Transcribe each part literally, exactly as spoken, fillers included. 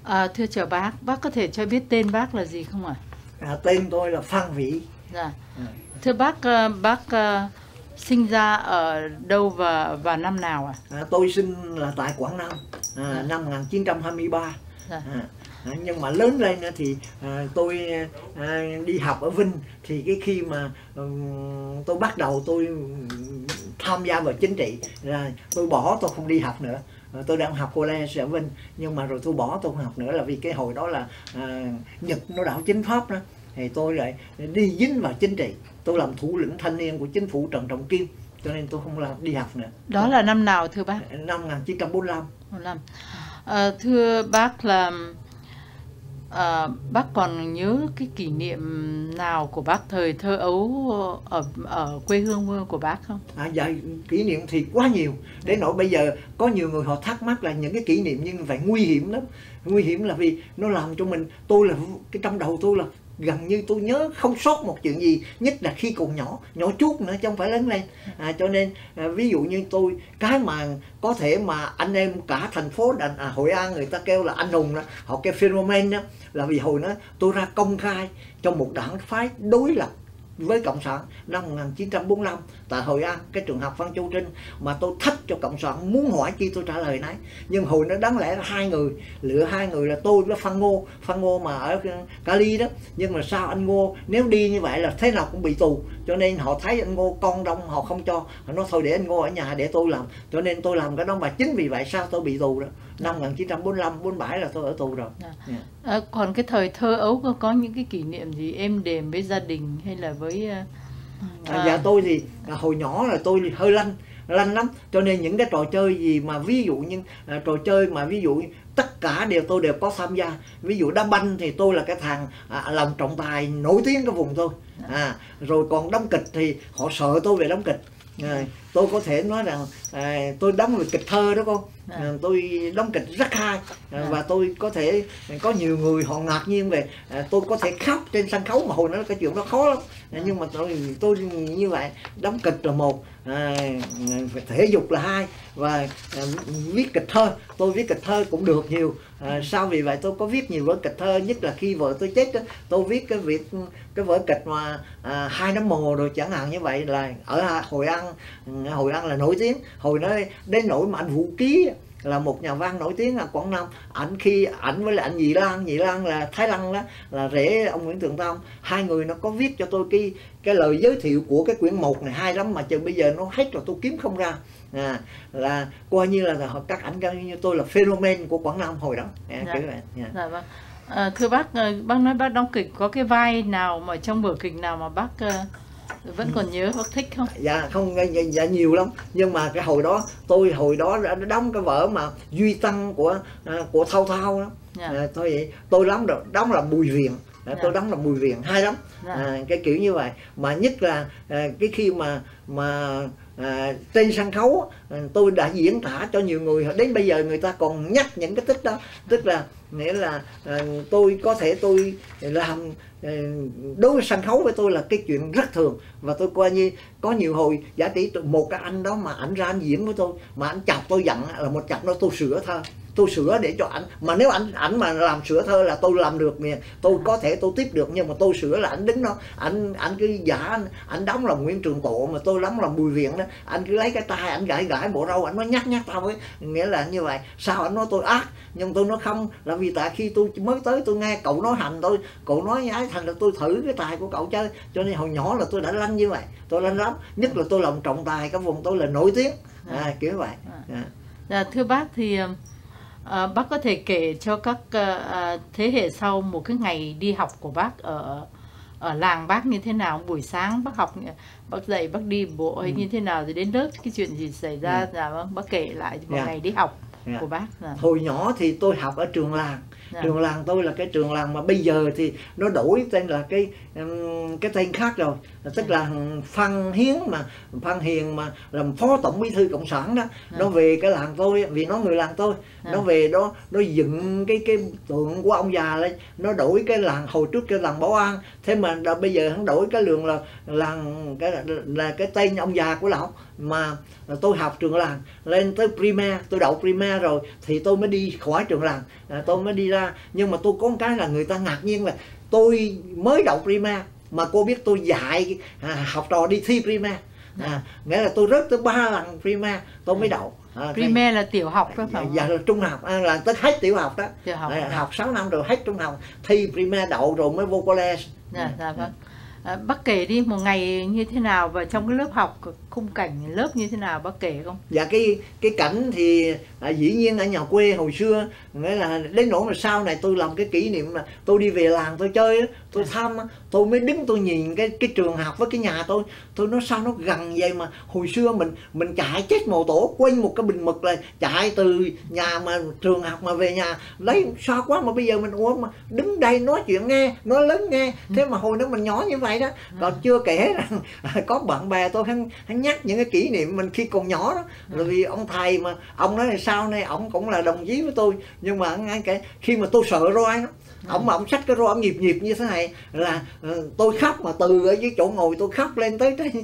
À, thưa chào bác, bác có thể cho biết tên bác là gì không ạ? À, tên tôi là Phan Vĩ. Dạ. Thưa bác, bác uh, sinh ra ở đâu và và năm nào ạ? À, tôi sinh là tại Quảng Nam, à, dạ. năm một nghìn chín trăm hai mươi ba. Dạ. À, nhưng mà lớn lên thì à, tôi à, đi học ở Vinh, thì cái khi mà um, tôi bắt đầu tôi tham gia vào chính trị, rồi tôi bỏ, tôi không đi học nữa. Tôi đang học college ở Vinh, nhưng mà rồi tôi bỏ, tôi không học nữa là vì cái hồi đó là à, Nhật nó đảo chính pháp đó, thì tôi lại đi dính vào chính trị. Tôi làm thủ lĩnh thanh niên của chính phủ Trần Trọng Kim, cho nên tôi không làm đi học nữa. Đó, đó là năm nào thưa bác? Năm một nghìn chín trăm bốn mươi lăm. bốn mươi lăm. À, thưa bác là à, bác còn nhớ cái kỷ niệm nào của bác thời thơ ấu ở ở quê hương của bác không? À, dạ, kỷ niệm thì quá nhiều, đến nỗi bây giờ có nhiều người họ thắc mắc là những cái kỷ niệm như vậy nguy hiểm lắm. Nguy hiểm là vì nó làm cho mình, tôi là cái trong đầu tôi là gần như tôi nhớ không sót một chuyện gì, nhất là khi còn nhỏ, nhỏ chút nữa chứ không phải lớn lên. À, cho nên à, ví dụ như tôi, cái mà có thể mà anh em cả thành phố à, Hội An người ta kêu là anh hùng đó, họ kêu phenomen đó, là vì hồi đó tôi ra công khai trong một đảng phái đối lập với Cộng sản năm một nghìn chín trăm bốn mươi lăm tại Hội An, cái trường học Phan Châu Trinh, mà tôi thách cho Cộng sản muốn hỏi chi tôi trả lời nấy. Nhưng hồi nó đáng lẽ là hai người, lựa hai người là tôi với Phan Ngô, Phan Ngô mà ở Cali đó. Nhưng mà sao anh Ngô nếu đi như vậy là thế nào cũng bị tù, cho nên họ thấy anh Ngô con đông, họ không cho, họ nói thôi để anh Ngô ở nhà để tôi làm, cho nên tôi làm cái đó. Và chính vì vậy sao tôi bị tù đó. Năm một nghìn chín trăm bốn mươi lăm, bốn mươi bảy là tôi ở tù rồi. À. Yeah. À, còn cái thời thơ ấu có, có những cái kỷ niệm gì êm đềm với gia đình hay là với uh, à, dạ tôi thì à, hồi nhỏ là tôi hơi lanh lanh lắm, cho nên những cái trò chơi gì mà ví dụ như à, trò chơi mà ví dụ tất cả đều tôi đều có tham gia. Ví dụ đá banh thì tôi là cái thằng à, làm trọng tài nổi tiếng cái vùng tôi. À, rồi còn đóng kịch thì họ sợ tôi về đóng kịch. À, tôi có thể nói rằng à, tôi đóng về kịch thơ đó con. À, tôi đóng kịch rất hay, à, và tôi có thể có nhiều người họ ngạc nhiên về à, tôi có thể khóc trên sân khấu, mà hồi đó cái chuyện đó khó lắm. À, nhưng mà tôi tôi như vậy, đóng kịch là một, à, thể dục là hai, và à, viết kịch thơ, tôi viết kịch thơ cũng được nhiều. À, sao vì vậy tôi có viết nhiều vở kịch thơ, nhất là khi vợ tôi chết đó, tôi viết cái việc cái vở kịch mà à, hai nấm mồ rồi chẳng hạn như vậy, là ở Hội An. Hội An là nổi tiếng, hồi đó đến nỗi mà anh Vũ Ký là một nhà văn nổi tiếng ở Quảng Nam, ảnh khi ảnh với lại anh Nhị Lan, Nhị Lan là Thái Lan đó, là rể ông Nguyễn Thượng Tông, hai người nó có viết cho tôi cái cái lời giới thiệu của cái quyển một này hay lắm, mà chừng bây giờ nó hết rồi tôi kiếm không ra. À, là coi như là các ảnh coi như tôi là phenomen của Quảng Nam hồi đó. À, dạ. Kiểu vậy. Dạ. Dạ, vâng. À, thưa bác, bác nói bác đóng kịch, có cái vai nào mà trong vở kịch nào mà bác uh, vẫn còn nhớ, bác thích không? Dạ không, dạ, dạ nhiều lắm, nhưng mà cái hồi đó tôi hồi đó đã đóng cái vở mà Duy Tăng của của Thao Thao đó. Dạ. À, tôi vậy tôi đóng đóng là Bùi Viện. Dạ. Tôi đóng là Bùi Viện hay lắm. Dạ. À, cái kiểu như vậy, mà nhất là à, cái khi mà mà à, trên sân khấu à, tôi đã diễn tả cho nhiều người, đến bây giờ người ta còn nhắc những cái tích đó, tức là nghĩa là à, tôi có thể tôi làm à, đối với sân khấu với tôi là cái chuyện rất thường. Và tôi coi như có nhiều hồi giả tỷ một cái anh đó mà ảnh ra anh diễn với tôi, mà anh chọc tôi giận là một chọc đó tôi sửa thơ, tôi sửa để cho ảnh, mà nếu ảnh ảnh mà làm sửa thơ là tôi làm được, mà tôi có thể tôi tiếp được, nhưng mà tôi sửa là ảnh đứng đó, ảnh ảnh cứ giả anh, ảnh đóng là Nguyễn Trường Tộ mà tôi đóng là Bùi Viện đó, anh cứ lấy cái tay ảnh gãi gãi bộ râu, ảnh nói nhắc nhắc tao ấy, nghĩa là như vậy. Sao ảnh nói tôi ác, nhưng tôi nói không, là vì tại khi tôi mới tới tôi nghe cậu nói hành tôi, cậu nói ấy, thành là tôi thử cái tài của cậu chơi, cho nên hồi nhỏ là tôi đã lanh như vậy, tôi lanh lắm, nhất là tôi làm trọng tài cái vùng tôi là nổi tiếng. À, kiểu vậy. À. Dạ, thưa bác thì À, bác có thể kể cho các uh, thế hệ sau một cái ngày đi học của bác ở ở làng bác như thế nào? Buổi sáng bác học, bác dậy, bác đi bộ hay ừ. như thế nào, rồi đến lớp cái chuyện gì xảy ra? Yeah. Dạ vâng, bác kể lại một yeah. ngày đi học yeah. của bác. Dạ. Hồi nhỏ thì tôi học ở trường làng. Yeah. Trường làng tôi là cái trường làng mà bây giờ thì nó đổi tên là cái um, cái tên khác rồi. tức là Phan Hiến mà Phan Hiền mà làm phó tổng bí thư cộng sản đó, nó về cái làng tôi, vì nó người làng tôi, nó về đó nó dựng cái cái tượng của ông già lên, nó đổi cái làng hồi trước cái làng Bảo An, thế mà đã, bây giờ hắn đổi cái lường là làng cái là cái tên ông già của lão. Mà tôi học trường làng lên tới primaire, tôi đậu primaire rồi thì tôi mới đi khỏi trường làng, à, tôi mới đi ra. Nhưng mà tôi có một cái là người ta ngạc nhiên là tôi mới đậu primaire mà cô biết tôi dạy à, học trò đi thi primaire, à, nghĩa là tôi rớt tới ba lần primaire tôi mới đậu. À, primaire là tiểu học đó phải không? Dạ là trung học, à, là tới hết tiểu học đó. Tiểu học, à, học sáu năm rồi hết trung học, thi primaire đậu rồi mới vô college. Dạ, dạ vâng. À, bác kể đi một ngày như thế nào và trong cái lớp học, khung cảnh lớp như thế nào bác kể không? Dạ cái cái cảnh thì à, dĩ nhiên ở nhà quê hồi xưa, nghĩa là đến nỗi mà sau này tôi làm cái kỷ niệm là tôi đi về làng tôi chơi á, tôi thăm á, tôi mới đứng tôi nhìn cái cái trường học với cái nhà tôi, tôi nói sao nó gần vậy mà hồi xưa mình mình chạy chết mồ tổ quên một cái bình mực là chạy từ nhà mà trường học mà về nhà lấy sao quá, mà bây giờ mình ủa mà đứng đây nói chuyện nghe, nói lớn nghe, thế mà hồi đó mình nhỏ như vậy đó. Còn chưa kể rằng có bạn bè tôi hắn, hắn nhắc những cái kỷ niệm mình khi còn nhỏ đó, là vì ông thầy mà ông nói là sau này ông cũng là đồng chí với tôi, nhưng mà ngay cái khi mà tôi sợ roi đó, ông mà ông xách cái roi ông nhịp nhịp như thế này là uh, tôi khóc, mà từ ở dưới chỗ ngồi tôi khóc lên tới đây.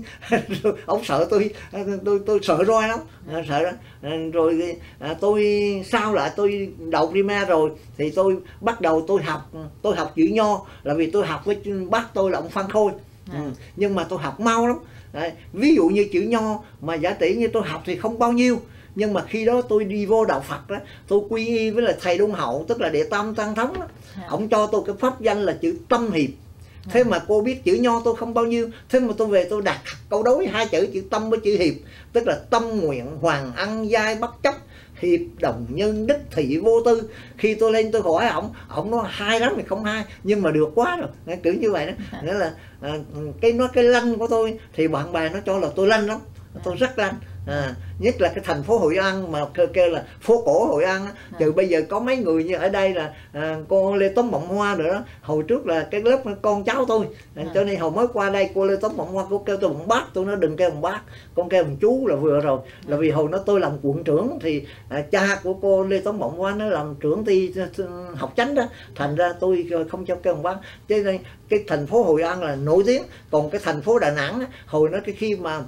Ông sợ tôi, tôi tôi sợ roi lắm, à, sợ đó. À, rồi à, tôi sau lại tôi đậu primaire rồi thì tôi bắt đầu tôi học tôi học chữ nho, là vì tôi học với bác tôi là ông Phan Khôi. Ừ. Nhưng mà tôi học mau lắm. Đấy, ví dụ như chữ nho mà giả tỷ như tôi học thì không bao nhiêu, nhưng mà khi đó tôi đi vô đạo Phật đó, tôi quy y với là thầy Đôn Hậu, tức là Địa Tam Tăng Thống đó. Yeah. Ông cho tôi cái pháp danh là chữ Tâm Hiệp. Thế yeah. Mà cô biết chữ nho tôi không bao nhiêu, thế mà tôi về tôi đặt câu đối hai chữ chữ tâm với chữ hiệp, tức là tâm nguyện hoàng ăn giai bất chấp, hiệp đồng nhân đích thị vô tư. Khi tôi lên tôi hỏi ổng, ổng nói hay lắm thì không hay, nhưng mà được quá rồi, kiểu như vậy đó. Nghĩa là à, cái nói cái lanh của tôi thì bạn bè nó cho là tôi lanh lắm, tôi rất lanh. À, nhất là cái thành phố Hội An mà kêu là phố cổ Hội An á, từ bây giờ có mấy người như ở đây là à, cô Lê Tống Mộng Hoa rồi đó, hồi trước là cái lớp con cháu tôi, à, cho nên hồi mới qua đây cô Lê Tống Mộng Hoa cô kêu tôi bằng bác, tôi nói đừng kêu bằng bác, con kêu bằng chú là vừa rồi, là vì hồi đó tôi làm quận trưởng thì à, cha của cô Lê Tống Mộng Hoa nó làm trưởng ty học chánh đó, thành ra tôi không cho kêu bằng bác. Cho nên cái thành phố Hội An là nổi tiếng. Còn cái thành phố Đà Nẵng á, hồi đó cái khi mà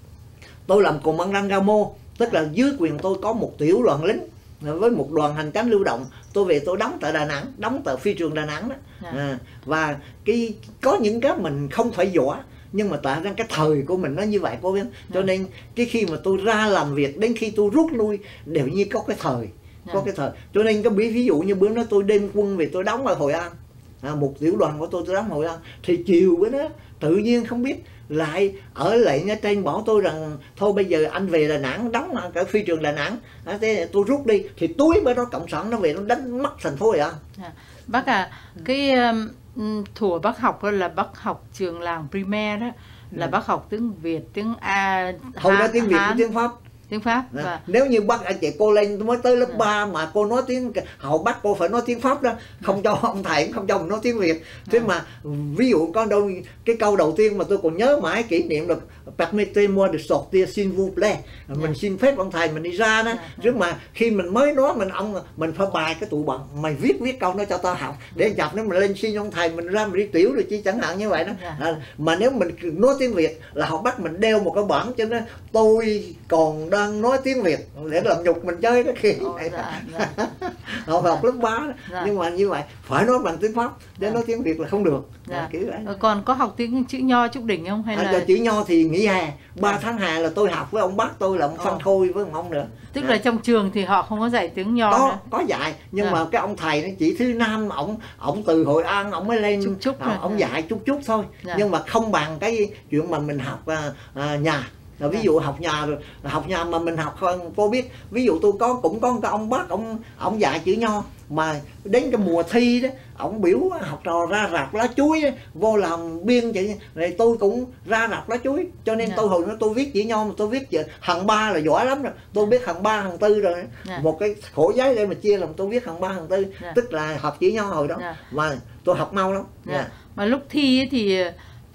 tôi làm cùng ăn răng Gamo, tức là dưới quyền tôi có một tiểu đoàn lính với một đoàn hành chánh lưu động, tôi về tôi đóng tại Đà Nẵng, đóng tại phi trường Đà Nẵng đó. À, và cái có những cái mình không phải giỏi, nhưng mà tại ra cái thời của mình nó như vậy cô biết. Cho nên cái khi mà tôi ra làm việc đến khi tôi rút lui đều như có cái thời, có cái thời. Cho nên cái ví dụ như bữa đó tôi đem quân về tôi đóng ở Hội An, à, một tiểu đoàn của tôi tôi đóng Hội An, thì chiều bữa đó tự nhiên không biết lại ở lại ở trên bảo tôi rằng thôi bây giờ anh về Đà Nẵng đóng ở phi trường Đà Nẵng, à, thế tôi rút đi thì túi bên đó cộng sản nó về nó đánh mất thành phố Hội An. À, bác à, cái um, thủa bác học là bác học trường làng primaire đó là ừ. bác học tiếng Việt, tiếng A, hồi đó tiếng Việt với tiếng Pháp. Tiếng Pháp. À, và... nếu như bác anh chị cô lên mới tới lớp à. ba mà cô nói tiếng hậu bắt cô phải nói tiếng Pháp đó, không à. cho ông thầy không cho mình nói tiếng Việt. Thế à. mà ví dụ có đâu cái câu đầu tiên mà tôi còn nhớ mãi kỷ niệm là permettez-moi de sortir s'il vous plaît, à. mình xin phép ông thầy mình đi ra đó. Chứ à. mà khi mình mới nói mình ông mình phải bài cái tụ bận mày viết viết câu đó cho tao học để chập nếu mình lên xin ông thầy mình ra mình đi tiểu rồi chi chẳng hạn như vậy đó. À, mà nếu mình nói tiếng Việt là họ bắt mình đeo một cái bảng cho nên tôi còn đang nói tiếng Việt để làm nhục mình chơi đó khi dạ, dạ. Họ học lớp ba dạ. Nhưng mà như vậy phải nói bằng tiếng Pháp để dạ. nói tiếng Việt là không được. Dạ. Kiểu vậy. Còn có học tiếng chữ nho Trúc Đỉnh không hay à, là chữ nho thì nghỉ hè ba dạ. tháng hè là tôi học với ông bác tôi là ông Phan Khôi với ông nữa. Tức dạ. là trong trường thì họ không có dạy tiếng nho có nữa. Có dạy nhưng dạ. mà cái ông thầy nó chỉ thứ năm ổng ổng từ Hội An ổng mới lên chút chút à, ông dạ. dạy chút chút thôi dạ. nhưng mà không bằng cái chuyện mà mình học à, à, nhà. Là ví dụ học nhà học nhà mà mình học cô biết, ví dụ tôi có cũng có cái ông bác ông ông dạy chữ nho mà đến cái mùa thi đó ông biểu học trò ra rạp lá chuối đó, vô làm biên chữ này tôi cũng ra rạp lá chuối, cho nên yeah. tôi hồi đó tôi viết chữ nho mà tôi viết chữ hàng ba là giỏi lắm rồi, tôi biết hàng ba hàng tư rồi yeah. một cái khổ giấy để mà chia làm tôi viết hàng ba hàng tư yeah. tức là học chữ nho hồi đó yeah. mà tôi học mau lắm. Yeah. Yeah. Mà lúc thi thì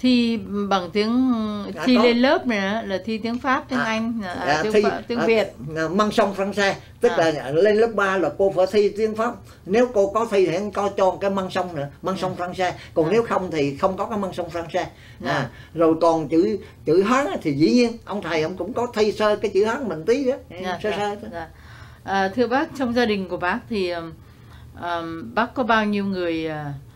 thi bằng tiếng À, thi có. lên lớp này là thi tiếng Pháp, tiếng À, Anh, à, à, tiếng thi, Pháp, tiếng à, Việt. Măng sông français, tức À. là lên lớp ba là cô phải thi tiếng Pháp. Nếu cô có thi thì có cho cái măng sông nữa, măng sông français. Còn À. nếu không thì không có cái măng sông français. À. À, rồi còn chữ chữ Hán thì dĩ nhiên ông thầy ông cũng có thi sơ cái chữ Hán mình tí đó, Dạ, sơ dạ, sơ thôi. dạ. À, thưa bác, trong gia đình của bác thì um, um, bác có bao nhiêu người uh,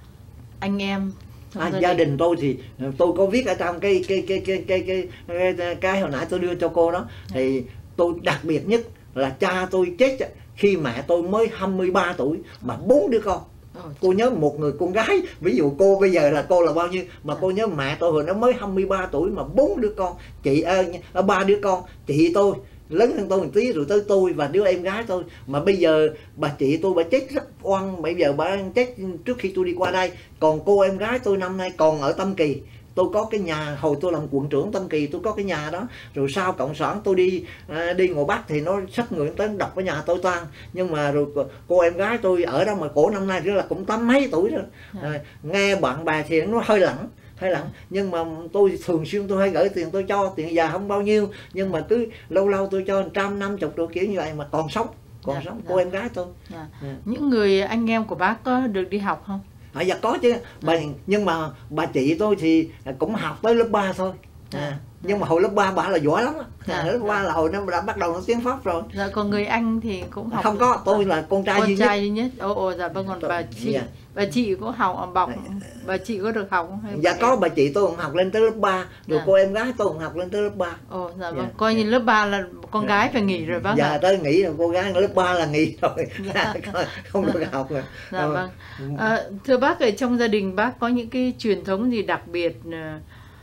anh em trong À, gia, gia đình? đình tôi thì tôi có viết ở trong cái cái cái cái cái cái cái, cái, cái hồi nãy tôi đưa cho cô đó, thì tôi đặc biệt nhất là cha tôi chết khi mẹ tôi mới hai mươi ba tuổi mà bốn đứa con. Cô nhớ một người con gái, ví dụ cô bây giờ là cô là bao nhiêu, mà cô nhớ mẹ tôi hồi nó mới hai mươi ba tuổi mà bốn đứa con, chị à, ba đứa con, chị tôi lớn hơn tôi một tí, rồi tới tôi và đứa em gái tôi. Mà bây giờ bà chị tôi bà chết rất oan, bây giờ bà chết trước khi tôi đi qua đây. Còn cô em gái tôi năm nay còn ở Tâm Kỳ, tôi có cái nhà hồi tôi làm quận trưởng Tâm Kỳ, tôi có cái nhà đó. Rồi sau cộng sản tôi đi à, đi ngồi Bắc thì nó sách người tới đọc cái nhà tôi toan. Nhưng mà rồi cô em gái tôi ở đó mà cổ năm nay rất là cũng tám mấy tuổi rồi. À, nghe bạn bè thì nó hơi lẳng hay lặng, nhưng mà tôi thường xuyên tôi hay gửi tiền tôi cho, tiền già không bao nhiêu, nhưng mà cứ lâu lâu tôi cho trăm năm chục triệu kiểu như vậy mà còn sống, còn Dạ, sống dạ. cô em gái tôi. Dạ. Dạ. Những người anh em của bác có được đi học không? À, dạ có chứ, bà, nhưng mà bà chị tôi thì cũng học tới lớp ba thôi. À, Dạ. nhưng mà hồi lớp ba bà là giỏi lắm á. Dạ, À, lớp dạ. ba là hồi nó đã bắt đầu nó tiếng Pháp rồi. Dạ, còn người anh thì cũng học. Không có, tôi là con trai con duy nhất. trai duy nhất. Ồ, ồ, dạ vâng, còn bà chị, Dạ. bà chị có học bọc, bà chị có được học không? Hay Dạ bà có, em? bà chị tôi cũng học lên tới lớp ba, rồi Dạ. cô em gái tôi cũng học lên tới lớp ba. Ồ, dạ vâng, Dạ, coi dạ. như lớp ba là con gái phải nghỉ rồi bác Dạ ạ. tới nghỉ rồi, cô gái lớp ba là nghỉ rồi. Dạ. Không được học rồi. Dạ Ờ. vâng. À, thưa bác, ở trong gia đình bác có những cái truyền thống gì đặc biệt ờ,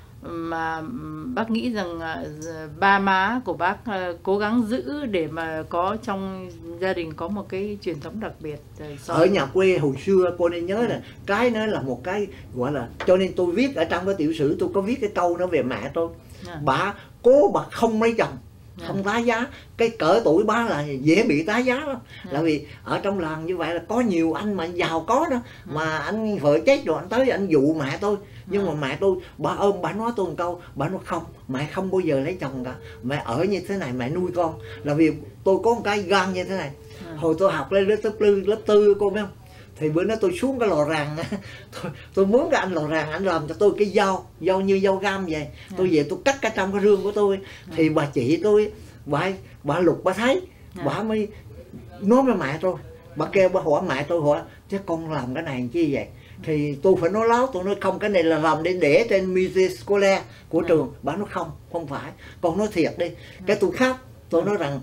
mà bác nghĩ rằng ờ, ba má của bác ờ, cố gắng giữ để mà có trong gia đình có một cái truyền thống đặc biệt ờ, so- Ở nhà quê hồi xưa cô nên nhớ là cái nó là một cái gọi là, cho nên tôi viết ở trong cái tiểu sử tôi có viết cái câu nó về mẹ tôi. Dạ. Bà cố bà không lấy chồng, Dạ. không tái giá. Cái cỡ tuổi bà là dễ bị tái giá lắm. Dạ. Là vì ở trong làng như vậy là có nhiều anh mà giàu có đó, mà anh vợ chết rồi anh tới anh dụ mẹ tôi. Nhưng mà mẹ tôi, bà ôm bà nói tôi một câu, bà nói không, mẹ không bao giờ lấy chồng cả, mẹ ở như thế này mẹ nuôi con. Là vì tôi có một cái gan như thế này. Hồi tôi học lên lớp tư, lớp tư cô biết không, thì bữa đó tôi xuống cái lò ràng tôi, tôi muốn cái anh lò ràng anh làm cho tôi cái dao dao như dao găm vậy. Tôi về tôi cắt cái trong cái rương của tôi. Thì bà chị tôi bà bà lục bà thấy, bà mới nói với mẹ tôi, bà kêu bà hỏi mẹ tôi, hỏi chứ con làm cái này chi vậy. Thì tôi phải nói láo, tôi nói không, cái này là làm để để trên musée scolaire của trường. Bà nói không, không phải, con nói thiệt đi. Cái tôi khóc, tôi nói rằng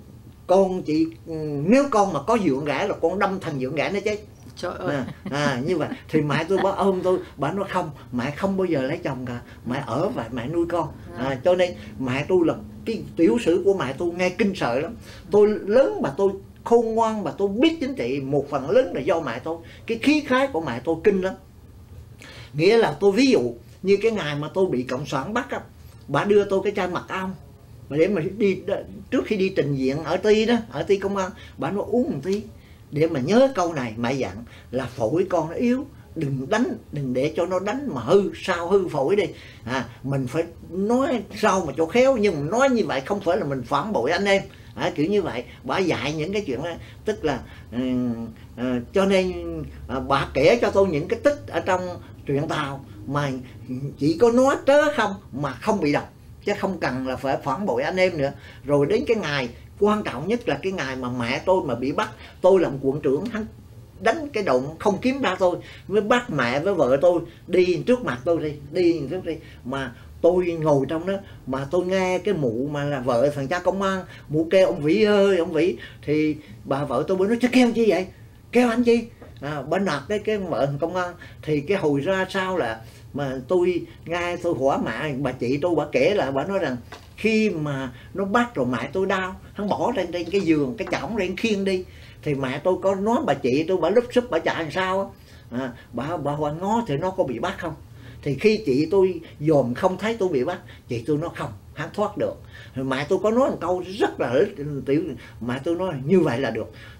con chị, nếu con mà có dượng gã là con đâm thằng dượng gã nó chết. Trời ơi. À, à, như vậy thì mẹ tôi bà ôm tôi, bà nói không, mẹ không bao giờ lấy chồng cả, mẹ ở và mẹ nuôi con. À, cho nên mẹ tôi là cái tiểu sử của mẹ tôi nghe kinh sợ lắm. Tôi lớn mà tôi khôn ngoan, mà tôi biết chính trị một phần lớn là do mẹ tôi. Cái khí khái của mẹ tôi kinh lắm. Nghĩa là tôi ví dụ như cái ngày mà tôi bị cộng sản bắt á, bà đưa tôi cái chai mật ong mà để mà đi, trước khi đi trình diện ở ty đó, ở ty công an, bà nói uống một tí để mà nhớ câu này. Mẹ dặn là phổi con nó yếu, đừng đánh, đừng để cho nó đánh mà hư, sao hư phổi đi. À, mình phải nói sao mà cho khéo, nhưng mà nói như vậy không phải là mình phản bội anh em. À, kiểu như vậy, bà dạy những cái chuyện đó, tức là uh, uh, cho nên uh, bà kể cho tôi những cái tích ở trong truyện Tàu mà chỉ có nói trớ không mà không bị đọc, chứ không cần là phải phản bội anh em nữa. Rồi đến cái ngày quan trọng nhất là cái ngày mà mẹ tôi mà bị bắt, tôi làm quận trưởng, hắn đánh cái động không kiếm ra tôi, mới bắt mẹ với vợ tôi đi trước mặt tôi đi, đi trước đi. Mà tôi ngồi trong đó mà tôi nghe cái mụ mà là vợ thằng cha công an, mụ kêu ông Vĩ ơi, ông Vĩ. Thì bà vợ tôi mới nói chứ kêu chi vậy, kêu anh chi. À, bà nạt cái cái vợ thằng công an. Thì cái hồi ra sao là mà tôi nghe tôi hỏi mẹ, bà chị tôi bà kể là bà nói rằng khi mà nó bắt rồi mẹ tôi đau, hắn bỏ trên trên cái giường, cái chõng lên khiêng đi. Thì mẹ tôi có nói bà chị tôi, bà lúp xúp bà chạy làm sao á, à, bà bà hỏi ngó thì nó có bị bắt không. Thì khi chị tôi dòm không thấy tôi bị bắt, chị tôi nói không, hắn thoát được. Rồi mẹ tôi có nói một câu rất là tiểu, mẹ tôi nói như vậy là được.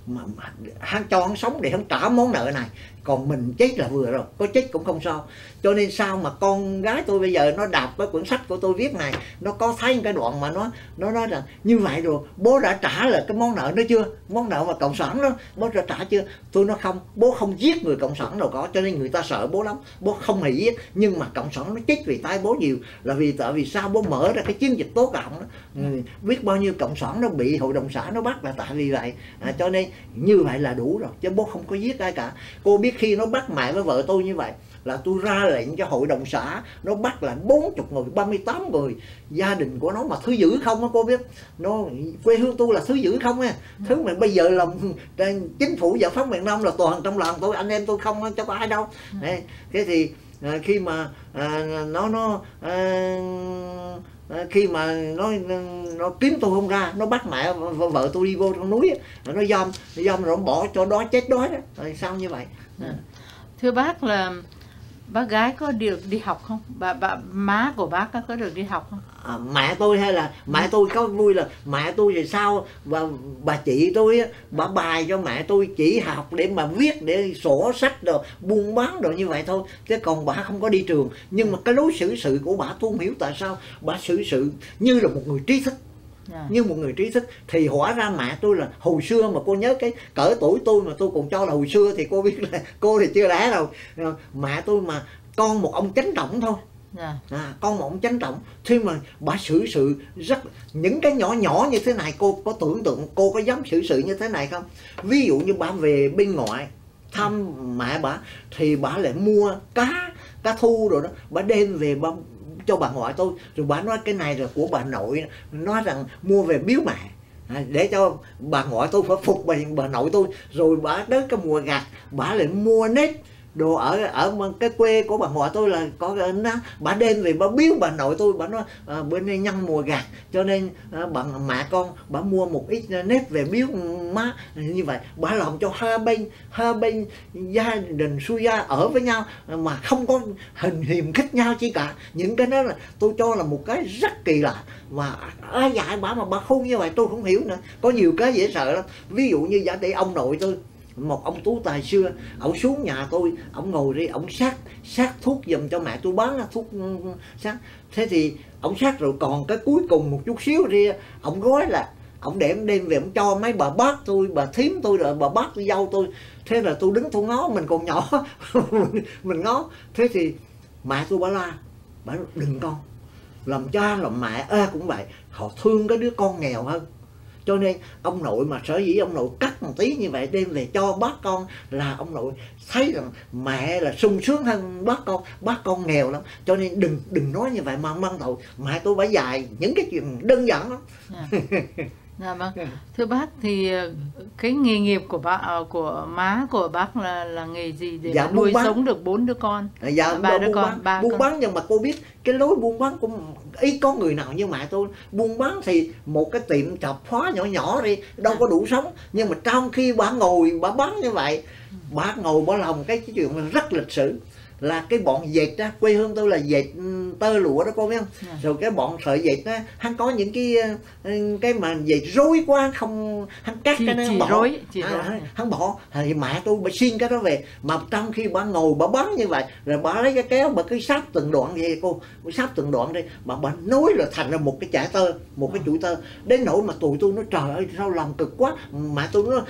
mà, mà hắn cho hắn sống để hắn trả món nợ này, còn mình chết là vừa rồi, có chết cũng không sao. Cho nên sao mà con gái tôi bây giờ nó đọc cái quyển sách của tôi viết này, nó có thấy cái đoạn mà nó nó nói rằng như vậy rồi bố đã trả lại cái món nợ đó chưa, món nợ mà cộng sản đó bố đã trả chưa. Tôi nói không, bố không giết người cộng sản đâu có, cho nên người ta sợ bố lắm, bố không hề giết. Nhưng mà cộng sản nó chết vì tay bố nhiều là vì tại vì sao bố mở ra cái chiến dịch tố cộng đó, ừ, biết bao nhiêu cộng sản nó bị hội đồng xã nó bắt là tại vì vậy. À, cho nên như vậy là đủ rồi, chứ bố không có giết ai cả. Cô biết khi nó bắt mẹ với vợ tôi như vậy là tôi ra lệnh cho hội đồng xã nó bắt là bốn mươi người, ba mươi tám người, gia đình của nó mà thứ dữ không á, cô biết nó quê hương tôi là thứ dữ không á, thứ mà bây giờ là chính phủ giải phóng miền Nam là toàn trong làng tôi, anh em tôi không cho có ai đâu. Đấy, thế thì à, khi mà à, nó nó à, à, khi mà nó nó kiếm tôi không ra, nó bắt mẹ vợ, vợ tôi đi vô trong núi á, nó giam nó giam rồi nó bỏ cho đói chết đói đó, rồi sao như vậy. À. Thưa bác là bác gái có được đi học không? Bà, bà má của bác có được đi học không? À, mẹ tôi hay là mẹ tôi có vui là mẹ tôi thì sao, và bà chị tôi á, bà bài cho mẹ tôi chỉ học để mà viết, để sổ sách rồi buôn bán rồi như vậy thôi, chứ còn bà không có đi trường. Nhưng mà cái lối xử sự của bà tôi không hiểu tại sao bà xử sự như là một người trí thức. Yeah. Như một người trí thức thì hóa ra mẹ tôi là hồi xưa mà cô nhớ cái cỡ tuổi tôi mà tôi còn cho là hồi xưa thì cô biết là cô thì chưa đẻ đâu. Mẹ tôi mà con một ông chánh tổng thôi. Yeah. À, con một ông chánh tổng, khi mà bà xử sự rất những cái nhỏ nhỏ như thế này, cô có tưởng tượng cô có dám xử sự như thế này không? Ví dụ như bà về bên ngoại thăm mẹ bà thì bà lại mua cá cá thu rồi đó, bà đem về bà cho bà ngoại tôi, rồi bà nói cái này là của bà nội, nói rằng mua về biếu mẹ. À, để cho bà ngoại tôi phải phục bà, bà nội tôi. Rồi bà đến cái mùa gặt bà lại mua nếp đồ ở ở cái quê của bà ngoại tôi là có cái nó, bà đem về bà biếu bà nội tôi, bà nói à, bên đây nhân mùa gặt cho nên à, bà mẹ con bà mua một ít nếp về biếu má. Như vậy bà làm cho hai bên hai bên gia đình xuôi gia ở với nhau mà không có hình hiềm khích nhau chi cả. Những cái đó là tôi cho là một cái rất kỳ lạ, mà ai dạy bà mà bà khôn như vậy tôi không hiểu nữa. Có nhiều cái dễ sợ lắm, ví dụ như giả tỷ ông nội tôi, một ông tú tài xưa, ông xuống nhà tôi, ông ngồi đi, ông sát sát thuốc giùm cho mẹ tôi bán thuốc sát. Thế thì ông sát rồi còn cái cuối cùng một chút xíu đi, ông gói là ông để ông đem về ông cho mấy bà bác tôi, bà thím tôi, rồi bà bác tôi, dâu tôi. Thế là tôi đứng tôi ngó, mình còn nhỏ mình ngó. Thế thì mẹ tôi bà la, bà nói, đừng con, làm cha làm mẹ à, cũng vậy, họ thương cái đứa con nghèo hơn. Cho nên ông nội mà sở dĩ ông nội cắt một tí như vậy đem về cho bác con là ông nội thấy rằng mẹ là sung sướng hơn bác con, bác con nghèo lắm. Cho nên đừng đừng nói như vậy mà mang tội. Mẹ tôi bả dài những cái chuyện đơn giản lắm. Yeah. Dạ vâng. Thưa bác thì cái nghề nghiệp của bác, của má của bác là là nghề gì để dạ, nuôi bán. sống được bốn đứa con? Dạ, ba đứa buôn con, bán, ba buôn con. bán. Nhưng mà cô biết cái lối buôn bán cũng ít có người nào như mẹ tôi. Buôn bán thì một cái tiệm tạp hóa nhỏ nhỏ đi đâu có đủ sống, nhưng mà trong khi bà ngồi bà bán như vậy, bà ngồi bà lòng cái, cái chuyện rất lịch sử là cái bọn dệt á, quê hương tôi là dệt tơ lụa đó cô biết không? Yeah. Rồi cái bọn sợi dệt á, hắn có những cái cái mà dệt rối quá không, hắn cắt chỉ, cái nó chỉ bỏ, rối, chỉ à, rối. hắn bỏ. Thì mẹ tôi bà xin cái đó về, mà trong khi bà ngồi bà bán như vậy, rồi bà lấy cái kéo bà cứ sáp từng đoạn vậy cô, sáp từng đoạn đi, mà bà nối rồi thành ra một cái chải tơ, một cái chuỗi tơ. Đến nỗi mà tụi tôi nói trời ơi sao làm cực quá. Mẹ tôi nói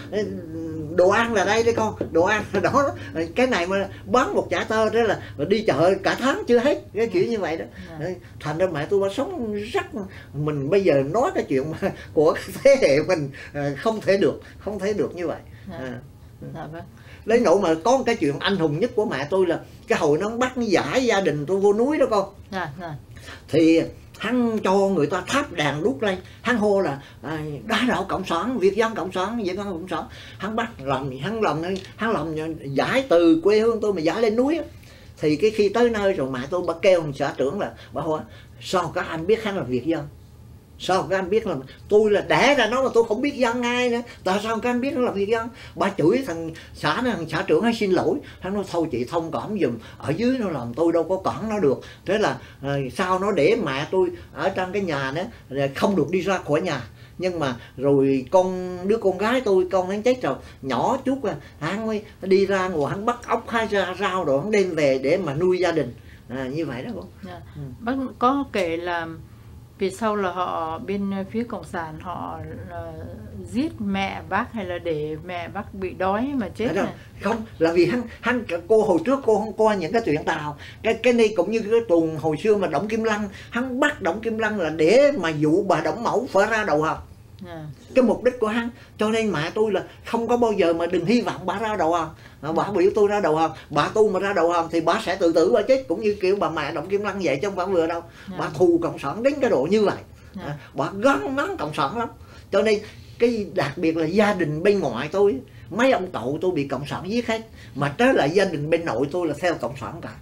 đồ ăn là đây đấy con, đồ ăn là đó, cái này mà bán một chải tơ đó là đi chợ cả tháng chưa hết, cái kiểu như vậy đó. Yeah. Thành ra mẹ tôi bà sống rất, mình bây giờ nói cái chuyện mà của thế hệ mình không thể được, không thể được như vậy. Yeah. À. Dạ vâng. Lấy nỗi mà có một cái chuyện anh hùng nhất của mẹ tôi là cái hồi nó bắt giải gia đình tôi vô núi đó con. Yeah. Yeah. Thì hắn cho người ta thắp đèn đuốc lên, hắn hô là à, đá đạo cộng sản, Việt dân cộng sản, Việt dân cộng sản. Hắn bắt làm, hắn làm hắn làm giải từ quê hương tôi mà giải lên núi á. Thì cái khi tới nơi rồi mẹ tôi bà kêu xã trưởng là bà hỏi sao các anh biết hắn là Việt dân, sao các anh biết là tôi là đẻ ra nó mà tôi không biết dân ai nữa, tại sao các anh biết nó là Việt dân? Bà chửi thằng xã này, thằng xã trưởng hay xin lỗi, hắn nói thôi chị thông cảm giùm, ở dưới nó làm tôi đâu có cản nó được. Thế là à, sao nó để mẹ tôi ở trong cái nhà nữa không được đi ra khỏi nhà, Nhưng mà rồi con đứa con gái tôi, con hắn chết rồi, nhỏ chút à, hắn mới đi ra ngoài hắn bắt ốc hay ra rau rồi hắn đem về để mà nuôi gia đình. À, như vậy đó cô. Yeah. Ừ. Bác có kể là vì sau là họ bên phía cộng sản họ uh, giết mẹ bác hay là để mẹ bác bị đói mà chết này? Không, là vì hắn hắn cô hồi trước cô không coi những cái chuyện Tàu, cái cái này cũng như cái tuồng hồi xưa mà Đổng Kim Lăng, hắn bắt Đổng Kim Lăng là để mà dụ bà Đổng Mẫu phải ra đầu hàng. Yeah. Cái mục đích của hắn, cho nên mẹ tôi là không có bao giờ mà đừng hy vọng bà ra đầu hàng. Bà biểu tôi ra đầu hàng, bà tu mà ra đầu hàng thì bà sẽ tự tử bà chết, cũng như kiểu bà mẹ Đổng Kim Lăng vậy chứ không phải vừa đâu. Yeah. Bà thù cộng sản đến cái độ như vậy. Yeah. À, bà gắn nắng cộng sản lắm, cho nên cái đặc biệt là gia đình bên ngoại tôi, mấy ông cậu tôi bị cộng sản giết hết, mà trái lại gia đình bên nội tôi là theo cộng sản cả.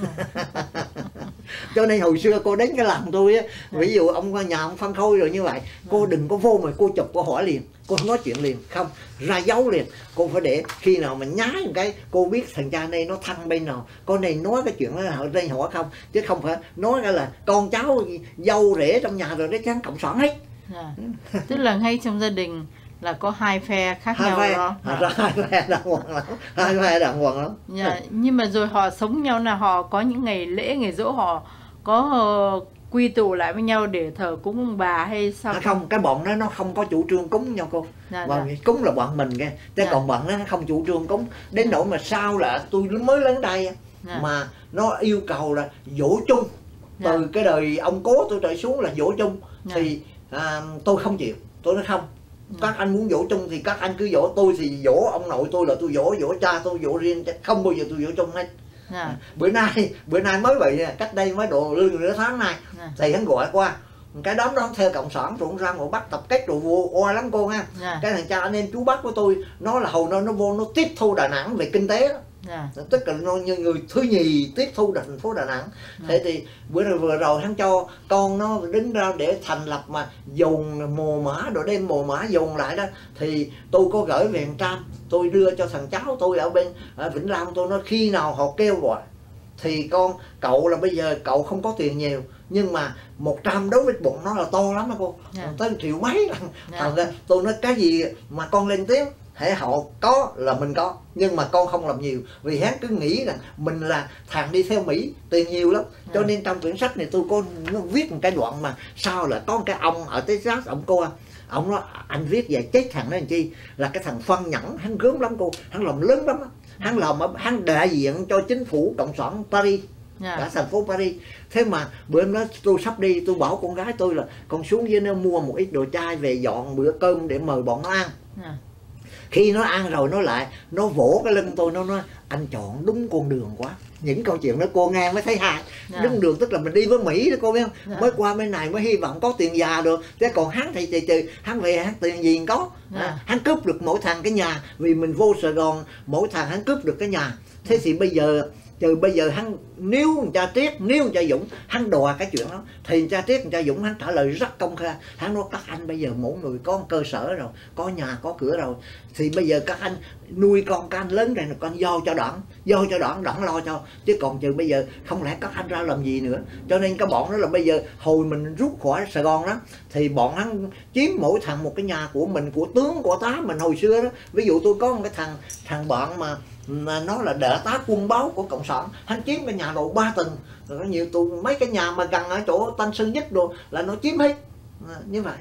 Cho nên hồi xưa cô đến cái làng tôi á, ví dụ ông nhà ông Phan Khôi rồi như vậy, cô đừng có vô mà cô chụp cô hỏi liền, cô nói chuyện liền, không ra dấu liền, cô phải để khi nào mình nhái một cái cô biết thằng cha này nó thân bên nào, con này nói cái chuyện đó ở đây hỏi không, chứ không phải nói cái là con cháu dâu rể trong nhà rồi đấy chán cộng sản hết. À, tức là ngay trong gia đình là có hai phe khác hai nhau phe, đó. À, ra hai phe đàng hoàng lắm, hai phe đàng hoàng lắm. Yeah. Nhưng mà rồi họ sống nhau là họ có những ngày lễ ngày giỗ họ có uh, quy tụ lại với nhau để thờ cúng ông bà hay sao? À, không, cái bọn đó nó không có chủ trương cúng nhau cô. Dạ, và dạ. Cúng là bọn mình kìa, chứ dạ. Còn bọn nó không chủ trương cúng. Đến nỗi mà sao là tôi mới lên đây dạ. Mà nó yêu cầu là dỗ chung. Dạ. Từ cái đời ông cố tôi trở xuống là dỗ chung. Dạ. Thì à, tôi không chịu, tôi nói không. Các anh muốn dỗ chung thì các anh cứ dỗ, tôi thì dỗ ông nội tôi là tôi dỗ, dỗ cha tôi dỗ riêng, không bao giờ tôi dỗ chung hết. Yeah. Bữa nay bữa nay mới vậy, cách đây mới độ lương nửa tháng này. Yeah. Thì hắn gọi qua cái đám đó theo cộng sản rồi ra ngồi bắt tập kết rồi vô oai lắm cô ha. Yeah. Cái thằng cha anh em chú bác của tôi nó là hầu nó nó vô nó tiếp thu Đà Nẵng về kinh tế đó. Yeah. Tức là nó như người thứ nhì tiếp thu thành phố Đà Nẵng. Yeah. Thế thì bữa rồi vừa rồi hắn cho con nó đứng ra để thành lập mà dùng mồ mã rồi đem mồ mã dùng lại đó, thì tôi có gửi về một trăm, tôi đưa cho thằng cháu tôi ở bên ở Vĩnh Long, tôi nói khi nào họ kêu gọi thì con cậu là bây giờ cậu không có tiền nhiều nhưng mà một trăm đối với bụng nó là to lắm đó cô. Yeah. Tới triệu mấy lần. Yeah. Ra tôi nói cái gì mà con lên tiếng hãy họ có là mình có, nhưng mà con không làm nhiều vì hắn cứ nghĩ rằng mình là thằng đi theo Mỹ tiền nhiều lắm. Yeah. Cho nên trong quyển sách này tôi có viết một cái đoạn mà sao là có cái ông ở Texas ông cô ông nói anh viết về chết thằng đó làm chi, là cái thằng Phan Nhẫn hắn gớm lắm cô, hắn làm lớn lắm, hắn làm hắn đại diện cho chính phủ cộng sản Paris. Yeah. Cả thành phố Paris. Thế mà bữa hôm đó tôi sắp đi, tôi bảo con gái tôi là con xuống dưới nó mua một ít đồ chay về dọn bữa cơm để mời bọn nó ăn. Yeah. Khi nó ăn rồi nó lại nó vỗ cái lưng tôi, nó nói anh chọn đúng con đường quá. Những câu chuyện đó cô nghe mới thấy hài. Yeah. Đúng đường tức là mình đi với Mỹ đó cô biết không? Yeah. Mới qua bên này mới hy vọng có tiền già được, chứ còn hắn thì trừ trừ hắn về hắn tiền gì có. Yeah. À, hắn cướp được mỗi thằng cái nhà, vì mình vô Sài Gòn mỗi thằng hắn cướp được cái nhà. Thế thì bây giờ Chứ bây giờ hắn nếu thằng cha Triết, nếu thằng cha Dũng hắn đòi cái chuyện đó thì thằng cha Triết, thằng cha Dũng hắn trả lời rất công khai. Hắn nói các anh bây giờ mỗi người có cơ sở rồi, có nhà có cửa rồi, thì bây giờ các anh nuôi con các anh lớn này là con giao cho đảng, giao cho đảng, đảng lo cho, chứ còn trừ bây giờ không lẽ các anh ra làm gì nữa. Cho nên các bọn đó là bây giờ hồi mình rút khỏi Sài Gòn đó thì bọn hắn chiếm mỗi thằng một cái nhà của mình, của tướng của tá mình hồi xưa đó. Ví dụ tôi có một cái thằng thằng bạn mà nó là đại tá quân báo của cộng sản, hắn chiếm cái nhà độ ba tầng rồi, có nhiều tù mấy cái nhà mà gần ở chỗ Tân Sơn Nhất đồ là nó chiếm hết. À, như vậy.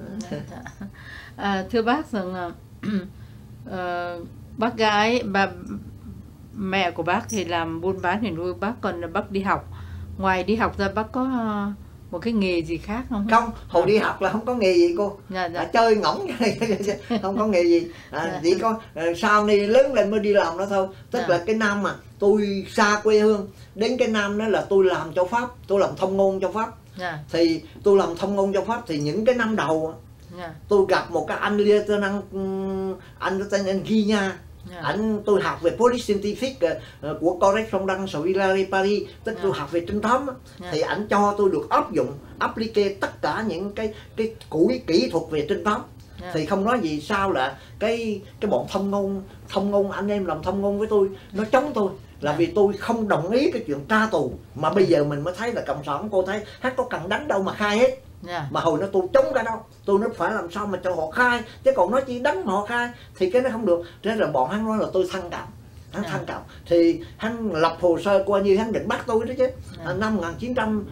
À, thưa bác rằng uh, bác gái bà mẹ của bác thì làm buôn bán để nuôi bác, còn bác đi học, ngoài đi học ra bác có uh, một cái nghề gì khác không? Không, hồi đi học là không có nghề gì cô. Dạ, dạ. À, chơi ngỗng không có nghề gì. À, dạ. Chỉ có sau này lớn lên mới đi làm đó thôi. Tức dạ. là cái năm mà tôi xa quê hương, đến cái năm đó là tôi làm cho Pháp, tôi làm thông ngôn cho Pháp. Dạ. Thì tôi làm thông ngôn cho Pháp thì những cái năm đầu dạ. tôi gặp một cái anh lieutenant, anh tên anh Ghi nha. Yeah. Anh tôi học về Police Scientific uh, của Correspondance Village Paris, tức yeah. tôi học về trinh thám. Yeah. Thì anh cho tôi được áp dụng, applicate tất cả những cái cái củi kỹ thuật về trinh thám. Yeah. Thì không nói gì sao là cái cái bọn thông ngôn thông ngôn anh em làm thông ngôn với tôi nó chống tôi là yeah. vì tôi không đồng ý cái chuyện tra tù, mà bây giờ mình mới thấy là cộng sản cô thấy hắn có cần đánh đâu mà khai hết. Yeah. Mà hồi nó tôi chống cái đó, tôi nó phải làm sao mà cho họ khai, chứ còn nó chỉ đánh họ khai thì cái nó không được. Thế là bọn hắn nói là tôi thanh trọng, hắn Yeah. thanh trọng thì hắn lập hồ sơ coi như hắn định bắt tôi đó chứ. Yeah. Năm một nghìn chín trăm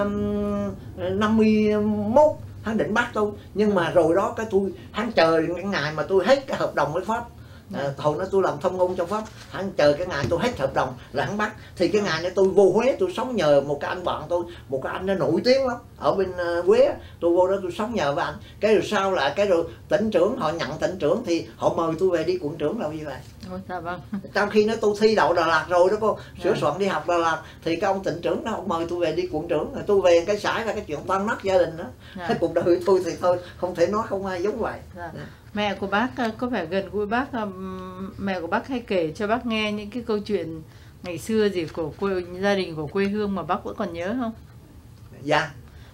năm mươi mốt hắn định bắt tôi, nhưng mà rồi đó cái tôi hắn chờ cái ngày mà tôi hết cái hợp đồng với Pháp. À, hồi đó tôi làm thông ngôn cho Pháp, hắn chờ cái ngày tôi hết hợp đồng là hắn bắt. Thì cái ngày đó tôi vô Huế, tôi sống nhờ một cái anh bạn tôi, một cái anh nó nổi tiếng lắm ở bên uh, Huế. Tôi vô đó tôi sống nhờ với anh. Cái rồi sau là cái rồi tỉnh trưởng họ nhận tỉnh trưởng thì họ mời tôi về đi quận trưởng là như vậy. Ôi, dạ vâng. Trong khi nó tôi thi đậu Đà Lạt rồi đó cô, sửa Yeah. soạn đi học Đà Lạt thì cái ông tỉnh trưởng đó ông mời tôi về đi quận trưởng, rồi tôi về cái xảy ra cái chuyện tan nát gia đình đó. Yeah. Cái cuộc đời tôi thì thôi không thể nói không ai giống vậy. Dạ. Mẹ của bác có vẻ gần gũi bác, mẹ của bác hay kể cho bác nghe những cái câu chuyện ngày xưa gì của quê, gia đình của quê hương mà bác vẫn còn nhớ không? Dạ.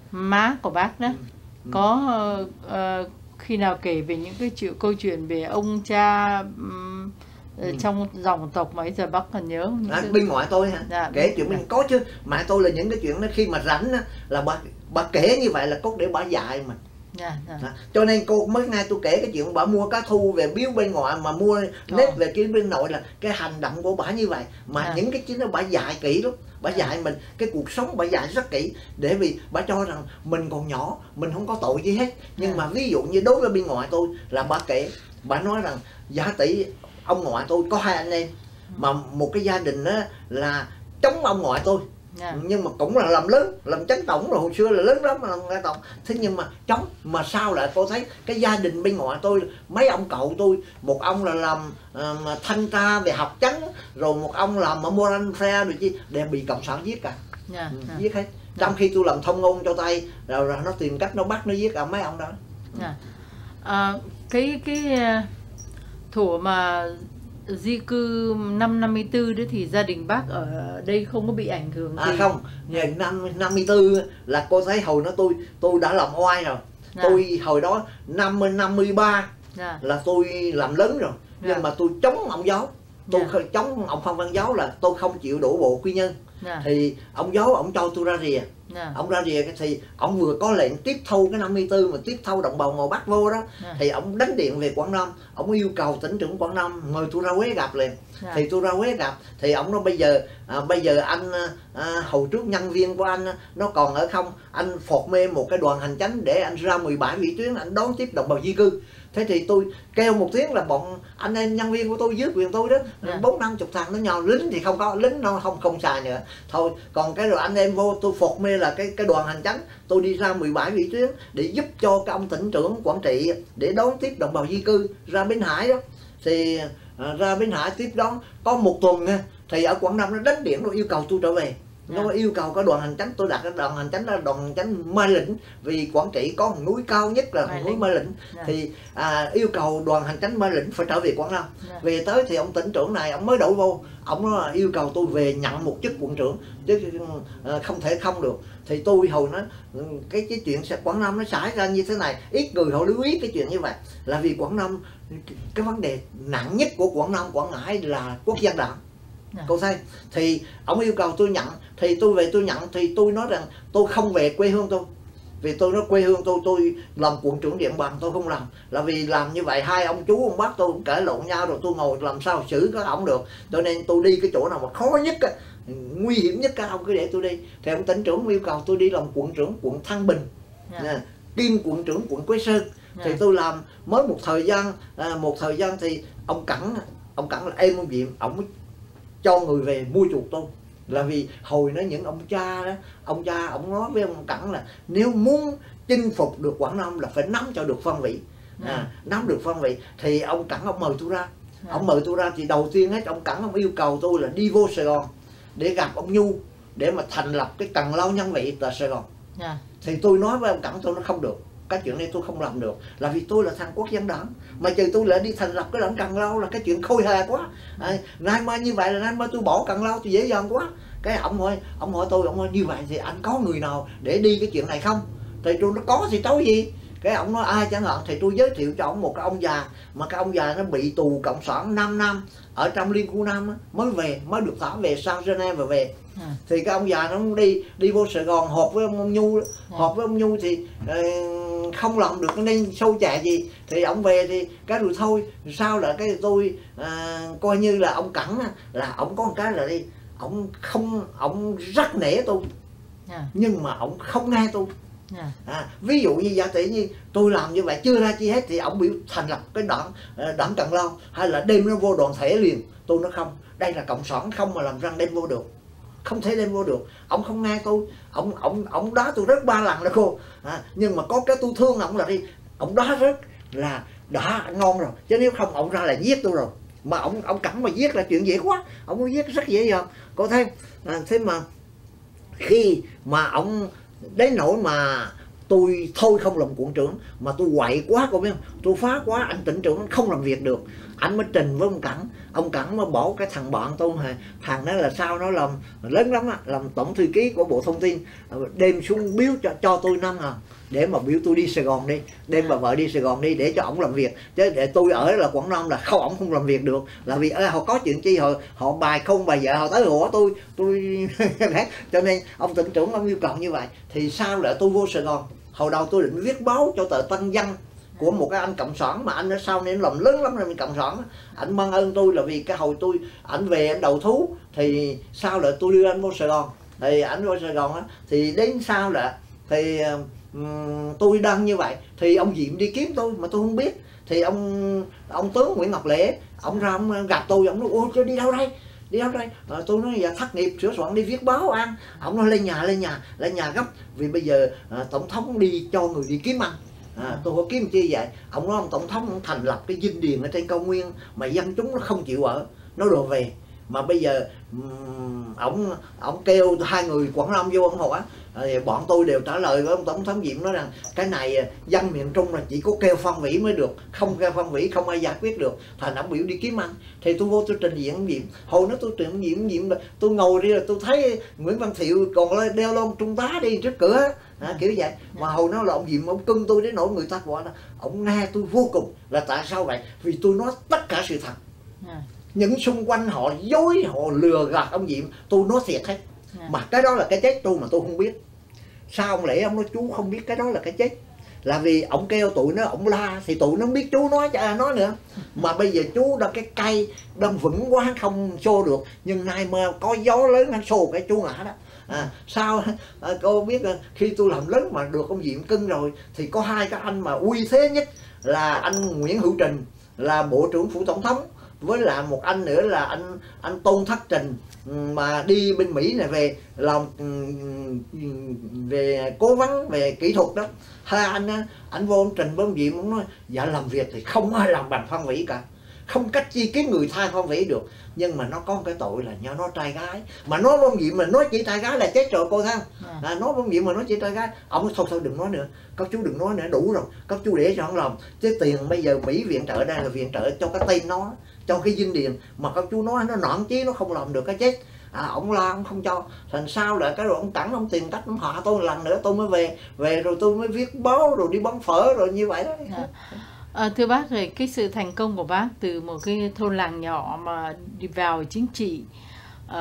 Má của bác đó, Ừ. có uh, khi nào kể về những cái chuyện câu chuyện về ông cha um, Ừ. trong dòng tộc mà bây giờ bác còn nhớ không? À, cái... bên ngoại tôi hả? Dạ, Kể chuyện dạ. mình có chứ. Mẹ tôi là những cái chuyện đó khi mà rảnh á, là bà bà kể như vậy là cốt để bà dạy mình. Dạ, dạ. Đó. Cho nên cô mới nay tôi kể cái chuyện bà mua cá thu về biếu bên ngoại mà mua nếp về kia bên nội là cái hành động của bà như vậy. Mà À. những cái chuyện đó bà dạy kỹ lắm. Bà À. dạy mình cái cuộc sống, bà dạy rất kỹ. Để vì bà cho rằng mình còn nhỏ, mình không có tội gì hết. Nhưng À. mà ví dụ như đối với bên ngoại tôi là bà kể, bà nói rằng giả tỷ ông ngoại tôi có hai anh em, mà một cái gia đình đó là chống ông ngoại tôi. Dạ. Nhưng mà cũng là làm lớn, làm chánh tổng rồi, hồi xưa là lớn lắm mà làm nghe tổng. Thế nhưng mà chống, mà sao lại cô thấy cái gia đình bên ngoại tôi, mấy ông cậu tôi, một ông là làm uh, thanh tra về học chánh, rồi một ông làm ở Moran Fair rồi chi, đều bị cộng sản giết cả. Dạ. Ừ, Dạ. giết hết. Trong khi tôi làm thông ngôn cho Tây, rồi, rồi nó tìm cách nó bắt nó giết cả mấy ông đó. Dạ. À, cái cái uh, thủ mà di cư năm năm mươi tư đó thì gia đình bác ở đây không có bị ảnh hưởng gì? À không, ngày năm năm mươi tư là cô thấy hồi đó tôi tôi đã làm oai rồi. Dạ. Tôi hồi đó năm năm mươi ba Dạ. là tôi làm lớn rồi. Dạ. Nhưng mà tôi chống ông giáo, tôi Dạ. chống ông Phan Văn Giáo là tôi không chịu đổ bộ quy nhân. Dạ. Thì ông giáo ông cho tôi ra rìa. Dạ. Ông ra rìa thì ông vừa có lệnh tiếp thâu cái năm mươi tư mà tiếp thâu đồng bào ngoài Bắc vô đó. Dạ. Thì ông đánh điện về Quảng Nam, ông yêu cầu tỉnh trưởng Quảng Nam mời tôi ra Huế gặp liền. Dạ. Thì tôi ra Huế gặp thì ông nói bây giờ à, bây giờ anh à, hồi trước nhân viên của anh nó còn ở không, anh phọt mê một cái đoàn hành chánh để anh ra mười bảy vị tuyến anh đón tiếp đồng bào di cư. Thế thì tôi kêu một tiếng là bọn anh em nhân viên của tôi dưới quyền tôi đó, Dạ. bốn năm chục thằng nó nhào, lính thì không có, lính nó không không xài nữa thôi. Còn cái rồi anh em vô tôi phọt mê là cái cái đoàn hành chánh, tôi đi ra mười bảy vị tuyến để giúp cho cái ông tỉnh trưởng Quảng Trị để đón tiếp đồng bào di cư ra Bến Hải đó. Thì à, ra Bến Hải tiếp đón có một tuần thì ở Quảng Nam nó đánh điện nó yêu cầu tôi trở về. Nó Dạ. yêu cầu cái đoàn hành chánh, tôi đặt cái đoàn hành chánh là đoàn hành chánh Mai Lĩnh, vì Quảng Trị có một núi cao nhất là Mai núi Lĩnh. Mai Lĩnh. Dạ. Thì à, yêu cầu đoàn hành chánh Mai Lĩnh phải trở về Quảng Nam. Dạ. Về tới thì ông tỉnh trưởng này ông mới đổ vô, ông nói là yêu cầu tôi về nhận một chức quận trưởng chứ à, không thể không được. Thì tôi hồi nó cái cái chuyện Quảng Nam nó xảy ra như thế này, ít người họ lưu ý cái chuyện như vậy là vì Quảng Nam, cái vấn đề nặng nhất của Quảng Nam Quảng Ngãi là quốc dân đảng. Dạ. Cô thấy thì ông yêu cầu tôi nhận, thì tôi về tôi nhận, thì tôi nói rằng tôi không về quê hương tôi, vì tôi nói quê hương tôi tôi làm quận trưởng Điện Bàn tôi không làm, là vì làm như vậy hai ông chú ông bác tôi cãi lộn nhau rồi tôi ngồi làm sao xử các ông được. Cho nên tôi đi cái chỗ nào mà khó nhất á, nguy hiểm nhất các ông cứ để tôi đi. Thì ông tỉnh trưởng yêu cầu tôi đi làm quận trưởng quận Thăng Bình, Dạ. kim quận trưởng quận Quế Sơn. Dạ. Thì tôi làm mới một thời gian à, một thời gian thì ông Cẩn ông Cẩn là em ông Diệm, ông mới cho người về mua chuộc tôi. Là vì hồi đó những ông cha đó, ông cha ông nói với ông Cẩn là nếu muốn chinh phục được Quảng Nam là phải nắm cho được phong vị. À, nắm được phong vị thì ông Cẩn ông mời tôi ra. Dạ. Ông mời tôi ra thì đầu tiên hết ông Cẩn ông yêu cầu tôi là đi vô Sài Gòn để gặp ông Nhu để mà thành lập cái Cần Lao Nhân Vị tại Sài Gòn. Dạ. Thì tôi nói với ông Cẩn tôi nó không được, cái chuyện này tôi không làm được, là vì tôi là thằng quốc dân đảng, mà trừ tôi lại đi thành lập cái đảng Cần Lao là cái chuyện khôi hài quá. À, nay mai như vậy là nay mai tôi bỏ Cần Lao thì dễ dàng quá. Cái ông hỏi ông hỏi tôi, ông hỏi như vậy thì anh có người nào để đi cái chuyện này không? Thì tôi nó có thì cháu gì. cái ông nói ai chẳng hạn, thì tôi giới thiệu cho ông một cái ông già, mà cái ông già nó bị tù cộng sản năm năm ở trong Liên khu Nam á, mới về, mới được thả về sang Geneva và về. À. Thì cái ông già nó đi đi vô Sài Gòn họp với ông, ông Nhu, à. họp với ông Nhu thì uh, không làm được nên sâu chè gì, thì ông về thì cái rồi thôi. Sao là cái tôi uh, coi như là ông Cẩn là ông có một cái là đi, ông không, ông rất nể tôi, à. nhưng mà ông không nghe tôi. Yeah. À, ví dụ như giả tỷ như tôi làm như vậy chưa ra chi hết thì ông biểu thành lập cái đảng đảng Cần Lao, hay là đem nó vô đoàn thể liền. Tôi nói không, đây là cộng sản không mà làm răng đem vô được, không thể đem vô được. Ông không nghe tôi, ông ông ông đá tôi rất ba lần đó cô. À, nhưng mà có cái tôi thương ông là đi, ông đá rất là đã ngon rồi, chứ nếu không ông ra là giết tôi rồi. Mà ông ông Cẩn mà giết là chuyện dễ quá, ông có giết rất dễ dàng. Có thấy à, thế mà khi mà ông đến nỗi mà tôi thôi không làm quận trưởng, mà tôi quậy quá, cô biết không, tôi phá quá, anh tỉnh trưởng không làm việc được, anh mới trình với ông Cẩn. Ông Cẩn mới bỏ cái thằng bạn tôi, thằng đó là sao nó làm lớn lắm á, làm tổng thư ký của Bộ Thông tin, đem xuống biếu cho, cho tôi năm ngàn để mà biểu tôi đi Sài Gòn đi, đem bà vợ đi Sài Gòn đi để cho ổng làm việc, chứ để tôi ở là Quảng Nam là không, ổng không làm việc được, là vì ơi, họ có chuyện chi họ họ bài không bài vợ họ tới hủa tôi tôi cho nên ông tỉnh trưởng ông yêu cầu như vậy. Thì sao lại tôi vô Sài Gòn, hồi đầu tôi định viết báo cho tờ Tân Dân của một cái anh cộng sản, mà anh ở sau này làm lớn lắm rồi, mình cộng sản anh mang ơn tôi là vì cái hồi tôi ảnh về anh đầu thú, thì sao lại tôi đưa anh vô Sài Gòn, thì ảnh vô Sài Gòn á, thì đến sau là thì um, tôi đăng như vậy thì ông Diệm đi kiếm tôi mà tôi không biết, thì ông ông tướng Nguyễn Ngọc Lễ ông ra ông gặp tôi, ông nói ôi tôi đi đâu đây đi đâu đây à, tôi nói dạ thất nghiệp sửa soạn đi viết báo ăn. Ông nói lên nhà lên nhà lên nhà gấp, vì bây giờ à, tổng thống đi cho người đi kiếm ăn. À, tôi có kiếm chi vậy? Ông nói ông tổng thống ông thành lập cái dinh điền ở trên cao nguyên mà dân chúng nó không chịu ở, nó đòi về. Mà bây giờ um, ông ông kêu hai người Quảng Nam vô ông hỏi, à, bọn tôi đều trả lời với ông tổng thống Diệm nói rằng cái này dân miền Trung là chỉ có kêu Phan Vĩ mới được, không kêu Phan Vĩ không ai giải quyết được. Thành ông biểu đi kiếm ăn, thì tôi vô tôi trình diện ông Diệm. Hồi đó tôi trình ông Diệm Diệm là tôi ngồi đi là tôi thấy Nguyễn Văn Thiệu còn đeo lon trung tá đi trước cửa. À, kiểu vậy. Mà hồi đó là ông Diệm ông cưng tôi đến nỗi người ta gọi là ông nghe tôi vô cùng. Là tại sao vậy? Vì tôi nói tất cả sự thật. Những xung quanh họ dối, họ lừa gạt ông Diệm, tôi nói thiệt hết. Mà cái đó là cái chết tôi mà tôi không biết. Sao ông Lễ ông nói chú không biết cái đó là cái chết? Là vì ông kêu tụi nó, ông la thì tụi nó không biết chú nói, chả ai nói nữa. Mà bây giờ chú đã cái cây đang vững quá không xô được, nhưng nay mà có gió lớn nó xô cái chú ngã đó. À, sao à, cô biết khi tôi làm lớn mà được ông Diệm cưng rồi, thì có hai cái anh mà uy thế nhất là anh Nguyễn Hữu Trình là Bộ trưởng Phủ Tổng thống, với lại một anh nữa là anh anh Tôn Thất Trình mà đi bên Mỹ này về làm về cố vấn về kỹ thuật đó. Hai anh á, anh vô ông Trình với ông Diệm, ông nói dạ làm việc thì không ai làm bằng Phan Vĩ cả, không cách chi kiếm người thay Phan Vĩ được, nhưng mà nó có một cái tội là do nó trai gái. Mà nói với ông Diệm mà nói chỉ trai gái là chết rồi cô thấy không? À, nói với ông Diệm mà nói chỉ trai gái, ông nói thôi thôi đừng nói nữa, các chú đừng nói nữa, đủ rồi, các chú để cho ông làm, chứ tiền bây giờ Mỹ viện trợ đây là viện trợ cho cái tên nó, cho cái dinh điền, mà các chú nói nó nõn chí nó không làm được cái chết. À, ông la ông không cho, thành sao lại cái rồi ông Cẩn ông tìm cách ông hạ tôi một lần nữa, tôi mới về về rồi tôi mới viết báo rồi đi bán phở rồi như vậy đó. À. À, thưa bác, rồi cái sự thành công của bác từ một cái thôn làng nhỏ mà đi vào chính trị, uh,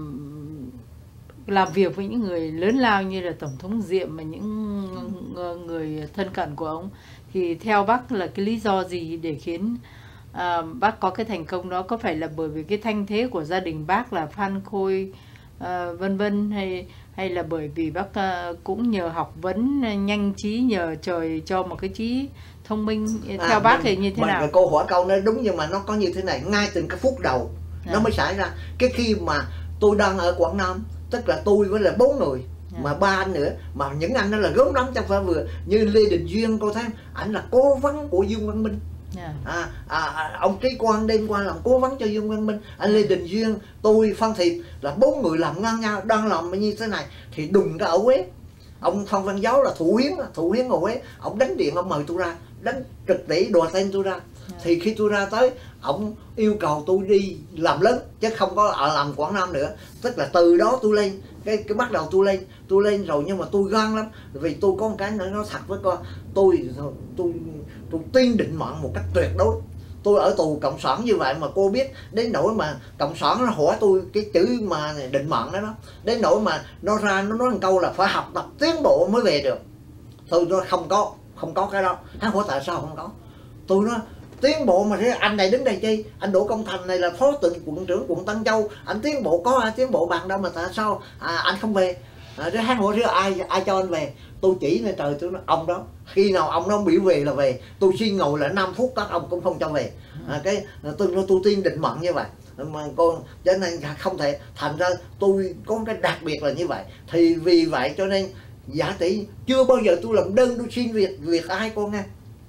làm việc với những người lớn lao như là Tổng thống Diệm và những người thân cận của ông, thì theo bác là cái lý do gì để khiến uh, bác có cái thành công đó? Có phải là bởi vì cái thanh thế của gia đình bác là Phan Khôi uh, vân vân, hay hay là bởi vì bác uh, cũng nhờ học vấn nhanh trí, nhờ trời cho một cái trí thông minh? Theo à, bác thì như thế nào? Cái câu hỏi câu nó đúng, nhưng mà nó có như thế này, ngay từ cái phút đầu à. nó mới xảy ra. Cái khi mà tôi đang ở Quảng Nam, tức là tôi với là bốn người à. mà ba anh nữa, mà những anh đó là gớm lắm chẳng phải vừa, như Lê Đình Duyên cô thấy ảnh là cố vấn của Dương Văn Minh. Yeah. À, à, ông Trí Quang đêm qua làm cố vấn cho Dương Văn Minh, anh Lê Đình Duyên, tôi, Phan Thiệp, là bốn người làm ngang nhau, đang làm như thế này thì đùng cái ở Huế. Ông Phan Văn Giáo là thủ hiến, thủ hiến ở Huế, ông đánh điện ông mời tôi ra, đánh trực tỷ đòi tên tôi ra. Thì khi tôi ra tới, ổng yêu cầu tôi đi làm lớn chứ không có ở làm Quảng Nam nữa. Tức là từ đó tôi lên, cái cái bắt đầu tôi lên, tôi lên rồi, nhưng mà tôi gan lắm, vì tôi có một cái nữa nói thật với con, tôi tôi tôi, tôi tin định mệnh một cách tuyệt đối. Tôi ở tù cộng sản như vậy mà cô biết, đến nỗi mà cộng sản nó hỏi tôi cái chữ mà định mệnh đó, đó đến nỗi mà nó ra nó nói một câu là phải học tập tiến bộ mới về được. Tôi nói không có, không có cái đó. Hắn hỏi tại sao không có, tôi nói tiến bộ mà thế anh này đứng đây chi, anh Đỗ Công Thành này là phó tỉnh quận trưởng quận Tân Châu, anh tiến bộ có ai tiến bộ bằng đâu mà tại sao à, anh không về. À, thế hắn hỏi ai ai cho anh về, tôi chỉ lên trời tôi nói ông đó, khi nào ông nó biểu về là về, tôi xin ngồi là năm phút các ông cũng không cho về. À, cái tôi nói tôi tin định mệnh như vậy mà con, cho nên không thể, thành ra tôi có cái đặc biệt là như vậy. Thì vì vậy cho nên giả tỷ chưa bao giờ tôi làm đơn tôi xin việc việc ai con nghe,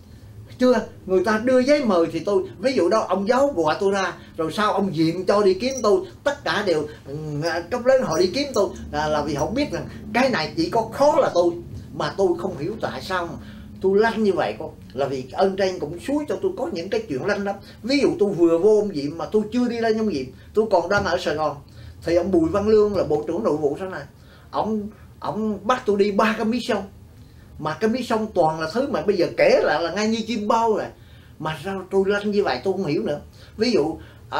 chưa. Người ta đưa giấy mời thì tôi, ví dụ đó ông giáo gọi tôi ra rồi sau ông diện cho đi kiếm tôi, tất cả đều cấp lớn họ đi kiếm tôi là, là vì họ biết rằng cái này chỉ có khó là tôi, mà tôi không hiểu tại sao mà tôi lanh như vậy con, là vì ơn trên cũng xúi cho tôi có những cái chuyện lanh lắm. Ví dụ tôi vừa vô ông Diệm mà tôi chưa đi lên ông Diệm, tôi còn đang ở Sài Gòn, thì ông Bùi Văn Lương là bộ trưởng nội vụ sau này, ông ông bắt tôi đi ba cái mission, mà cái mission toàn là thứ mà bây giờ kể lại là ngay như chim bao rồi, mà sao tôi lanh như vậy tôi không hiểu nữa. Ví dụ à,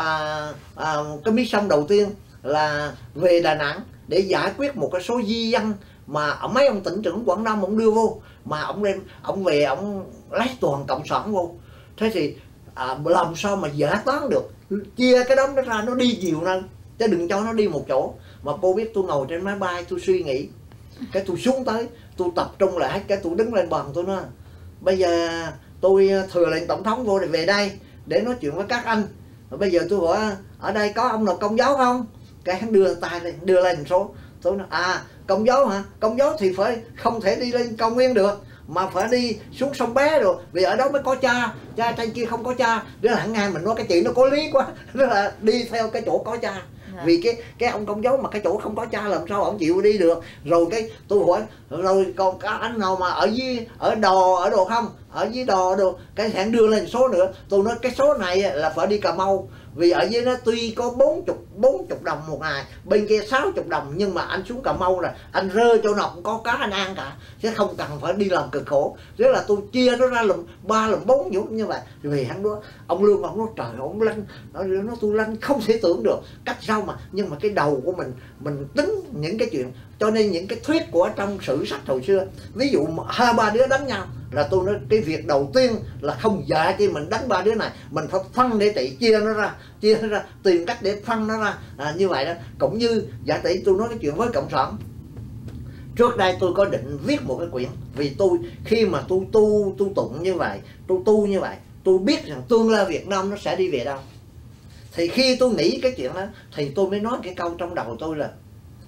à, cái mission đầu tiên là về Đà Nẵng để giải quyết một cái số di dân mà ở mấy ông tỉnh trưởng Quảng Nam ông đưa vô, mà ông đem ông về ông lấy toàn cộng sản vô. Thế thì à, làm sao mà giải tán được, chia cái đống đó ra nó đi nhiều nơi chứ đừng cho nó đi một chỗ. Mà cô biết tôi ngồi trên máy bay tôi suy nghĩ, cái tôi xuống tới tôi tập trung lại, cái tôi đứng lên bàn tôi nói bây giờ tôi thừa lệnh tổng thống vô để về đây để nói chuyện với các anh. Bây giờ tôi hỏi ở đây có ông nào công giáo không, cái hắn đưa tay lên đưa lên một số, tôi nói à công giáo hả, công giáo thì phải không thể đi lên cao nguyên được mà phải đi xuống sông Bé rồi, vì ở đó mới có cha, cha trên kia không có cha. Đó là nghe mình nói cái chuyện nó có lý quá, đó là đi theo cái chỗ có cha. Vì cái cái ông công giáo mà cái chỗ không có cha làm sao ông chịu đi được. Rồi cái tôi hỏi rồi còn các anh nào mà ở dưới ở đò ở đồ không, ở dưới đò đồ, cái hãng đưa lên số nữa. Tôi nói cái số này là phải đi Cà Mau, vì ở dưới nó tuy có bốn chục bốn chục đồng một ngày, bên kia sáu chục đồng, nhưng mà anh xuống Cà Mau là anh rơi chỗ nào cũng có cá anh ăn cả, chứ không cần phải đi làm cực khổ. Thế là tôi chia nó ra làm ba làm bốn nhút như vậy. Vì hắn đó ông Lương ông nói trời ông lanh, nó tôi lanh không thể tưởng được cách sao mà, nhưng mà cái đầu của mình mình tính những cái chuyện. Cho nên những cái thuyết của trong sử sách hồi xưa, ví dụ hai ba đứa đánh nhau là tôi nói cái việc đầu tiên là không dạy cho mình đánh ba đứa này, mình phải phân để trị, chia nó ra, chia nó ra, tìm cách để phân nó ra. À, như vậy đó. Cũng như giả tỷ tôi nói cái chuyện với cộng sản, trước đây tôi có định viết một cái quyển, vì tôi khi mà tôi tu tu tụng như vậy, tôi tu như vậy, tôi biết rằng tương lai Việt Nam nó sẽ đi về đâu. Thì khi tôi nghĩ cái chuyện đó thì tôi mới nói cái câu trong đầu tôi là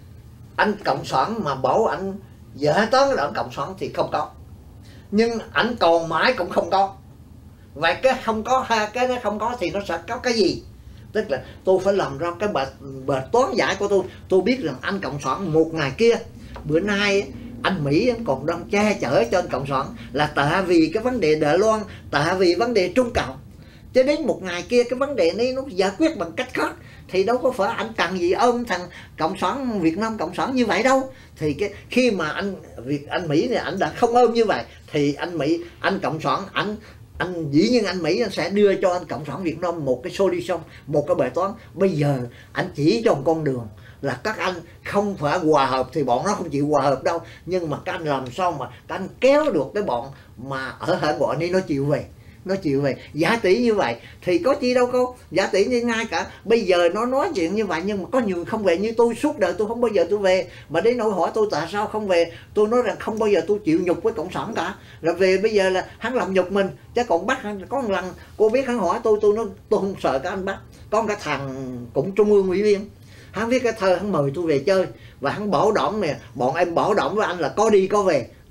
anh cộng sản mà bảo anh giải tán đảng cộng sản thì không có, nhưng anh còn mãi cũng không có. Vậy cái không có, hai cái nó không có thì nó sẽ có cái gì? Tức là tôi phải làm ra cái bài, bài toán giải của tôi. Tôi biết rằng anh cộng sản một ngày kia, bữa nay anh Mỹ còn đang che chở cho anh cộng sản là tại vì cái vấn đề Đài Loan, tại vì vấn đề Trung Cộng. Cho đến một ngày kia cái vấn đề này nó giải quyết bằng cách khác, thì đâu có phải anh cần gì ôm thằng cộng sản Việt Nam cộng sản như vậy đâu. Thì cái khi mà anh việc anh Mỹ này anh đã không ôm như vậy, thì anh Mỹ anh cộng sản anh anh dĩ nhiên anh Mỹ anh sẽ đưa cho anh cộng sản Việt Nam một cái solution, một cái bài toán. Bây giờ anh chỉ cho một con đường là các anh không phải hòa hợp thì bọn nó không chịu hòa hợp đâu, nhưng mà các anh làm sao mà các anh kéo được cái bọn mà ở hải ngoại này nó chịu về, nó chịu về. Giả tỷ như vậy thì có chi đâu cô, giả tỷ như ngay cả bây giờ nó nói chuyện như vậy, nhưng mà có nhiều không về. Như tôi suốt đời tôi không bao giờ tôi về, mà đến nỗi hỏi tôi tại sao không về, tôi nói rằng không bao giờ tôi chịu nhục với cộng sản cả. Rồi về bây giờ là hắn làm nhục mình, chứ còn bắt có một lần cô biết hắn hỏi tôi, tôi nói tôi không sợ các anh bắt. Có một cái thằng cũng trung ương ủy viên, hắn viết cái thơ, hắn mời tôi về chơi và hắn bảo đảm nè, bọn em bảo đảm với anh là có đi có về.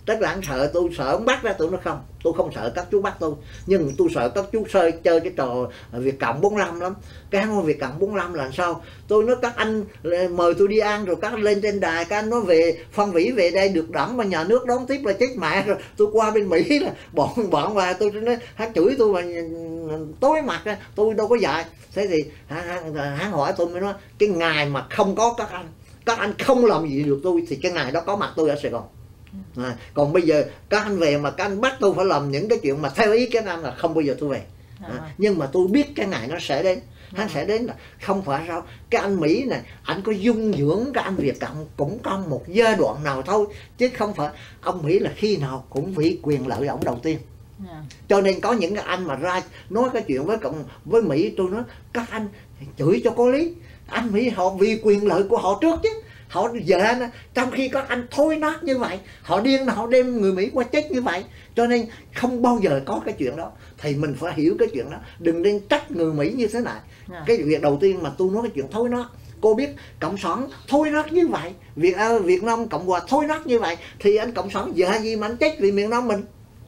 Tức là anh sợ, tôi sợ ông bắt ra, tôi nói không, tôi không sợ các chú bắt tôi, nhưng tôi sợ các chú chơi chơi cái trò Việt Cộng bốn lăm lắm. Cái hắn Việt Cộng bốn lăm là sao? Tôi nói các anh mời tôi đi ăn rồi các anh lên trên đài, các anh nói về Phan Vĩ về đây được đảng và nhà nước đón tiếp là chết mẹ rồi. Tôi qua bên Mỹ là bọn bọn và tôi nói hắn chửi tôi mà tối mặt ra, tôi đâu có dạy. Thế thì hắn, hắn hỏi tôi mới nói cái ngày mà không có các anh, các anh không làm gì được tôi, thì cái ngày đó có mặt tôi ở Sài Gòn. À, còn bây giờ các anh về mà các anh bắt tôi phải làm những cái chuyện mà theo ý các anh là không bao giờ tôi về. À, nhưng mà tôi biết cái ngày nó sẽ đến. Hắn sẽ đến là không phải sao cái anh Mỹ này anh có dung dưỡng cái anh Việt Cộng cũng có một giai đoạn nào thôi, chứ không phải ông Mỹ là khi nào cũng vì quyền lợi ông đầu tiên. Yeah. Cho nên có những cái anh mà ra nói cái chuyện với cộng với Mỹ, tôi nói các anh chửi cho có lý, anh Mỹ họ vì quyền lợi của họ trước chứ, họ dễ trong khi các anh thối nát như vậy, họ điên họ đem người Mỹ qua chết như vậy, cho nên không bao giờ có cái chuyện đó. Thì mình phải hiểu cái chuyện đó, đừng nên trách người Mỹ như thế này. Yeah. Cái việc đầu tiên mà tôi nói cái chuyện thối nát, cô biết cộng sản thối nát như vậy, Việt à, Việt Nam Cộng Hòa thối nát như vậy, thì anh cộng sản dễ gì mà anh chết vì miền Nam mình.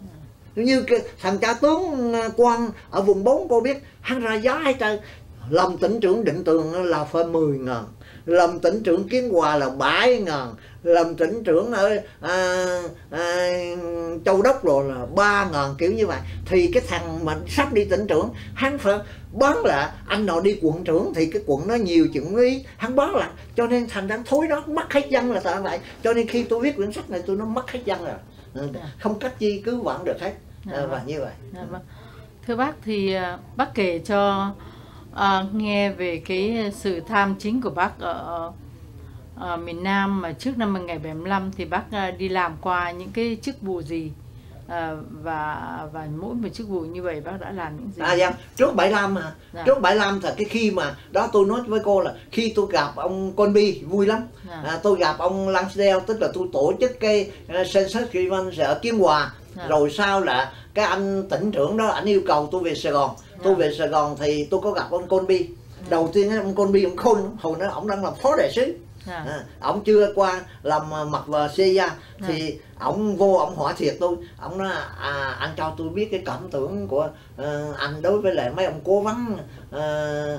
Như cái thằng cha tướng Quang ở vùng bốn, cô biết hắn ra giá hay trời, làm tỉnh trưởng Định Tường là phải mười ngàn, làm tỉnh trưởng Kiến Hòa là bảy ngàn, làm tỉnh trưởng ở à, à, Châu Đốc rồi là ba ngàn, kiểu như vậy. Thì cái thằng mà sắp đi tỉnh trưởng hắn phải bán lại, anh nào đi quận trưởng thì cái quận nó nhiều chuyện ý, hắn bán lại, cho nên thành ra thối đó mất hết dân là tại vậy. Cho nên khi tôi viết quyển sách này tôi nó mất hết dân rồi, không cách chi cứ vẫn được hết. À, và như vậy. À, vâng. Thưa bác thì bác kể cho à, nghe về cái sự tham chính của bác ở, ở miền Nam mà trước năm một nghìn chín trăm bảy mươi lăm thì bác đi làm qua những cái chức vụ gì, à, và và mỗi một chức vụ như vậy bác đã làm những gì? À dạ, trước bảy mươi lăm mà. Dạ. Trước bảy mươi lăm là cái khi mà đó tôi nói với cô là khi tôi gặp ông Conby vui lắm. Dạ. À, tôi gặp ông Lansdale, tức là tôi tổ chức cái uh, census grievance ở Kiến Hòa. Dạ. Rồi sau là cái anh tỉnh trưởng đó anh yêu cầu tôi về Sài Gòn. Dạ. Tôi về Sài Gòn thì tôi có gặp ông Conby. Dạ. Đầu tiên ông Conby ông khôn, hồi đó ông đang làm phó đại sứ. Yeah. À, ông chưa qua làm mặt vào xê i a. Yeah. Thì ông vô ông hỏi thiệt tôi, ông nói à, anh cho tôi biết cái cảm tưởng của uh, anh đối với lại mấy ông cố vấn uh, uh,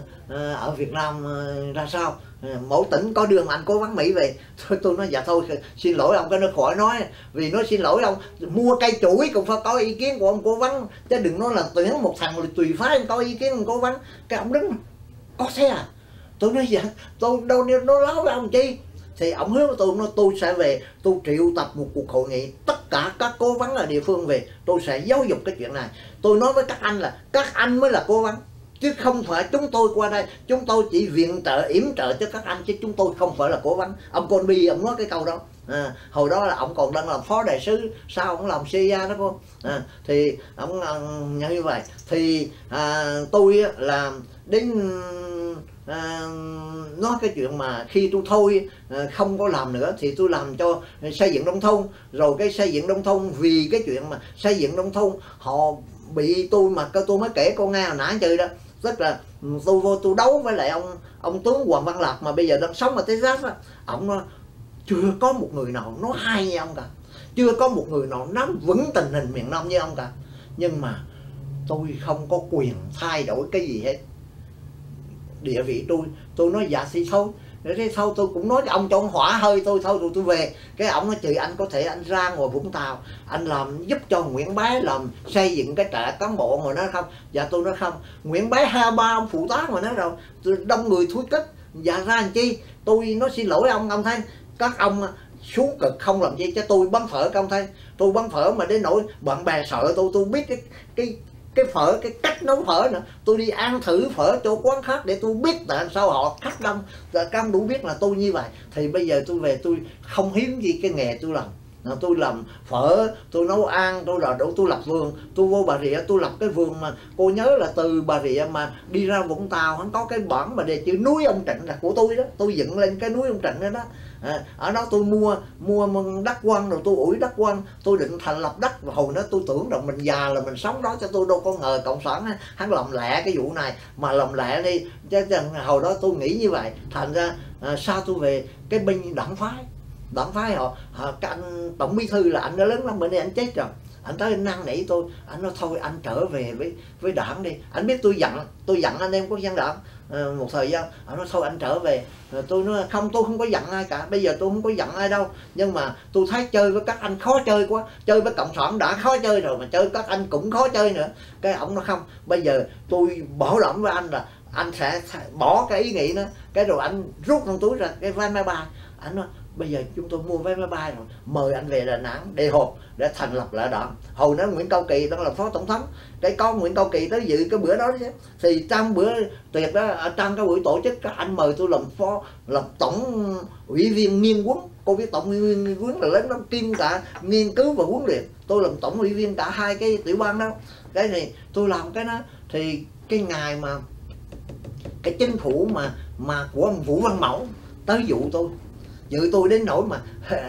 ở Việt Nam uh, ra sao, uh, mỗi tỉnh có đường anh cố vấn Mỹ về. Thôi tôi nói dạ thôi xin lỗi ông, cái nó khỏi nói, vì nói xin lỗi ông mua cây chuỗi cũng phải có ý kiến của ông cố vấn, chứ đừng nói là tuyển một thằng tùy phái có ý kiến ông cố vấn. Cái ông đứng có xe à? Tôi nói dạ tôi đâu nói láo với ông chi. Thì ông hứa với tôi nói tôi sẽ về, tôi triệu tập một cuộc hội nghị tất cả các cố vấn ở địa phương về, tôi sẽ giáo dục cái chuyện này. Tôi nói với các anh là các anh mới là cố vấn, chứ không phải chúng tôi qua đây, chúng tôi chỉ viện trợ yểm trợ cho các anh, chứ chúng tôi không phải là cố vấn. Ông Conby ông nói cái câu đó. À, hồi đó là ông còn đang làm phó đại sứ, sao ông làm xê i a đó cô. À, thì ông như vậy thì à, tôi làm đến à, nói cái chuyện mà khi tôi thôi à, không có làm nữa thì tôi làm cho xây dựng nông thôn. Rồi cái xây dựng nông thôn, vì cái chuyện mà xây dựng nông thôn họ bị tôi mà tôi mới kể cô nghe hồi nãy chơi đó, tức là tôi vô tôi đấu với lại ông ông tướng Hoàng Văn Lạc mà bây giờ đang sống ở Texas á. Ông nói chưa có một người nào nói hay như ông cả, chưa có một người nào nắm vững tình hình miền Nam như ông cả. Nhưng mà tôi không có quyền thay đổi cái gì hết, địa vị tôi tôi nói dạ thì thôi. Thế sau tôi cũng nói cho ông cho ông hỏa hơi tôi thôi rồi tôi về. Cái ông nói chị anh có thể anh ra ngoài Vũng Tàu anh làm giúp cho Nguyễn Bá làm xây dựng cái trại cán bộ mà nó không. Dạ tôi nói không, Nguyễn Bá hai ba ông phụ tá mà nó rồi đông người thui kích. Dạ ra làm chi, tôi nói xin lỗi ông, ông thấy các ông xuống cực không làm gì cho tôi bán phở. Các ông thấy tôi bán phở mà đến nỗi bạn bè sợ tôi, tôi biết cái cái cái phở, cái cách nấu phở nữa, tôi đi ăn thử phở chỗ quán khác để tôi biết tại sao họ khách đông. Rồi các ông đủ biết là tôi như vậy. Thì bây giờ tôi về tôi không hiếm gì cái nghề tôi làm. Tôi làm phở, tôi nấu ăn, tôi là tôi lập vườn, tôi vô Bà Rịa tôi lập cái vườn mà cô nhớ là từ Bà Rịa mà đi ra Vũng Tàu hắn có cái bản mà đề chữ núi ông Trịnh là của tôi đó, tôi dựng lên cái núi ông Trịnh đó đó. À, ở đó tôi mua mua đất quăng rồi tôi ủi đất quăng, tôi định thành lập đất. Và hồi đó tôi tưởng rằng mình già là mình sống đó, cho tôi đâu có ngờ cộng sản hắn làm lẹ cái vụ này mà làm lẹ đi. Chứ hồi đó tôi nghĩ như vậy, thành ra à, sao tôi về cái bên đảng phái đảng phái họ, họ cái anh tổng bí thư là anh đã lớn lắm, bữa nay anh chết rồi, anh tới anh năn nỉ tôi, anh nói thôi anh trở về với với đảng đi, anh biết tôi giận tôi giận anh em quốc dân đảng à, một thời gian, anh nói thôi anh trở về. Rồi tôi nói không, tôi không có giận ai cả, bây giờ tôi không có giận ai đâu, nhưng mà tôi thấy chơi với các anh khó chơi quá, chơi với cộng sản đã khó chơi rồi mà chơi với các anh cũng khó chơi nữa. Cái ông nói không, bây giờ tôi bảo đảm với anh là anh sẽ bỏ cái ý nghĩ đó. Cái rồi anh rút trong túi ra cái vé máy bay, anh nói bây giờ chúng tôi mua vé máy bay rồi, mời anh về Đà Nẵng để họp để thành lập lại đảng. Hồi đó Nguyễn Cao Kỳ đang là phó tổng thống, cái con Nguyễn Cao Kỳ tới dự cái bữa đó chứ. Thì trong bữa tiệc đó, trong cái buổi tổ chức, các anh mời tôi làm phó, làm tổng ủy viên nghiên huấn. Cô biết tổng ủy viên nghiên huấn là lớn lắm, kiêm cả nghiên cứu và huấn luyện. Tôi làm tổng ủy viên cả hai cái tiểu ban đó. Cái này tôi làm cái đó, thì cái ngày mà cái chính phủ mà mà của ông Vũ Văn Mẫu tới dụ tôi, dự tôi đến nỗi mà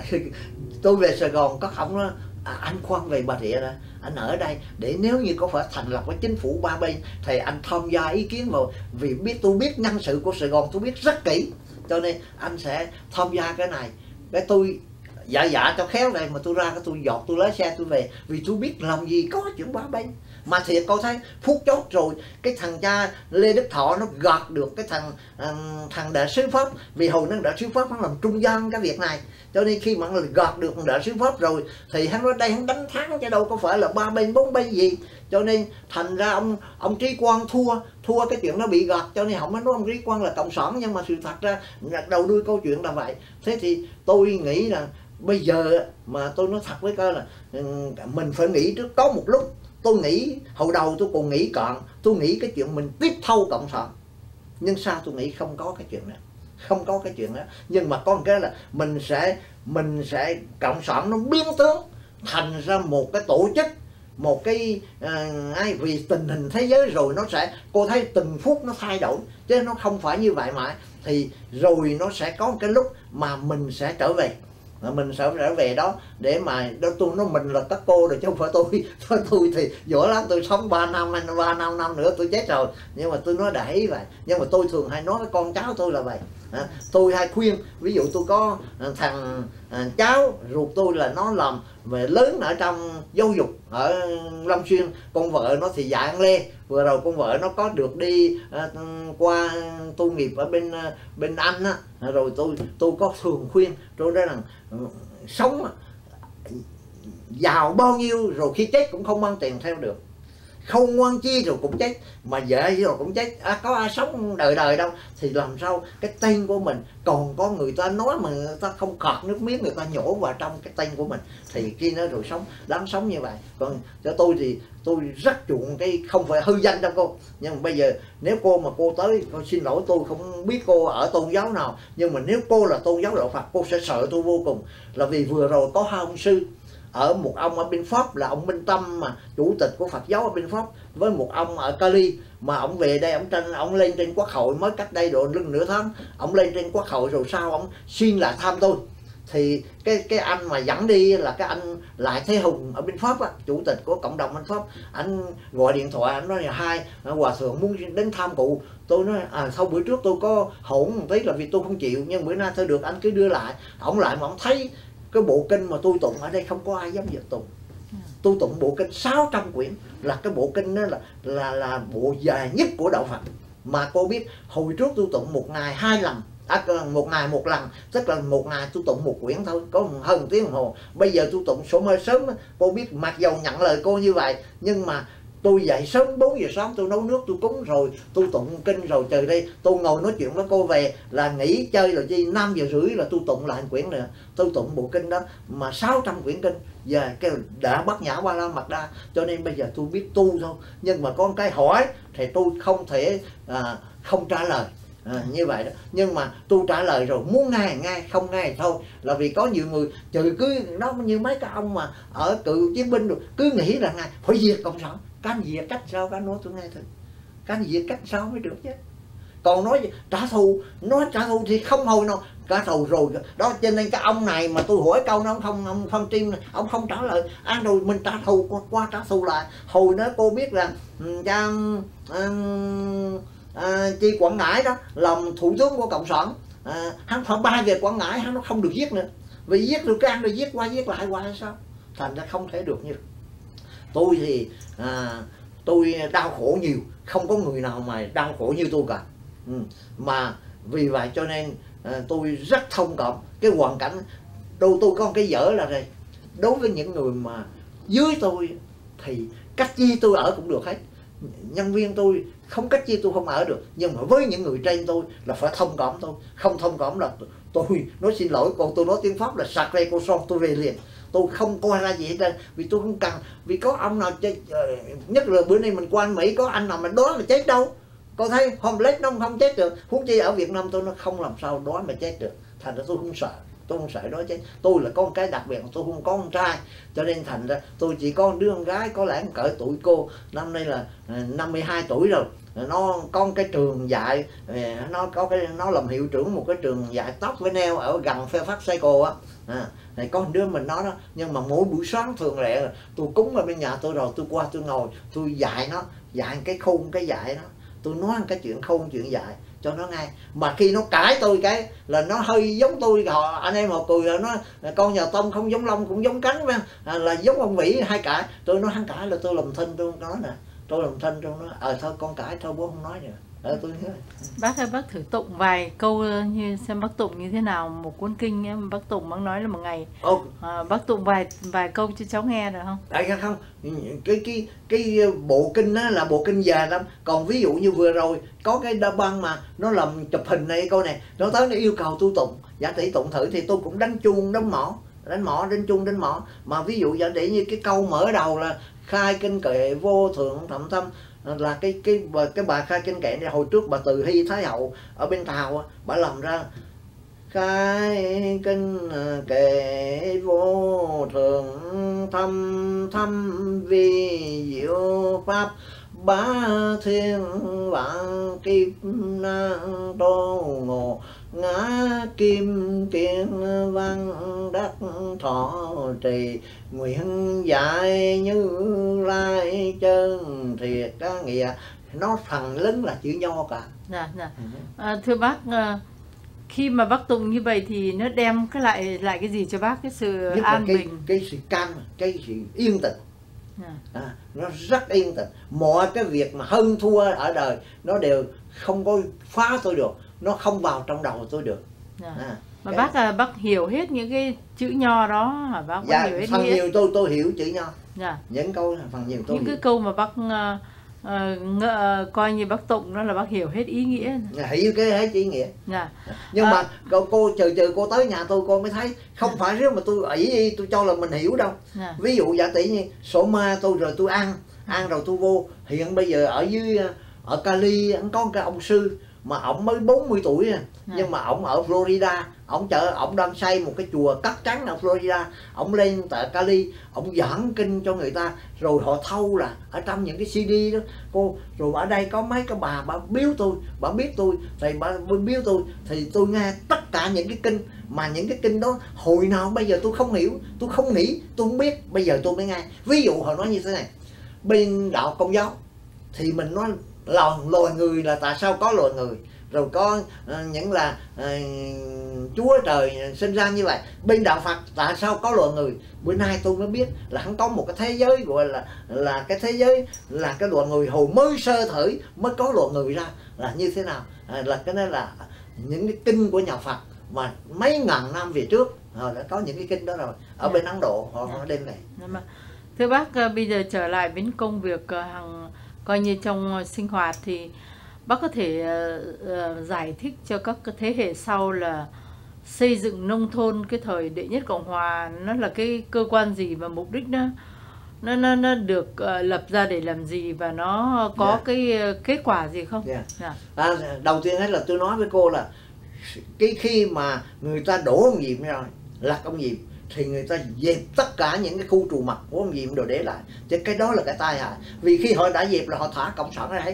tôi về Sài Gòn, có ông đó, à, anh khoan về Bà Rịa ra, anh ở đây để nếu như có phải thành lập cái chính phủ ba bên thì anh tham gia ý kiến vào, vì biết tôi biết nhân sự của Sài Gòn tôi biết rất kỹ, cho nên anh sẽ tham gia cái này. Cái tôi dạ dạ cho khéo này mà tôi ra cái tôi dọt tôi lấy xe tôi về, vì tôi biết làm gì có chuyện ba bên. Mà thiệt cô thấy phút chót rồi cái thằng cha Lê Đức Thọ nó gạt được cái thằng uh, thằng đại sứ Pháp, vì hồi nó đại sứ Pháp nó làm trung gian cái việc này, cho nên khi mà nó gạt được thằng đại sứ Pháp rồi thì hắn nói đây hắn đánh thắng chứ đâu có phải là ba bên bốn bên gì, cho nên thành ra ông ông Trí Quang thua thua cái chuyện nó bị gạt, cho nên không nói ông Trí Quang là cộng sản, nhưng mà sự thật ra đầu đuôi câu chuyện là vậy. Thế thì tôi nghĩ là bây giờ mà tôi nói thật với cơ là mình phải nghĩ trước. Có một lúc tôi nghĩ hồi đầu tôi còn nghĩ cạn, tôi nghĩ cái chuyện mình tiếp thâu cộng sản, nhưng sao tôi nghĩ không có cái chuyện đó, không có cái chuyện đó. Nhưng mà có một cái là mình sẽ mình sẽ cộng sản nó biến tướng thành ra một cái tổ chức, một cái à, ai vì tình hình thế giới rồi nó sẽ, cô thấy từng phút nó thay đổi chứ nó không phải như vậy mãi, thì rồi nó sẽ có một cái lúc mà mình sẽ trở về, mình sẽ trở về đó để mà đó. Tôi nói mình là các cô rồi chứ không phải tôi tôi, tôi thì giỏi lắm, tôi sống ba năm hay ba năm năm nữa tôi chết rồi, nhưng mà tôi nói để vậy. Nhưng mà tôi thường hay nói với con cháu tôi là vậy, à, tôi hay khuyên, ví dụ tôi có thằng à, cháu ruột tôi là nó làm về lớn ở trong giáo dục ở Long Xuyên, con vợ nó thì dạy ăn lê, vừa rồi con vợ nó có được đi à, qua tu nghiệp ở bên bên Anh á, rồi tôi tôi có thường khuyên tôi nói rằng sống giàu bao nhiêu rồi khi chết cũng không mang tiền theo được, không ngoan chi rồi cũng chết, mà dễ rồi cũng chết, à, có ai sống đời đời đâu. Thì làm sao cái tên của mình còn có người ta nói mà người ta không khọt nước miếng, người ta nhổ vào trong cái tên của mình, thì khi nó rồi sống đáng sống như vậy. Còn cho tôi thì tôi rất chuộng cái không phải hư danh đâu cô, nhưng mà bây giờ nếu cô mà cô tới, cô xin lỗi tôi không biết cô ở tôn giáo nào, nhưng mà nếu cô là tôn giáo đạo Phật cô sẽ sợ tôi vô cùng, là vì vừa rồi có hai ông sư, ở một ông ở bên Pháp là ông Minh Tâm mà chủ tịch của Phật giáo ở bên Pháp, với một ông ở Cali mà ông về đây ông tranh ông lên trên quốc hội mới cách đây độ lưng nửa tháng, ông lên trên quốc hội rồi sao ông xin lại thăm tôi. Thì cái cái anh mà dẫn đi là cái anh Lại Thế Hùng ở bên Pháp á, chủ tịch của cộng đồng bên Pháp, anh gọi điện thoại anh nói là hai hòa thượng muốn đến thăm cụ. Tôi nói à sau bữa trước tôi có hỗn một tí là vì tôi không chịu, nhưng bữa nay thôi được anh cứ đưa lại. Ông lại mà ông thấy cái bộ kinh mà tôi tụng ở đây không có ai dám giật tụng. Tôi tụng bộ kinh sáu trăm quyển, là cái bộ kinh đó là là là bộ dài nhất của đạo Phật. Mà cô biết hồi trước tôi tụng một ngày hai lần, à, một ngày một lần, tức là một ngày tôi tụng một quyển thôi, có hơn một tiếng đồng hồ. Bây giờ tôi tụng số hơi sớm, cô biết mặc dầu nhận lời cô như vậy, nhưng mà tôi dậy sớm bốn giờ sáng tôi nấu nước tôi cúng rồi tôi tụng kinh rồi từ đây tôi ngồi nói chuyện với cô về là nghỉ chơi rồi chi, năm giờ rưỡi là tôi tụng lại quyển nữa. Tôi tụng bộ kinh đó mà sáu trăm quyển kinh và cái đã Bát Nhã Ba La Mật Đa, cho nên bây giờ tôi biết tu thôi. Nhưng mà có cái hỏi thì tôi không thể à, không trả lời à, như vậy đó. Nhưng mà tôi trả lời rồi, muốn nghe nghe, không nghe thì thôi. Là vì có nhiều người trừ cứ nó như mấy cái ông mà ở cựu chiến binh rồi cứ nghĩ là ngày phải diệt cộng sản. Cái gì cách sao cái nói tôi nghe thôi, cái gì cách sao mới được chứ. Còn nói trả thù, nói trả thù thì không hồi nào trả thù rồi đó. Cho nên cái ông này mà tôi hỏi câu nó ông không ông không tim ông không trả lời ăn rồi mình trả thù qua, qua trả thù lại. Hồi đó cô biết là cha um, à, chi Quảng Ngãi đó làm thủ tướng của cộng sản, à, hắn phải bay về Quảng Ngãi, hắn nó không được giết nữa. vì giết rồi cái ăn rồi giết qua giết lại qua hay sao? Thành ra không thể được như tôi thì à, tôi đau khổ nhiều, không có người nào mà đau khổ như tôi cả. Ừ. Mà vì vậy cho nên à, tôi rất thông cảm cái hoàn cảnh. Đâu tôi có một cái dở là đây, đối với những người mà dưới tôi thì cách chi tôi ở cũng được hết, nhân viên tôi không cách chi tôi không ở được, nhưng mà với những người trên tôi là phải thông cảm. Tôi không thông cảm là tôi nói xin lỗi, còn tôi nói tiếng Pháp là sạc rê cô son tôi về liền, tôi không coi ra gì hết trơn, vì tôi không cần. Vì có ông nào chết, nhất là bữa nay mình qua Mỹ có anh nào mà đói mà chết đâu, con thấy homeless nó không chết được, huống chi ở Việt Nam tôi nó không làm sao đói mà chết được. Thành ra tôi không sợ, tôi không sợ đó chứ. Tôi là con cái đặc biệt, tôi không có con trai, cho nên thành ra tôi chỉ có đứa con gái có lẽ cỡ tuổi cô, năm nay là năm mươi hai tuổi rồi. Nó có cái trường dạy, nó có cái nó làm hiệu trưởng một cái trường dạy tóc với nail ở gần Fairfax Cycle á. À, này có một đứa mình nói đó, nhưng mà mỗi buổi sáng thường lệ tôi cúng ở bên nhà tôi rồi tôi qua tôi ngồi tôi dạy nó, dạy cái khôn cái dạy nó, tôi nói cái chuyện khôn chuyện dạy cho nó nghe. Mà khi nó cãi tôi cái là nó hơi giống tôi, họ anh em họ cười là nó con nhà tông không giống lông cũng giống cánh mà à, là giống ông Vĩ hay cãi. Tôi nói hắn cãi là tôi làm thinh, tôi nói nè, tôi làm thinh tôi nói ờ à, thôi con cãi thôi bố không nói nữa. Ờ, tôi nói. Bác ơi, bác thử tụng vài câu như xem bác tụng như thế nào, một cuốn kinh ấy, bác tụng bác nói là một ngày. Ô, à, bác tụng vài vài câu cho cháu nghe được không? Tại không, cái cái cái bộ kinh đó là bộ kinh dài lắm. Còn ví dụ như vừa rồi có cái đa băng mà nó làm chụp hình này câu này, nó tới nó yêu cầu tôi tụng, giả tỷ tụng thử thì tôi cũng đánh chuông đánh mõ, đánh mõ đánh chuông đánh mõ. Mà ví dụ giả tỷ như cái câu mở đầu là khai kinh kệ vô thượng thậm thâm, là cái cái cái bà khai kinh kệ này hồi trước bà Từ Hy Thái hậu ở bên Tàu bà làm ra khai kinh kệ vô thượng thâm thâm vi diệu pháp bá thiên vạn kiếp nan tô ngộ ngã kim kiên văn đắc thọ trì nguyện dạy như lai chân thiệt ca nghĩa. Nó phần lớn là chữ nho cả. Dạ, dạ. À, thưa bác, khi mà bác tụng như vậy thì nó đem cái lại lại cái gì cho bác? Cái sự Nhất an cái, bình, cái sự cam, cái sự yên tĩnh. à. À, nó rất yên tĩnh. Mọi cái việc mà hơn thua ở đời nó đều không có phá tôi được, nó không vào trong đầu tôi được. À. À, mà cái... bác à, bác hiểu hết những cái chữ nho đó hả bác? Dạ, hiểu hết phần nghĩa. nhiều tôi tôi hiểu chữ nho. Dạ. Những câu phần nhiều tôi những hiểu. cái câu mà bác uh, uh, ngợ, coi như bác tụng đó là bác hiểu hết ý nghĩa. Dạ, hiểu cái hết ý nghĩa. Dạ. Nhưng à, mà cô, cô chờ chờ cô tới nhà tôi cô mới thấy không phải riêng mà tôi ý tôi cho là mình hiểu đâu. dạ. Ví dụ giả tỷ như sổ ma tôi rồi tôi ăn ăn rồi tôi vô. Hiện bây giờ ở dưới ở Cali có cái ông sư mà ổng mới bốn mươi tuổi à. dạ. Nhưng mà ổng ở Florida, ổng chợ ổng đang xây một cái chùa cắt trắng ở Florida, ổng lên tại Cali ổng giảng kinh cho người ta, rồi họ thâu là ở trong những cái xê đê đó cô. Rồi ở đây có mấy cái bà bà biếu tôi, bà biết tôi thì bà biếu tôi thì tôi nghe tất cả những cái kinh, mà những cái kinh đó hồi nào bây giờ tôi không hiểu, tôi không nghĩ, tôi không biết, bây giờ tôi mới nghe. Ví dụ họ nói như thế này, bên đạo Công giáo thì mình nói là loài người là tại sao có loài người, rồi có uh, những là uh, Chúa trời sinh ra như vậy. Bên đạo Phật tại sao có loài người, bữa nay tôi mới biết là hắn có một cái thế giới gọi là là cái thế giới là cái loài người hồi mới sơ thởi mới có loài người ra là như thế nào. À, là cái đó là những cái kinh của nhà Phật mà mấy ngàn năm về trước họ đã có những cái kinh đó rồi. Ở dạ. bên Ấn Độ họ dạ. đem này. Dạ. Thưa bác, bây giờ trở lại đến công việc hàng coi như trong sinh hoạt thì bác có thể uh, giải thích cho các thế hệ sau là xây dựng nông thôn cái thời đệ nhất Cộng Hòa nó là cái cơ quan gì và mục đích nó nó nó, nó được uh, lập ra để làm gì và nó có yeah. cái uh, kết quả gì không? Yeah. Yeah. À, đầu tiên hết là tôi nói với cô là cái khi mà người ta đổ ông Diệm rồi, lạc ông Diệm thì người ta dẹp tất cả những cái khu trù mật của ông Diệm đồ để lại, chứ cái đó là cái tai hại. Vì khi họ đã dẹp là họ thả cộng sản ra hết.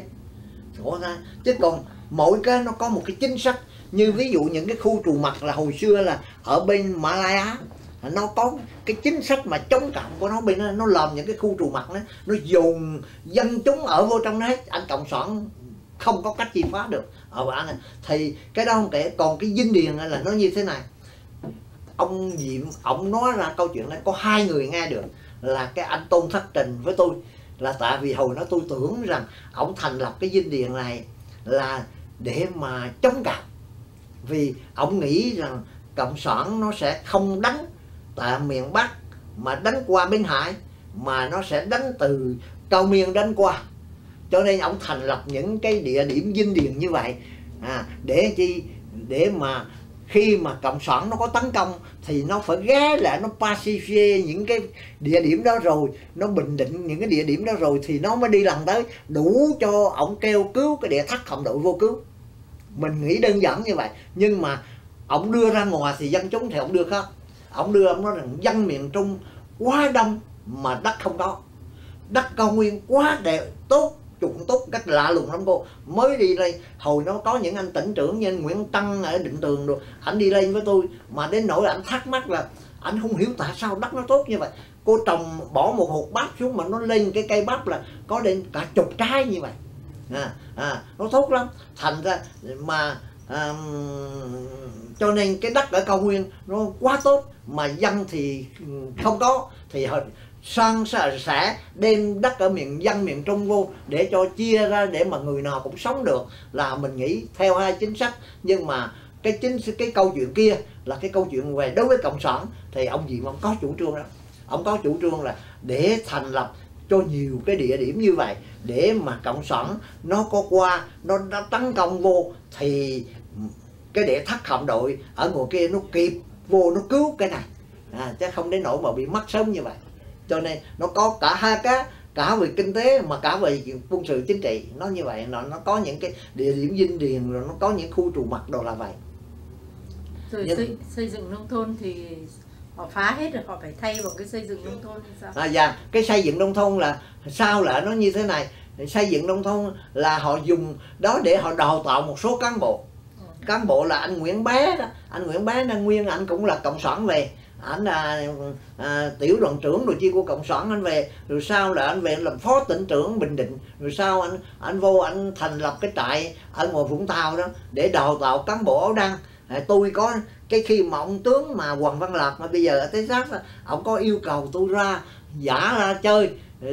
Chứ còn mỗi cái nó có một cái chính sách. Như ví dụ những cái khu trù mật là hồi xưa là ở bên Malaya, nó có cái chính sách mà chống cộng của nó, bên nó, nó làm những cái khu trù mật đó, nó dồn dân chúng ở vô trong đó hết. Anh cộng sản không có cách gì phá được. Ở anh thì cái đó không kể. Còn cái dinh điền là nó như thế này, ông Diệm ông nói ra câu chuyện này có hai người nghe được, là cái anh Tôn Thất Trình với tôi, là tại vì hồi đó tôi tưởng rằng ông thành lập cái dinh điện này là để mà chống cặp, vì ông nghĩ rằng cộng sản nó sẽ không đánh tại miền Bắc mà đánh qua bên Hải, mà nó sẽ đánh từ Cao Miên đánh qua, cho nên ông thành lập những cái địa điểm dinh điện như vậy, à, để chi để mà khi mà cộng sản nó có tấn công thì nó phải ghé lại, nó pacify những cái địa điểm đó rồi nó bình định những cái địa điểm đó rồi thì nó mới đi lần tới, đủ cho ông kêu cứu cái địa thất hạm đội vô cứu. Mình nghĩ đơn giản như vậy, nhưng mà ông đưa ra ngoài thì dân chúng thì ông đưa khác. Ông đưa ông nói rằng dân miền Trung quá đông mà đất không có, đất cao nguyên quá đẹp tốt, chuộng tốt cách lạ lùng lắm cô. Mới đi đây hồi nó có những anh tỉnh trưởng như anh Nguyễn Tăng ở Định Tường rồi, anh đi lên với tôi mà đến nỗi anh thắc mắc là anh không hiểu tại sao đất nó tốt như vậy. Cô trồng bỏ một hột bắp xuống mà nó lên cái cây bắp là có đến cả chục trái như vậy, à, à, nó tốt lắm. Thành ra mà à, cho nên cái đất ở cao nguyên nó quá tốt mà dân thì không có, thì sang sẽ đem đất ở miền dân miền Trung vô để cho chia ra để mà người nào cũng sống được, là mình nghĩ theo hai chính sách. Nhưng mà cái chính cái câu chuyện kia là cái câu chuyện về đối với cộng sản thì ông gì mà ông có chủ trương đó, ông có chủ trương là để thành lập cho nhiều cái địa điểm như vậy để mà cộng sản nó có qua nó đã tấn công vô thì cái để thất hạm đội ở ngoài kia nó kịp vô nó cứu cái này, à, chứ không đến nỗi mà bị mất sớm như vậy. Cho nên nó có cả hai cái, cả về kinh tế mà cả về quân sự chính trị, nó như vậy, nó nó có những cái địa điểm dinh điền, rồi nó có những khu trù mật đồ là vậy. Rồi nhưng... xây, xây dựng nông thôn thì họ phá hết rồi, họ phải thay vào cái xây dựng nông thôn thì sao? À dạ, cái xây dựng nông thôn là sao lại nó như thế này, xây dựng nông thôn là họ dùng đó để họ đào tạo một số cán bộ. Ừ. Cán bộ là anh Nguyễn Bé đó, anh Nguyễn Bé là nguyên anh cũng là cộng sản về, anh là à, tiểu đoàn trưởng rồi chi của cộng sản anh về, rồi sau là anh về làm phó tỉnh trưởng Bình Định, rồi sau anh anh vô anh thành lập cái trại ở ngoài Vũng Tàu đó để đào tạo cán bộ áo đăng. À, tôi có cái khi mà ông tướng mà Hoàng Văn Lạc mà bây giờ ở Tây Giác ông có yêu cầu tôi ra giả ra chơi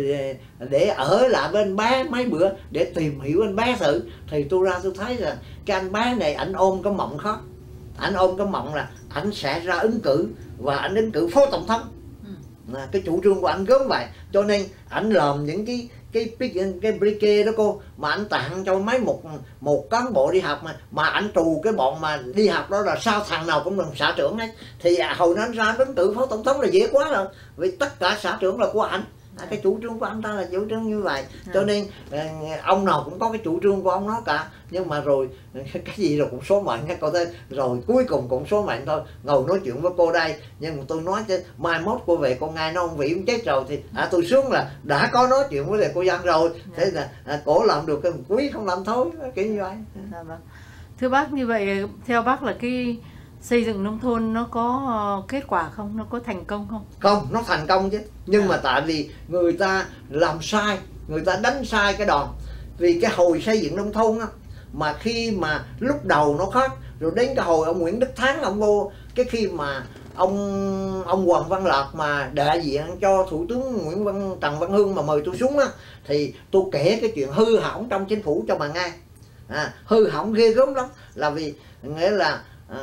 để ở lại với anh bé mấy bữa để tìm hiểu anh bé thử, thì tôi ra tôi thấy là cái anh bé này anh ôm cái mộng khó, anh ôm cái mộng là anh sẽ ra ứng cử và anh ứng cử phó tổng thống. Ừ. À, cái chủ trương của anh gớm vậy, cho nên anh làm những cái cái cái, cái briquet đó cô, mà anh tặng cho mấy một một cán bộ đi học mà mà anh trù cái bọn mà đi học đó là sao thằng nào cũng làm xã trưởng ấy, thì à, hồi đó anh ra ứng cử phó tổng thống là dễ quá rồi, vì tất cả xã trưởng là của anh. À, cái chủ trương của anh ta là chủ trương như vậy, cho nên à, ông nào cũng có cái chủ trương của ông nó cả, nhưng mà rồi cái gì rồi cũng số mệnh các cô thấy, rồi cuối cùng cũng số mệnh thôi. Ngồi nói chuyện với cô đây, nhưng mà tôi nói chứ mai mốt cô về cô nghe nó ông Vĩ cũng chết rồi thì à, tôi sướng là đã có nói chuyện với cô Dân rồi, thế là à, cổ làm được cái quý không làm thôi, kiểu như vậy. À, vâng. Thưa bác, như vậy theo bác là cái xây dựng nông thôn nó có kết quả không? Nó có thành công không? Không, nó thành công chứ. Nhưng à. mà tại vì người ta làm sai, người ta đánh sai cái đòn. Vì cái hồi xây dựng nông thôn á, mà khi mà lúc đầu nó khác, rồi đến cái hồi ông Nguyễn Đức Thắng ông vô, cái khi mà ông ông Hoàng Văn Lạc mà đại diện cho Thủ tướng Nguyễn Văn Trần Văn Hương mà mời tôi xuống á, thì tôi kể cái chuyện hư hỏng trong chính phủ cho bà nghe. À, hư hỏng ghê gớm lắm, là vì nghĩa là à,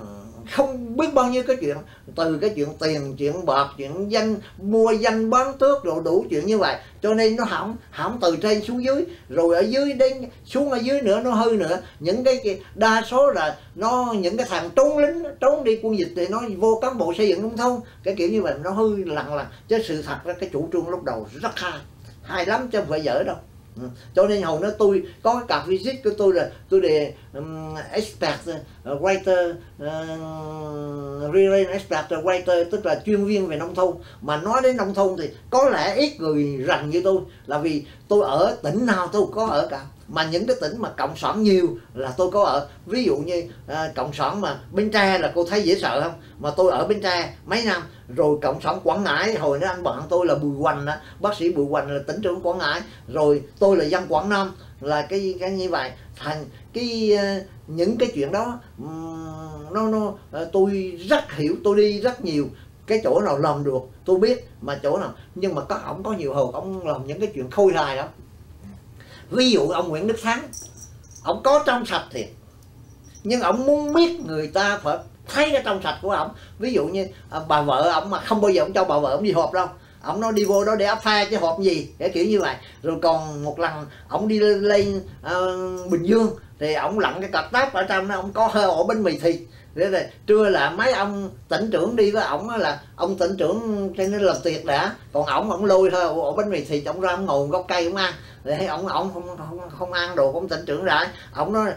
không biết bao nhiêu cái chuyện, từ cái chuyện tiền, chuyện bạc, chuyện danh mua danh bán tước rồi đủ chuyện như vậy, cho nên nó hỏng hỏng từ trên xuống dưới, rồi ở dưới đến xuống ở dưới nữa nó hư nữa. Những cái đa số là nó những cái thằng trốn lính trốn đi quân dịch thì nó vô cán bộ xây dựng nông thôn, cái kiểu như vậy nó hư lặng là, chứ sự thật ra cái chủ trương lúc đầu rất hay hay lắm chứ không phải dở đâu. Ừ. Cho nên hồi đó tôi có cái card visit của tôi là tôi đề um, expert uh, writer uh, really expert writer, tức là chuyên viên về nông thôn. Mà nói đến nông thôn thì có lẽ ít người rành như tôi, là vì tôi ở tỉnh nào tôi có ở cả, mà những cái tỉnh mà cộng sản nhiều là tôi có ở. Ví dụ như uh, cộng sản mà Bến Tre là cô thấy dễ sợ không, mà tôi ở Bến Tre mấy năm rồi. Cộng sản Quảng Ngãi hồi đó anh bạn tôi là Bùi Hoành đó, bác sĩ Bùi Hoành là tỉnh trưởng Quảng Ngãi, rồi tôi là dân Quảng Nam là cái cái như vậy. Thành cái những cái chuyện đó nó nó tôi rất hiểu, tôi đi rất nhiều, cái chỗ nào làm được tôi biết, mà chỗ nào nhưng mà có ổng có nhiều hồi ông làm những cái chuyện khôi hài đó. Ví dụ ông Nguyễn Đức Thắng, ông có trong sạch thiệt, nhưng ông muốn biết người ta phải thấy cái trong sạch của ông. Ví dụ như à, bà vợ ông mà không bao giờ ông cho bà vợ ông đi họp đâu, ông nói đi vô đó để áp pha chứ họp gì, cái kiểu như vậy. Rồi còn một lần ông đi lên, lên uh, Bình Dương thì ông lặn cái cặp táp ở trong đó, ông có hơi ổ bánh mì thịt. Để rồi trưa là mấy ông tỉnh trưởng đi với ổng là ông tỉnh trưởng trên nó làm tiệc đã, còn ổng ổng lôi thôi ổ bánh mì thịt, ổng ra ông ngồi gốc cây ông ăn. Để ổng ổng không, không không ăn đồ của ông tỉnh trưởng ra, ổng nói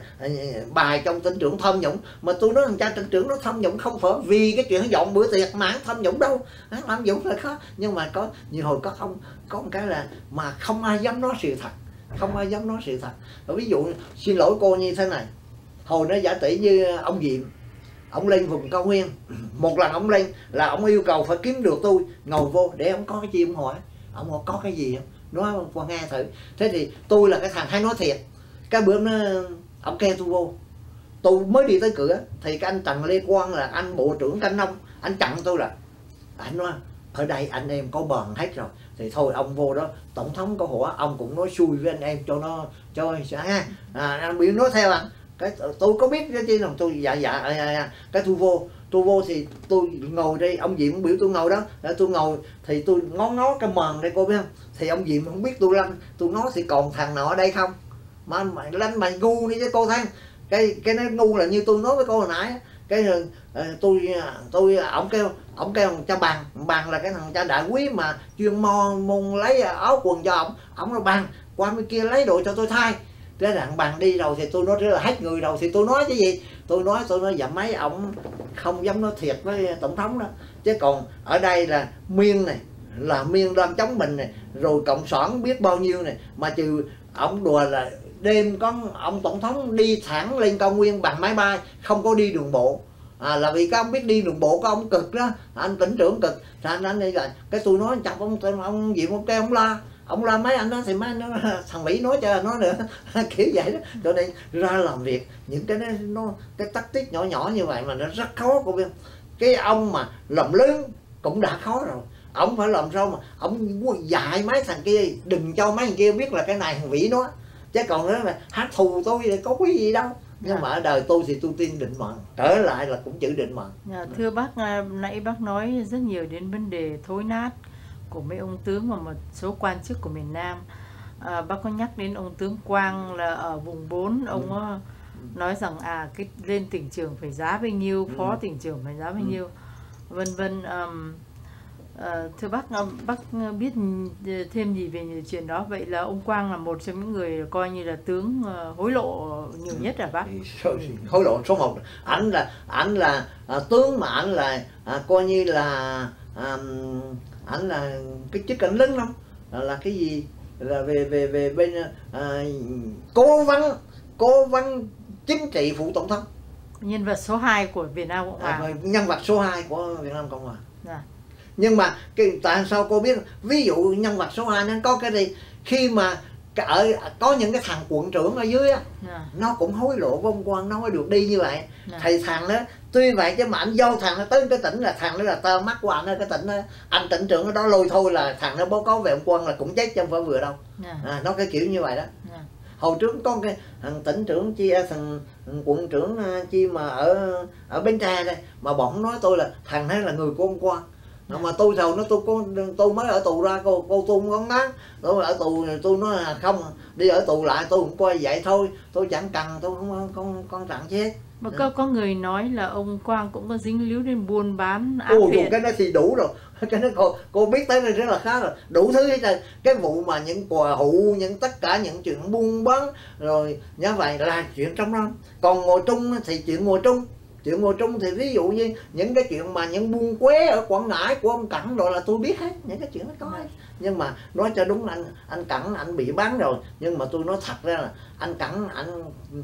bài trong tỉnh trưởng tham nhũng. Mà tôi nói thằng cha tỉnh trưởng nó tham nhũng không phải vì cái chuyện dọn bữa tiệc mà hắn tham nhũng đâu, hắn tham nhũng là khó. Nhưng mà có nhiều hồi có không có một cái là mà không ai dám nói sự thật, không ai dám nói sự thật. Rồi ví dụ xin lỗi cô như thế này, hồi nó giả tỷ như ông Diệm, ông lên vùng cao nguyên, một lần ông lên là ông yêu cầu phải kiếm được tôi ngồi vô để ông có cái gì ông hỏi, ông hỏi có cái gì không, nói qua nghe thử. Thế thì tôi là cái thằng hay nói thiệt. Cái bữa nó ông kêu tôi vô, tôi mới đi tới cửa thì cái anh Trần Lê Quang là anh bộ trưởng Canh Nông, anh chặn tôi là anh nói ở đây anh em có bờn hết rồi, thì thôi ông vô đó tổng thống có hỏi ông cũng nói xui với anh em cho nó cho ha. À, anh bị nói theo anh. Cái tôi có biết cái chi rằng tôi dạ dạ, dạ, dạ. Cái tôi vô tôi vô thì tôi ngồi đây, ông Diệm biểu tôi ngồi đó, để tôi ngồi thì tôi ngó ngó cái mền đây cô biết không, thì ông Diệm không biết tôi lăn, tôi ngó thì còn thằng nào ở đây không, mà mày lăn mày ngu đi chứ cô thấy cái cái nó ngu là như tôi nói với cô hồi nãy. Cái tôi tôi ổng kêu ổng kêu cha Bằng, Bằng là cái thằng cha đại quý mà chuyên môn môn lấy áo quần cho ổng, ổng nói Bằng qua bên kia lấy đồ cho tôi thay. Cái thằng Bằng đi rồi thì tôi nói là hết người rồi thì tôi nói cái gì, tôi nói tôi nói dạ mấy ổng không dám nói thiệt với tổng thống đó. Chứ còn ở đây là Miên này là Miên đang chống mình này, rồi cộng sản biết bao nhiêu này, mà trừ ổng đùa là đêm có ông tổng thống đi thẳng lên cao nguyên bằng máy bay, không có đi đường bộ. À, là vì các ông biết đi đường bộ các ông cực đó, anh tỉnh trưởng cực. Thành anh đi rồi cái tôi nói chọc ông ông Diệm ông kêu ông la, ông la mấy anh đó thì mấy anh đó, thằng Mỹ nói cho nó nữa kiểu vậy đó. Cho nên ra làm việc những cái nó, nó cái tắc tích nhỏ nhỏ như vậy mà nó rất khó cô biết. Cái ông mà làm lớn cũng đã khó rồi, ông phải làm sao mà ông dạy mấy thằng kia đừng cho mấy thằng kia biết là cái này thằng Vĩ nói, chứ còn đó là hát thù tôi thì có quý gì đâu. Nhưng dạ. Mà ở đời tôi thì tôi tin định mệnh, trở lại là cũng chữ định mệnh. Dạ, thưa bác, nãy bác nói rất nhiều đến vấn đề thối nát của mấy ông tướng và một số quan chức của miền Nam. À, bác có nhắc đến ông tướng Quang là ở vùng bốn, ông ừ. nói rằng à cái lên tỉnh trưởng phải giá bao nhiêu, ừ. phó tỉnh trưởng phải giá bao nhiêu, ừ. vân vân. Um, À, thưa bác, bác biết thêm gì về chuyện đó? Vậy là ông Quang là một trong những người coi như là tướng hối lộ nhiều nhất à bác? Hối lộ số một. Ảnh là ảnh là à, tướng mà ảnh là à, coi như là à, ảnh là cái chức ảnh lớn lắm, là, là cái gì là về về về bên à, cố vấn cố vấn chính trị phụ tổng thống, nhân vật số hai của Việt Nam Cộng Hòa. À, nhân vật số hai của Việt Nam Cộng Hòa. Dạ. Nhưng mà cái, tại sao cô biết ví dụ nhân vật số hai nó có cái gì, khi mà ở có những cái thằng quận trưởng ở dưới á, yeah. nó cũng hối lộ với ông Quang nó mới được đi như vậy. Yeah. Thì thằng đó tuy vậy chứ mà anh do thằng nó tới cái tỉnh là thằng đó là tơ mắt của anh ở cái tỉnh đó, anh tỉnh trưởng ở đó lôi thôi là thằng nó báo cáo về ông Quang là cũng chết chứ không phải vừa đâu. Yeah. À, nó cái kiểu như vậy đó. Yeah. Hồi trước có cái thằng tỉnh trưởng chi thằng, thằng quận trưởng chi mà ở ở Bến Tre đây mà bọn nói tôi là thằng này là người của ông Quang. Yeah. Mà tôi giàu nó tôi có tôi mới ở tù ra cô cô tôi không có ngán, tôi ở tù tôi nói là không đi ở tù lại tôi cũng coi vậy thôi, tôi chẳng cần, tôi không không con trạng chết. Mà có có người nói là ông Quang cũng có dính líu đến buôn bán ác thiện. Cái đó thì đủ rồi, cái đó cô cô biết tới đây rất là khá rồi, đủ thứ hết trơn. Cái vụ mà những quà hụ, những tất cả những chuyện buôn bán rồi như vậy là chuyện trong đó. Còn ngồi trung thì chuyện ngồi trung chuyện ngồi trung thì ví dụ như những cái chuyện mà những buôn quế ở Quảng Ngãi của ông Cẩn rồi là tôi biết hết, những cái chuyện đó có hết. Nhưng mà nói cho đúng anh anh Cẩn anh bị bán rồi, nhưng mà tôi nói thật ra là anh Cẩn anh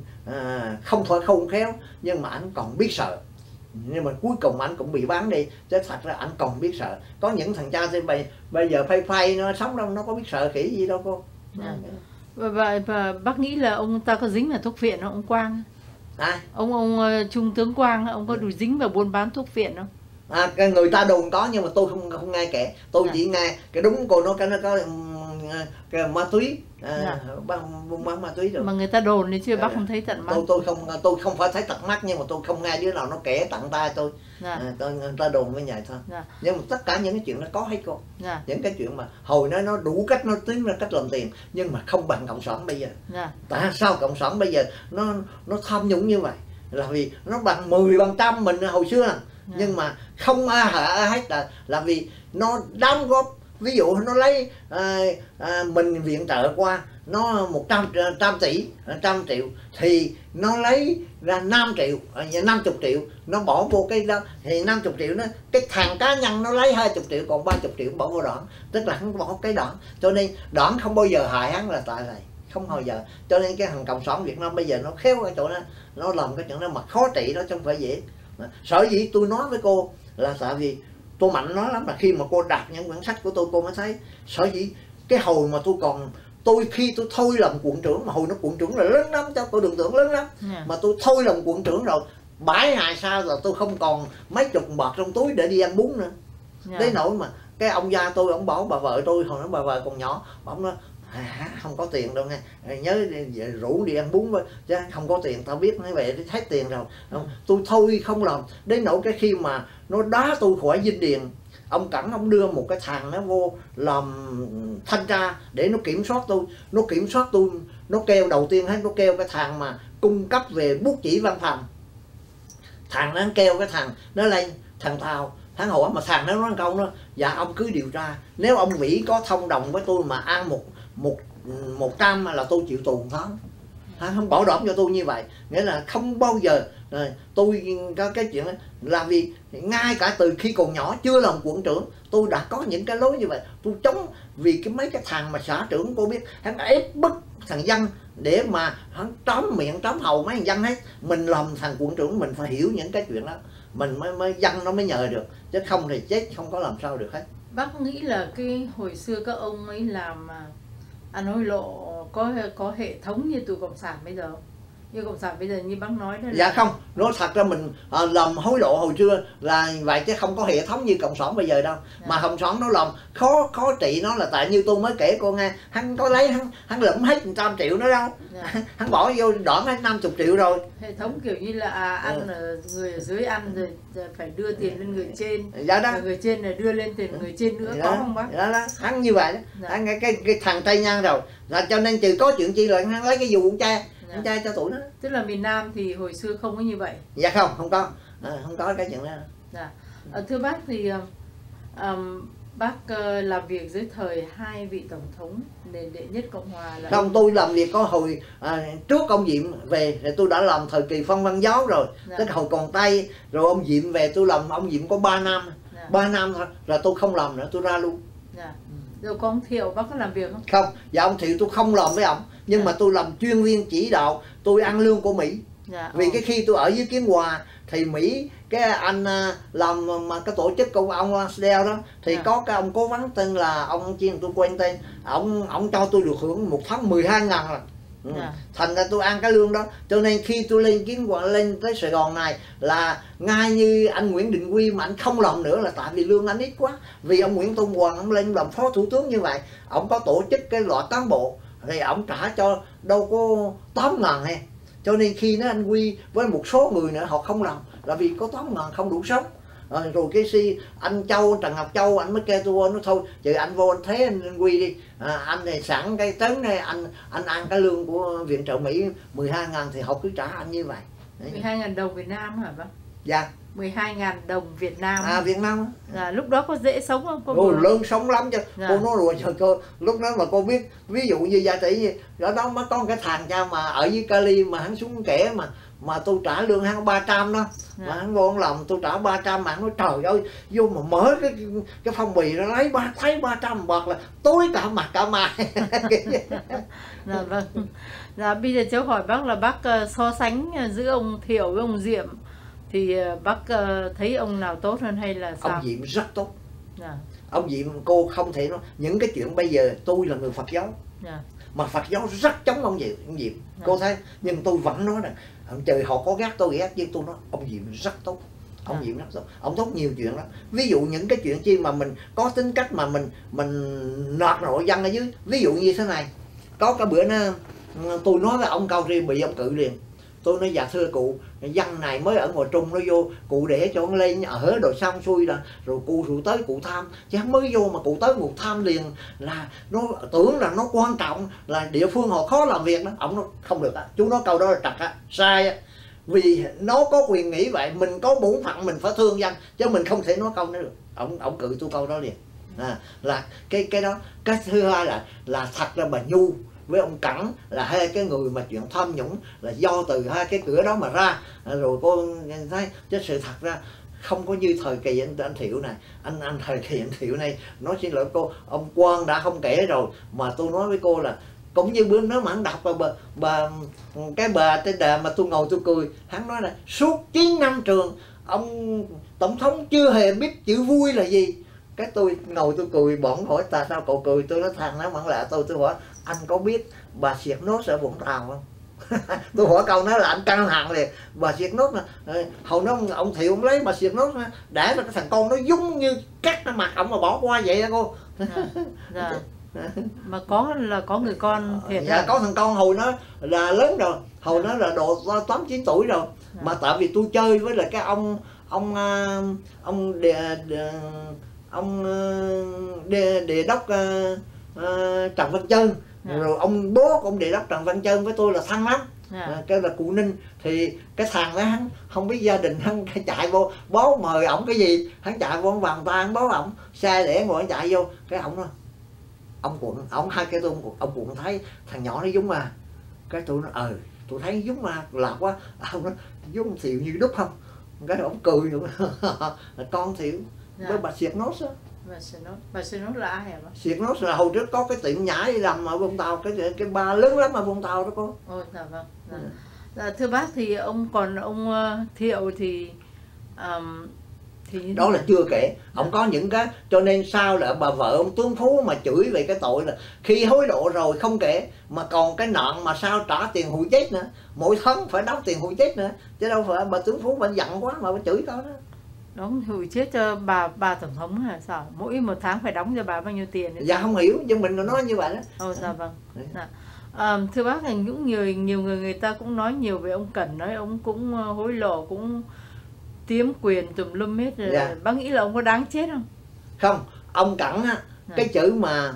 à, không thôi không khéo, nhưng mà anh còn biết sợ, nhưng mà cuối cùng anh cũng bị bán đi, chứ thật ra anh còn biết sợ. Có những thằng cha thì bây, bây giờ phây phây nó sống đâu nó có biết sợ khỉ gì đâu cô. À. Và, và, và bác nghĩ là ông ta có dính vào thuốc viện không, ông Quang? À, Ông ông uh, Trung tướng Quang, ông có đủ dính vào buôn bán thuốc viện không? à, cái người ta đồn có nhưng mà tôi không không nghe kể, tôi Dạ. chỉ nghe cái đúng cô nó cái nó có um, cái ma túy, à, Dạ. bán buôn bán ma túy rồi. Mà người ta đồn đấy chứ Dạ, bác dạ. không thấy tận mắt. tôi tôi không tôi không phải thấy tận mắt nhưng mà tôi không nghe đứa nào nó kể tận tai tôi. Dạ. À, tôi người ta đồn với vậy thôi. Dạ. Nhưng mà tất cả những cái chuyện nó có hết cô. Dạ. Những cái chuyện mà hồi nó nó đủ cách, nó tính ra cách làm tiền nhưng mà không bằng cộng sản bây giờ. Dạ. Tại sao cộng sản bây giờ nó nó tham nhũng như vậy? Là vì nó bằng mười bằng trăm mình hồi xưa. Dạ. Nhưng mà không ai hạ hết, là là vì nó đóng góp. Ví dụ nó lấy à, à, mình viện trợ qua nó một trăm trăm tỷ, trăm triệu thì nó lấy ra năm triệu, năm mươi triệu nó bỏ vô cái đó, thì năm mươi triệu nó cái thằng cá nhân nó lấy hai mươi triệu, còn ba mươi triệu bỏ vô đoạn, tức là hắn bỏ cái đoạn. Cho nên đoạn không bao giờ hại hắn là tại này, không bao giờ. Cho nên cái thằng cộng sản Việt Nam bây giờ nó khéo cái chỗ đó, nó làm cái chuyện đó mà khó trị đó, chứ không phải dễ. Sở dĩ tôi nói với cô là tại vì tôi mạnh nó lắm, là khi mà cô đọc những quyển sách của tôi cô mới thấy. Sở dĩ cái hồi mà tôi còn tôi khi tôi thôi làm quận trưởng, mà hồi nó quận trưởng là lớn lắm, cho cô đừng tưởng lớn lắm. Yeah. Mà tôi thôi làm quận trưởng rồi bảy ngày sau là tôi không còn mấy chục bạc trong túi để đi ăn bún nữa. Yeah. Đến nỗi mà cái ông gia tôi, ông bảo bà vợ tôi, hồi đó bà vợ còn nhỏ, ông nói à, không có tiền đâu nghe, nhớ rủ đi ăn bún với, chứ không có tiền, tao biết nói về hết tiền rồi. Không, tôi thôi không làm. Đến nỗi cái khi mà nó đá tôi khỏi dinh điền, ông Cẩn ông đưa một cái thằng nó vô làm thanh tra để nó kiểm soát tôi, nó kiểm soát tôi, nó kêu đầu tiên hết, nó kêu cái thằng mà cung cấp về bút chỉ văn phòng, thằng nó kêu cái thằng nó lên, thằng Thao, thằng hỏi mà thằng nó nói câu đó, dạ ông cứ điều tra, nếu ông Vĩ có thông đồng với tôi mà ăn một một một trăm là tôi chịu tù một tháng. Hắn không bảo đảm cho tôi như vậy, nghĩa là không bao giờ tôi có cái chuyện là vì ngay cả từ khi còn nhỏ chưa làm quận trưởng tôi đã có những cái lối như vậy. Tôi chống vì cái mấy cái thằng mà xã trưởng cô biết, hắn ép bức thằng dân để mà hắn tróm miệng tróm hầu mấy thằng dân hết. Mình làm thằng quận trưởng mình phải hiểu những cái chuyện đó, mình mới, mới dân nó mới nhờ được, chứ không thì chết không có làm sao được hết. Bác nghĩ là cái hồi xưa các ông ấy làm ăn hối lộ có có hệ thống như tụi cộng sản bây giờ không? Như cộng sản bây giờ như bác nói đó là... Dạ không, nói thật ra mình à, làm hối lộ hồi xưa là vậy, chứ không có hệ thống như cộng sản bây giờ đâu. Dạ. Mà cộng sản nó làm khó khó trị nó là tại như tôi mới kể cô nghe, hắn có lấy hắn hắn lượm hết một trăm triệu nữa đâu. Dạ. Hắn bỏ vô đoạn hết năm mươi triệu rồi. Hệ thống kiểu như là à, ăn ở, người ở dưới ăn rồi phải đưa tiền lên người trên. Dạ đó. Người trên là đưa lên tiền người trên nữa. Dạ. Có không bác? Dạ đó, hắn như vậy đó. Dạ. Hắn cái, cái, cái thằng Tây Nhan rồi là cho nên trừ có chuyện chi là hắn lấy cái dù con trai. Dạ. Trai cho tuổi đó. Tức là miền Nam thì hồi xưa không có như vậy. Dạ không, không có, à, không có cái chuyện đó. Dạ. À, thưa bác thì um, bác uh, làm việc dưới thời hai vị tổng thống nền đệ nhất Cộng hòa là... Không, tôi làm việc có hồi à, trước ông Diệm về thì tôi đã làm thời kỳ Phong Văn Giáo rồi. Dạ. Tức hồi còn Tây, rồi ông Diệm về tôi làm, ông Diệm có ba năm. Dạ. ba năm thôi, rồi tôi không làm nữa, tôi ra luôn. Dạ. Rồi có ông Thiệu bác có làm việc không? Không, dạ ông Thiệu tôi không làm với ông. Nhưng dạ. mà tôi làm chuyên viên chỉ đạo, tôi ăn lương của Mỹ. Dạ. Vì cái khi tôi ở dưới Kiến Hòa thì Mỹ, cái anh làm mà cái tổ chức của ông Lansdale đó thì dạ. có cái ông cố vấn tên là ông chiên tôi quên tên, ông ông cho tôi được hưởng một tháng mười hai ngàn rồi. Ừ. Dạ. Thành ra tôi ăn cái lương đó. Cho nên khi tôi lên Kiến Hòa, lên tới Sài Gòn này là ngay như anh Nguyễn Đình Quy mà anh không làm nữa là tại vì lương anh ít quá. Vì ông Nguyễn Tôn Hoàng ông lên làm phó thủ tướng như vậy, ông có tổ chức cái loại cán bộ thì ông trả cho đâu có tám ngàn hay. Cho nên khi nó anh Quy với một số người nữa họ không làm là vì có tám ngàn không đủ sống. À, rồi cái si anh Châu, Trần Ngọc Châu anh mới kêu tôi nó thôi chứ anh vô anh thấy anh, anh Quy đi, à, anh này sẵn cái trấn này anh anh ăn cái lương của viện trợ Mỹ mười hai ngàn thì họ cứ trả anh như vậy. Đấy. mười hai ngàn đồng Việt Nam hả bác? Dạ. mười hai ngàn đồng Việt Nam. À Việt Nam. Dạ, lúc đó có dễ sống không? Cô Ồ, lớn sống lắm chứ. Dạ. Cô nói rồi cô lúc đó mà cô biết ví dụ như gia tỷ ở đó mới có cái thằng cha mà ở dưới Cali mà hắn xuống kẻ mà mà tôi trả lương hắn ba trăm đó. Dạ. Mà hắn vô hắn làm tôi trả ba trăm mà hắn nói trời ơi vô mà mở cái cái phong bì nó lấy ba thấy ba trăm bạc là tối cả mặt cả mai. Dạ vâng. Dạ bây giờ cháu hỏi bác là bác uh, so sánh giữa ông Thiệu với ông Diệm thì uh, bác uh, thấy ông nào tốt hơn hay là sao? Ông Diệm rất tốt. Dạ. Ông Diệm cô không thể nói những cái chuyện bây giờ tôi là người Phật giáo. Dạ. mà Phật giáo rất chống ông Diệm, ông Diệm. Cô thấy, nhưng tôi vẫn nói rằng ông trời họ có ghét tôi ghét, nhưng tôi nói ông Diệm rất tốt. Ông Diệm rất tốt, ông tốt nhiều chuyện lắm. Ví dụ những cái chuyện chi mà mình có tính cách mà mình mình nọt nội dân ở dưới. Ví dụ như thế này, có cái bữa nó tôi nói với ông Cao Riêng bị ông cự liền. Tôi nói dạ thưa cụ, dân này mới ở ngoài Trung nó vô, cụ để cho ông lên ở rồi xong xuôi là rồi cụ rồi tới cụ tham, chứ không mới vô mà cụ tới cụ tham liền là nó tưởng là nó quan trọng, là địa phương họ khó làm việc đó. Ông nói không được á, chú nói câu đó là trật á, sai á. Vì nó có quyền nghĩ vậy, mình có bổn phận mình phải thương dân, chứ mình không thể nói câu đó được. Ông ông cự tôi câu đó liền. À, là cái cái đó. Cái thứ hai là là thật ra bà Nhu với ông Cẩn là hai cái người mà chuyện tham nhũng là do từ hai cái cửa đó mà ra. Rồi cô thấy chứ sự thật ra không có như thời kỳ anh, anh Thiệu này, anh anh thời kỳ anh Thiệu này, nói xin lỗi cô, ông Quang đã không kể rồi, mà tôi nói với cô là cũng như bữa nó mà hắn đọc bà, bà, bà cái bà trên đà mà tôi ngồi tôi cười, hắn nói là suốt chín năm trường ông tổng thống chưa hề biết chữ vui là gì. Cái tôi ngồi tôi cười, bọn hỏi tại sao cậu cười, tôi nói thằng nó mặn lạ tôi tôi hỏi anh có biết bà Siết Nốt ở Vũng Tàu không? Tôi hỏi câu đó là anh căng thẳng liền. Bà Siết Nốt hồi đó ông, ông Thiệu ông lấy bà Siết Nốt để cho cái thằng con nó giống như cắt cái mặt ông mà bỏ qua vậy đó cô. Dạ. Dạ. Mà có là có người con thiệt. Dạ, có thằng con hồi nó là lớn rồi, hồi nó là độ tám chín tuổi rồi. Dạ. Mà tại vì tôi chơi với lại cái ông ông ông đề, đề, ông đề, đề đốc uh, uh, Trần Văn Trơn. Yeah. Rồi ông bố của ông đề đốc Trần Văn Trơn với tôi là thân lắm. Yeah. À, cái là cụ Ninh. Thì cái thằng đó hắn không biết gia đình hắn chạy vô, bố mời ổng cái gì, hắn chạy vô vòng tay bố ổng xe để ngồi chạy vô, cái ổng nói ông Quận, ổng hai cái tôi ông, ông Quận thấy thằng nhỏ nó giống mà, cái tôi nói ờ tôi thấy giống mà lạc quá, ông nói giống Thiệu như đúc không, cái ổng cười là con Thiệu. Yeah. Với bà Siết Nốt á. Bà Siết Nốt, bà Siết Nốt là ai hả bác? Siết Nốt là hồi trước có cái tiệm nhảy làm ở Vũng Tàu, cái cái ba lớn lắm ở Vũng Tàu đó cô. Ồ, dạ vâng. Dạ. Yeah. Dạ, thưa bác thì ông còn ông Thiệu thì um, thì đó là chưa kể, ông có những cái cho nên sao là bà vợ ông Tướng Phú mà chửi về cái tội là khi hối lộ rồi không kể, mà còn cái nợ mà sao trả tiền hụi chết nữa, mỗi tháng phải đóng tiền hụi chết nữa, chứ đâu phải bà Tướng Phú bà giận quá mà bà chửi đó đó. Đóng hụi chết cho bà bà tổng thống hả sao? Mỗi một tháng phải đóng cho bà bao nhiêu tiền nữa? Dạ không hiểu, nhưng mình nói như vậy đó. Ồ dạ vâng. Dạ. À, thưa bác là những người nhiều người người ta cũng nói nhiều về ông Cẩn, nói ông cũng hối lộ, cũng tiếm quyền tùm lum hết rồi. Dạ. Bác nghĩ là ông có đáng chết không? Không, ông Cẩn á, dạ. Cái chữ mà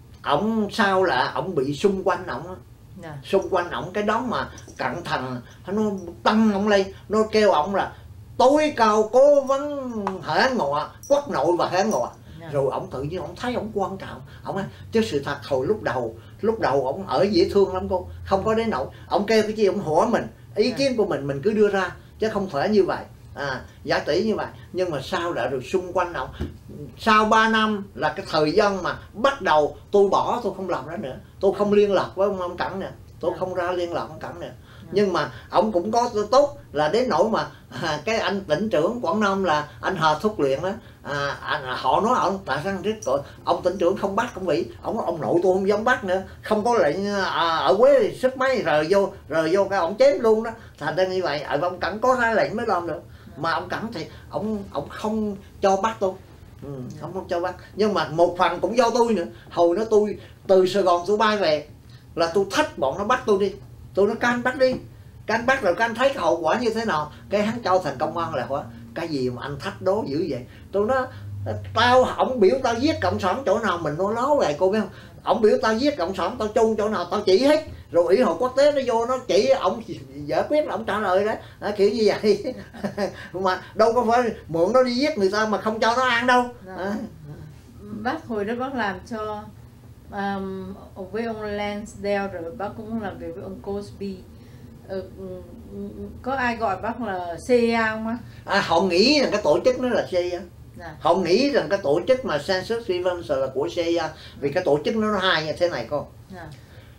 ổng sao là ổng bị xung quanh ổng á. Dạ. Xung quanh ổng cái đó mà cẩn thận nó tăng ổng lên, nó kêu ổng là tối cao cố vấn hẻ ngọ, quốc nội và hẻ ngọ. Yeah. Rồi ổng tự nhiên ổng thấy ổng quan trọng, ổng chứ sự thật hồi lúc đầu lúc đầu ổng ở dễ thương lắm cô, không có đến nỗi ổng kêu cái gì ổng hỏi mình, ý yeah. kiến của mình mình cứ đưa ra, chứ không phải như vậy, à giả tỷ như vậy. Nhưng mà sao đã được xung quanh ổng, sau ba năm là cái thời gian mà bắt đầu tôi bỏ, tôi không làm đó nữa, tôi không liên lạc với ông, ông Cẩn nè, tôi yeah. không ra liên lạc với ông Cẩn nè. Nhưng mà ông cũng có tốt là đến nỗi mà à, cái anh tỉnh trưởng Quảng Nam là anh Hà Thúc Luyện đó, à, anh, họ nói ông tại sao rất tội ông tỉnh trưởng không bắt ông bị, ông ông nội tôi không dám bắt nữa, không có lệnh à, ở Quế thì sức máy rời vô rời vô cái ông chém luôn đó, thành ra như vậy. Ở ông Cẩn có ra lệnh mới làm được, mà ông Cẩn thì ông ông không cho bắt tôi. Ừ, không không cho bắt, nhưng mà một phần cũng do tôi nữa. Hồi đó tôi từ Sài Gòn tôi bay về là tôi thách bọn nó bắt tôi đi, tôi nói các anh bắt đi, các anh bắt rồi các anh thấy cái hậu quả như thế nào. Cái hắn cho thành công an là quá cái gì mà anh thách đố dữ vậy. Tôi nói tao, ổng biểu tao giết cộng sản chỗ nào mình nói láo vậy cô biết không, ổng biểu tao giết cộng sản tao chung chỗ nào tao chỉ hết, rồi ủy hội quốc tế nó vô nó chỉ ổng giải quyết là ổng trả lời đấy, à, kiểu như vậy. Mà đâu có phải mượn nó đi giết người ta mà không cho nó ăn đâu. À. Bác hồi đó bác làm cho um, với ông Lansdale, rồi bác cũng làm việc với ông Cosby. Ừ, có ai gọi bác là xê i a không á? À, họ nghĩ rằng cái tổ chức nó là xê i a. Dạ. Họ nghĩ rằng cái tổ chức mà Census Events là của xê i a, vì cái tổ chức nó, nó hay như thế này con. Dạ.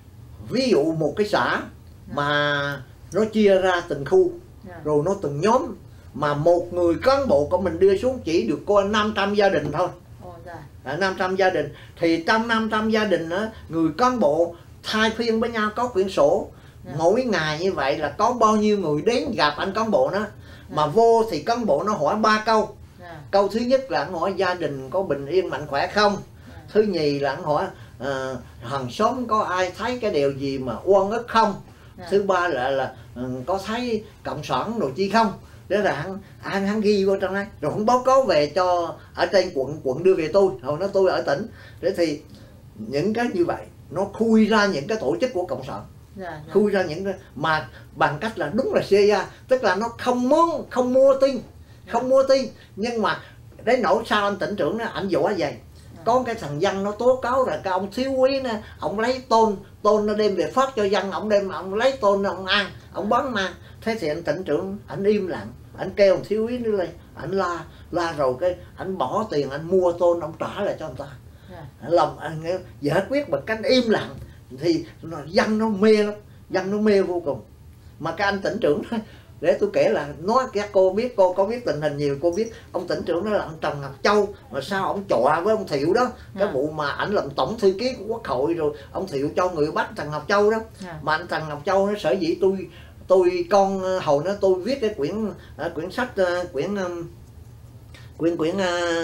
Ví dụ một cái xã dạ. mà nó chia ra từng khu, dạ. rồi nó từng nhóm, mà một người cán bộ của mình đưa xuống chỉ được có năm trăm gia đình thôi. Ồ, dạ. À, năm trăm gia đình thì trong năm trăm gia đình đó, người cán bộ thay phiên với nhau có quyển sổ. Yeah. Mỗi ngày như vậy là có bao nhiêu người đến gặp anh cán bộ đó. Yeah. Mà vô thì cán bộ nó hỏi ba câu. Yeah. Câu thứ nhất là anh hỏi gia đình có bình yên mạnh khỏe không. Yeah. Thứ nhì là anh hỏi uh, hàng xóm có ai thấy cái điều gì mà oan ức không. Yeah. Thứ ba là là uh, có thấy cộng sản đồ chi không. Đó là hắn, hắn, hắn ghi vô trong đây rồi hắn báo cáo về cho ở trên quận, quận đưa về tôi, hồi nó tôi ở tỉnh. Thế thì những cái như vậy nó khui ra những cái tổ chức của cộng sản. Dạ, dạ. Khui ra những cái mà bằng cách là đúng là xê i a, tức là nó không muốn không mua tin, không dạ. mua tin, nhưng mà đến nỗi sao anh tỉnh trưởng nó ảnh dỗ vậy. Dạ. Có cái thằng dân nó tố cáo là cái ông thiếu úy nè, ông lấy tôn tôn nó đem về phát cho dân, ông đem ông lấy tôn ông ăn, ông bắn mà. Thế thì anh tỉnh trưởng anh im lặng, anh kêu ông thiếu úy nữa lên, anh la la rồi cái anh bỏ tiền anh mua tôn ông trả lại cho người ta. Yeah. Anh làm anh giải quyết bằng cách im lặng thì nó, dân nó mê lắm, dân nó mê vô cùng. Mà cái anh tỉnh trưởng để tôi kể là nói các cô biết, cô có biết tình hình nhiều, cô biết ông tỉnh trưởng đó là ông Trần Ngọc Châu, mà sao ông chọa với ông Thiệu đó. Yeah. Cái vụ mà ảnh làm tổng thư ký của Quốc hội rồi ông Thiệu cho người bắt Trần Ngọc Châu đó. Yeah. Mà anh Trần Ngọc Châu nó sở dĩ tôi tôi con hầu nó tôi viết cái quyển quyển sách quyển quyển quyển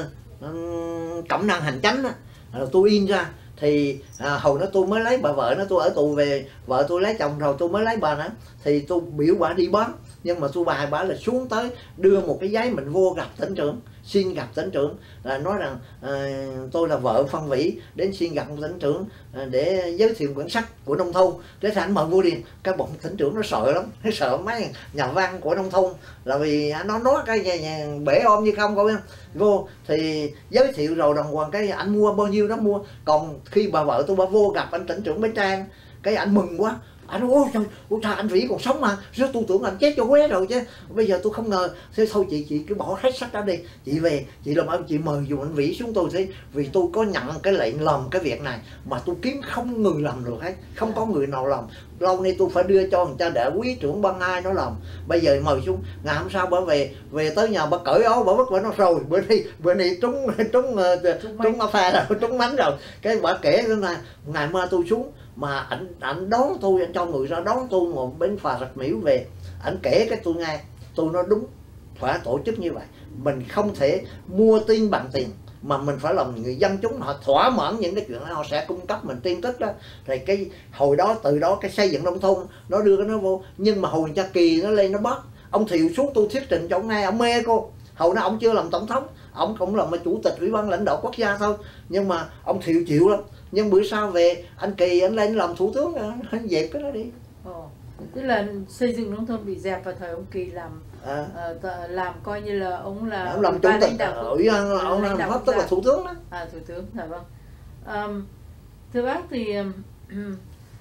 uh, cẩm nang hành chánh đó, tôi in ra thì à, hầu nó tôi mới lấy bà vợ nó, tôi ở tù về, vợ tôi lấy chồng rồi tôi mới lấy bà nó, thì tôi biểu bà đi bán, nhưng mà tôi bài bà là xuống tới đưa một cái giấy mình vô gặp tỉnh trưởng, xin gặp tỉnh trưởng, là nói rằng à, tôi là vợ Phan Vĩ đến xin gặp tỉnh trưởng à, để giới thiệu quyển sách của nông thôn. Thế thì anh mời vô liền, cái bọn tỉnh trưởng nó sợ lắm, nó sợ mấy nhà văn của nông thôn, là vì nó nói cái nhà, nhà, bể ôm như không coi không. Vô thì giới thiệu rồi đồng hoàng cái anh mua bao nhiêu đó mua. Còn khi bà vợ tôi bà vô gặp anh tỉnh trưởng Bến Tre, cái anh mừng quá, anh ôi trời, ôi trời, anh Vĩ còn sống mà, sao tôi tưởng anh chết cho quế rồi chứ, bây giờ tôi không ngờ. Thế thôi chị chị cứ bỏ hết sách đó đi, chị về chị làm ơn chị mời dùng anh Vĩ xuống tôi thế, vì tôi có nhận cái lệnh làm cái việc này mà tôi kiếm không người làm được hết, không có người nào làm. Lâu nay tôi phải đưa cho người ta để quý trưởng ban hai nó làm, bây giờ mời xuống. Ngày hôm sau bà về về tới nhà bà cởi áo bà vứt vào nó rồi, bữa nay bữa nay trúng trúng trúng áo pha rồi, trúng mánh rồi. Cái bà kể là ngày mai tôi xuống mà ảnh ảnh đón tôi, anh cho người ra đón tôi một bến phà Rạch Miễu về, ảnh kể cái tôi nghe, tôi nói đúng, phải tổ chức như vậy, mình không thể mua tin bằng tiền, mà mình phải làm người dân chúng họ thỏa mãn những cái chuyện đó, họ sẽ cung cấp mình tin tức đó. Thì cái hồi đó từ đó cái xây dựng nông thôn nó đưa cái nó vô, nhưng mà hồi Cha Kỳ nó lên nó bắt ông Thiệu xuống, tôi thuyết trình cho ông nghe, ông mê cô. Hồi đó ông chưa làm tổng thống, ông cũng làm chủ tịch ủy ban lãnh đạo quốc gia thôi, nhưng mà ông Thiệu chịu lắm. Nhưng bữa sau về anh Kỳ anh lên làm thủ tướng, anh dẹp cái đó đi. Ồ, tức là xây dựng nông thôn bị dẹp vào thời ông Kỳ làm à. uh, làm coi như là ông là ông làm chủ tịch ủy ban, ông làm pháp tức là thủ tướng đó. À, thủ tướng, dạ vâng. Um, thưa bác thì um,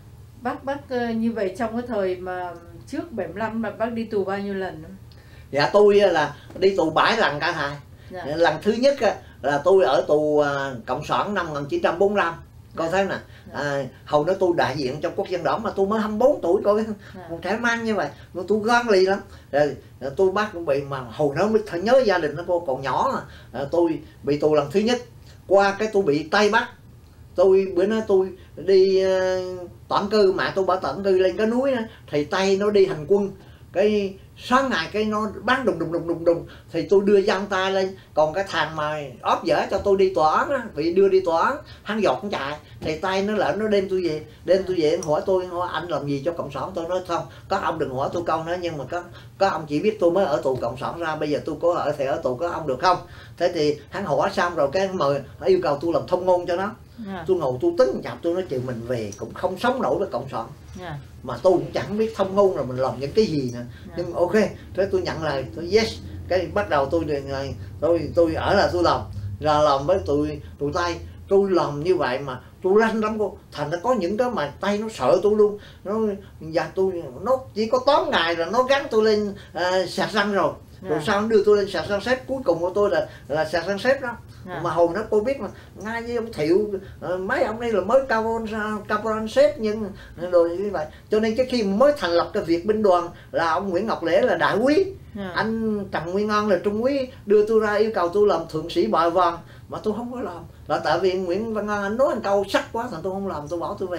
bác bác uh, như vậy trong cái thời mà trước bảy mươi lăm mà bác đi tù bao nhiêu lần? Dạ tôi là đi tù bảy lần cả thầy. Dạ. Lần thứ nhất là tôi ở tù uh, cộng sản năm một nghìn chín trăm bốn mươi lăm. Coi thấy nè, à, hầu đó tôi đại diện trong quốc dân đảng mà tôi mới hai mươi bốn tuổi coi, một trẻ mang như vậy, mà tôi gan lì lắm. Rồi tôi bác cũng bị, mà hồi đó mới nhớ gia đình nó cô còn nhỏ mà. À, tôi bị tù lần thứ nhất, qua cái tôi bị Tây Bắc. Tôi bữa nay tôi đi uh, tản cư, mẹ tôi bảo tản cư lên cái núi đó, thì Tây nó đi hành quân, cái sáng ngày cái nó bắn đùng đùng đùng đùng đùng thì tôi đưa giăng tay lên. Còn cái thằng mà óp dở cho tôi đi tòa án á, bị đưa đi tòa án, hắn giọt cũng chạy, thì tay nó lỡ nó đem tôi về, đem tôi về hỏi tôi, hỏi anh làm gì cho cộng sản. Tôi nói không, các ông đừng hỏi tôi câu nữa, nhưng mà các các ông chỉ biết tôi mới ở tù cộng sản ra, bây giờ tôi có ở thì ở tù các ông được không. Thế thì hắn hỏi xong rồi cái mời yêu cầu tôi làm thông ngôn cho nó. Yeah. Tôi ngồi tôi tính chập, tôi nói chuyện mình về cũng không sống nổi với cộng sản. Yeah. Mà tôi cũng chẳng biết thông ngôn rồi mình làm những cái gì nữa. Yeah. Nhưng ok, thế tôi nhận lời, tôi yes. Cái bắt đầu tôi tôi tôi ở là tôi làm, là làm với tụi tụi Tây. Tôi làm như vậy mà tôi lanh lắm cô, thành ra có những cái mà Tây nó sợ tôi luôn. Nó dạ tôi nó chỉ có tám ngày rồi nó gắn tôi lên uh, sạc xăng rồi. Rồi yeah. Sao nó đưa tôi lên sạc xăng xếp, cuối cùng của tôi là là sạc xăng xếp đó. Yeah. Mà hồi đó cô biết mà, ngay như ông Thiệu, mấy ông đây là mới caporal xếp, nhưng rồi như vậy. Cho nên cái khi mới thành lập cái việc binh đoàn là ông Nguyễn Ngọc Lễ là đại quý. Yeah. Anh Trần Nguyên An là trung quý, đưa tôi ra yêu cầu tôi làm thượng sĩ bội vàng, mà tôi không có làm. Là tại vì Nguyễn Văn An anh nói một câu sắc quá, thành tôi không làm, tôi bỏ tôi về.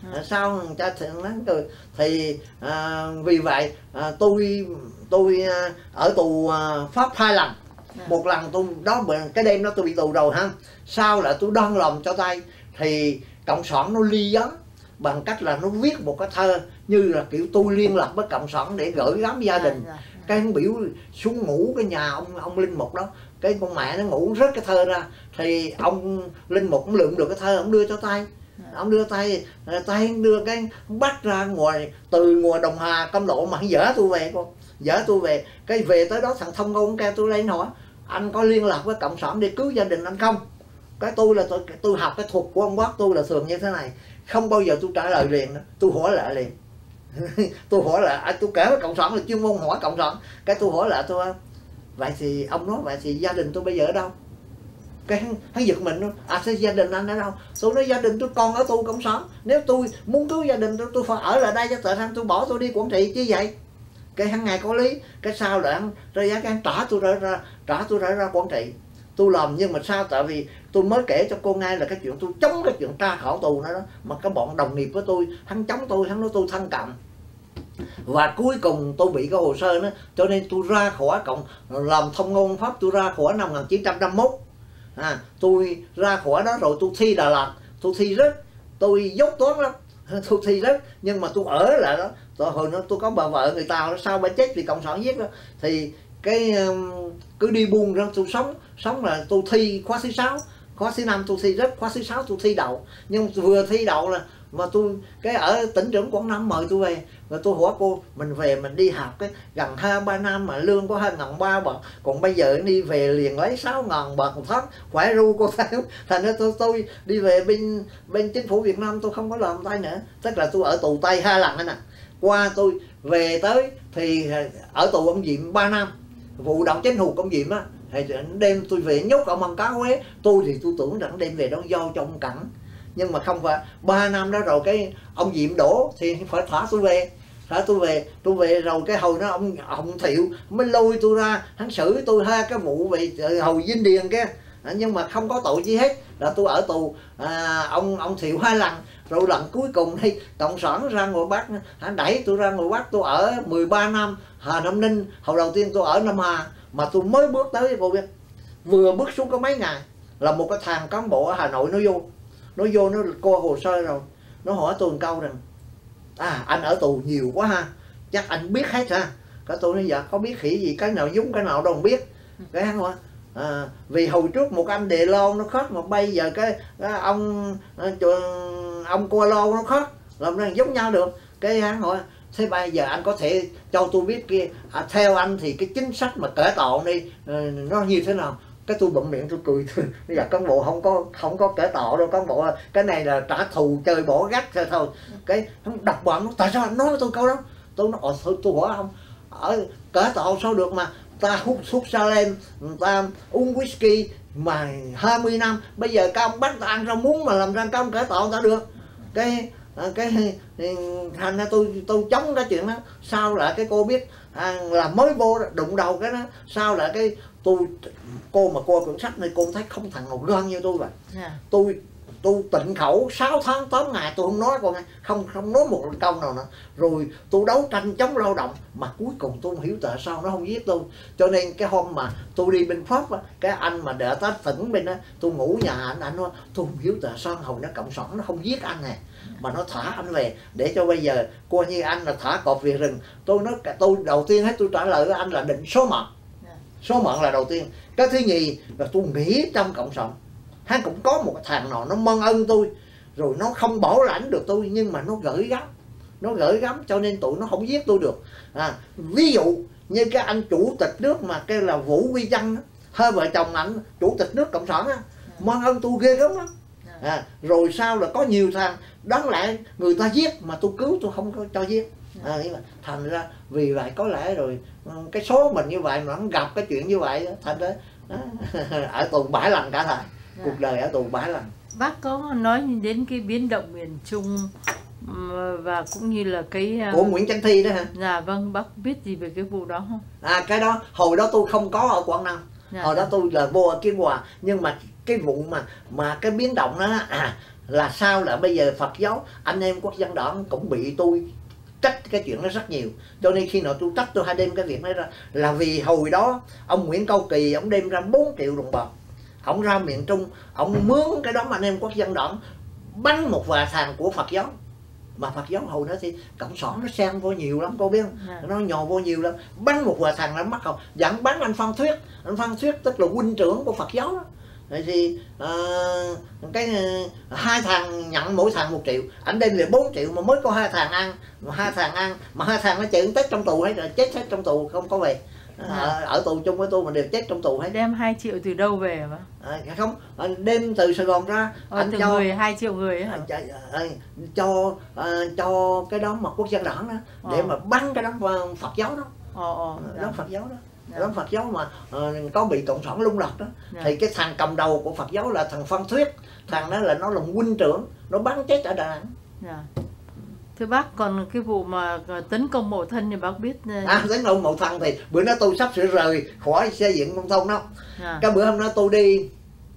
À, sau cha thằng rồi thì à, vì vậy à, tôi tôi à, ở tù à, Pháp hai lần. Yeah. Một lần tôi đó cái đêm đó tôi bị tù rồi ha, sau là tôi đoan lòng cho tay thì cộng sản nó ly gián bằng cách là nó viết một cái thơ như là kiểu tôi liên lạc với cộng sản để gửi gắm gia đình. Yeah, yeah, yeah. Cái biểu xuống ngủ cái nhà ông ông linh mục đó, cái con mẹ nó ngủ rớt cái thơ ra thì ông linh mục cũng lượm được cái thơ, ông đưa cho tay. Ông đưa tay tay đưa cái bắt ra ngoài từ ngoài Đồng Hà Cam Lộ mà dở tôi về con, dở tôi về cái về tới đó thằng Thông Ngôn kêu tôi lên hỏi anh có liên lạc với cộng sản để cứu gia đình anh không. Cái tôi là tôi tôi học cái thuật của ông bác tôi là thường như thế này, không bao giờ tôi trả lời liền đó, tôi hỏi lại liền. Tôi hỏi lại à, tôi kể với cộng sản là chuyên môn hỏi cộng sản, cái tôi hỏi lại tôi vậy thì ông nói vậy thì gia đình tôi bây giờ ở đâu. Cái hắn, hắn giật mình, à thế gia đình anh ở đâu? Tôi nói gia đình tôi còn ở tù cộng sản, nếu tôi muốn cứu gia đình tôi tôi phải ở lại đây, cho tại sao tôi bỏ tôi đi Quảng Trị chứ vậy. Cái hắn ngày có lý, cái sau là hắn ra giá cái hắn trả tôi ra, ra trả tôi ra ra Quảng Trị. Tôi làm nhưng mà sao, tại vì tôi mới kể cho cô nghe là cái chuyện tôi chống cái chuyện tra khảo tù đó, đó mà các bọn đồng nghiệp với tôi hắn chống tôi, hắn nói tôi thân cận. Và cuối cùng tôi bị cái hồ sơ đó, cho nên tôi ra khỏi cộng làm thông ngôn Pháp, tôi ra khỏi năm một nghìn chín trăm năm mươi mốt. À, tôi ra khỏi đó rồi tôi thi Đà Lạt, tôi thi rớt, tôi dốt toán lắm, tôi thi rớt nhưng mà tôi ở lại đó. Tôi, hồi đó tôi có bà vợ người ta sao bà chết vì cộng sản giết đó, thì cái cứ đi buôn ra tôi sống sống là tôi thi khóa thứ sáu, khóa thứ năm tôi thi rớt, khóa thứ sáu tôi thi đậu. Nhưng vừa thi đậu là mà tôi cái ở tỉnh trưởng Quảng Nam mời tôi về, rồi tôi hỏi cô mình về mình đi học cái gần hai ba năm mà lương có hai ngàn ba bạc, còn bây giờ đi về liền lấy sáu ngàn bạc một tháng, khỏe ru cô thấy. Thành ra tôi tôi đi về bên bên chính phủ Việt Nam tôi không có làm tay nữa, tức là tôi ở tù Tây hai lần nữa nè. Qua tôi về tới thì ở tù ông Diệm ba năm, vụ động chánh hụt ông Diệm á, thì đem tôi về nhốt ở Măng Cá Huế. Tôi thì tôi tưởng rằng đem về đó giao cho ông Cẩn, nhưng mà không phải. Ba năm đó rồi cái ông Diệm đổ thì phải thả tôi về, thả tôi về tôi về rồi cái hồi đó ông ông Thiệu mới lôi tôi ra, hắn xử tôi hai cái vụ về hồi Vinh Điền kia, nhưng mà không có tội gì hết, là tôi ở tù à, ông ông Thiệu hai lần. Rồi lần cuối cùng thì cộng sản ra ngoài Bắc, hắn đẩy tôi ra ngoài Bắc, tôi ở mười ba năm Hà Nam Ninh. Hồi đầu tiên tôi ở Nam Hà, mà tôi mới bước tới cô biết, vừa bước xuống có mấy ngày là một cái thằng cán bộ ở Hà Nội nó vô, nó vô nó coi hồ sơ rồi nó hỏi tôi một câu rằng à anh ở tù nhiều quá ha, chắc anh biết hết ha. Cái tôi nói dạ có biết khỉ gì, cái nào đúng cái nào đâu không biết. Cái hắn hỏi à, vì hồi trước một anh Đề Lon nó khóc, mà bây giờ cái, cái ông ông Cô Lô nó khóc, làm ra giống nhau được. Cái hắn hỏi thế bây giờ anh có thể cho tôi biết kia à, theo anh thì cái chính sách mà cải tạo đi nó như thế nào. Cái tôi bụm miệng tôi cười thôi, bây giờ cán bộ không có không có cải tạo đâu, cán bộ cái này là trả thù chơi bỏ gắt thôi thôi. Cái hắn đập bàn nó tại sao anh nói với tôi câu đó. Tôi nói ờ thôi tôi hỏi ông ở cải tạo sao được, mà ta hút thuốc Salem, ta uống whisky mà hai mươi năm, bây giờ các ông bắt ta ăn rau muống mà làm ra các ông cải tạo ta được. Cái cái thành ra tôi tôi chống cái chuyện đó. Sao lại cái cô biết à, là mới vô đụng đầu cái đó, sao lại cái tôi cô mà coi quyển sách này cô thấy không thằng nào gan như tôi vậy. Yeah. tôi tôi tịnh khẩu sáu tháng tám ngày tôi không nói con không không nói một câu nào nữa. Rồi tôi đấu tranh chống lao động mà cuối cùng tôi không hiểu tại sao nó không giết tôi. Cho nên cái hôm mà tôi đi bên Pháp á, cái anh mà đợi tới tỉnh bên đó, tôi ngủ nhà anh, anh nói tôi không hiểu tại sao hồi đó cộng sản nó không giết anh này mà nó thả anh về, để cho bây giờ coi như anh là thả cọp về rừng. Tôi nói tôi đầu tiên hết tôi trả lời với anh là định số mệnh, số mệnh là đầu tiên. Cái thứ nhì là tôi nghĩ trong cộng sản hắn cũng có một cái thằng nào nó mân ơn tôi, rồi nó không bảo lãnh được tôi, nhưng mà nó gửi gắm, nó gửi gắm cho nên tụi nó không giết tôi được. À, ví dụ như cái anh chủ tịch nước mà kêu là Vũ Huy Dân, hai vợ chồng ảnh chủ tịch nước cộng sản á, mân ơn tôi ghê gớm lắm. À, rồi sao là có nhiều thằng đáng lẽ người ta giết mà tôi cứu tôi không có cho giết. À, thành ra vì vậy có lẽ rồi cái số mình như vậy mà nó gặp cái chuyện như vậy, thành ra ở tù bảy lần cả thời. Dạ. Cuộc đời ở tù bảy lần. Bác có nói đến cái biến động miền Trung và cũng như là cái của Nguyễn Chánh Thi đó hả? Dạ vâng, bác biết gì về cái vụ đó không? À cái đó hồi đó tôi không có ở Quảng Nam. Dạ, hồi đó tôi là vô ở Kiên Hòa, nhưng mà cái vụ mà mà cái biến động đó à, là sao là bây giờ Phật giáo anh em quốc dân đảng cũng bị tôi trách cái chuyện đó rất nhiều. Cho nên khi nào tôi trách tôi hay đem cái việc đó ra là vì hồi đó ông Nguyễn Cao Kỳ ông đem ra bốn triệu đồng bạc, ông ra miền Trung ông mướn cái đó mà anh em quốc dân đảng bắn một vài thằng của Phật giáo. Mà Phật giáo hồi đó thì cộng sản nó xen vô nhiều lắm, cô biết không? Yeah. Nó nhò vô nhiều lắm, bắn một vài thằng nó mắc không, dẫn bắn anh Phan Thuyết. Anh Phan Thuyết tức là huynh trưởng của Phật giáo đó. Thì uh, cái uh, hai thằng nhận mỗi thằng một triệu, anh đem về bốn triệu mà mới có hai thằng ăn, mà hai thằng ăn mà hai thằng nó chạy Tết trong tù hết rồi, chết hết trong tù không có về. À. Ở, ở tù chung với tôi mà đều chết trong tù hết. Đem hai triệu từ đâu về hả? À, không, đem từ Sài Gòn ra. Ờ, anh từ cho người hai triệu người ấy hả? À, à, cho à, cho cái đó mà quốc dân đảng đó để ờ. mà bắn cái đó Phật giáo đó. Ờ, ờ, đó Phật giáo đó. Dạ. Đó Phật giáo mà uh, có bị cộng sản lung lạc đó. Dạ. Thì cái thằng cầm đầu của Phật giáo là thằng Phan Thuyết, thằng đó là nó là huynh trưởng, nó bắn chết ở Đà Nẵng. Dạ. Thưa bác, còn cái vụ mà tấn công mộ thân thì bác biết... À, tấn công mộ thân thì bữa đó tôi sắp sửa rời khỏi xây dựng nông thôn đó. À. Cái bữa hôm đó tôi đi,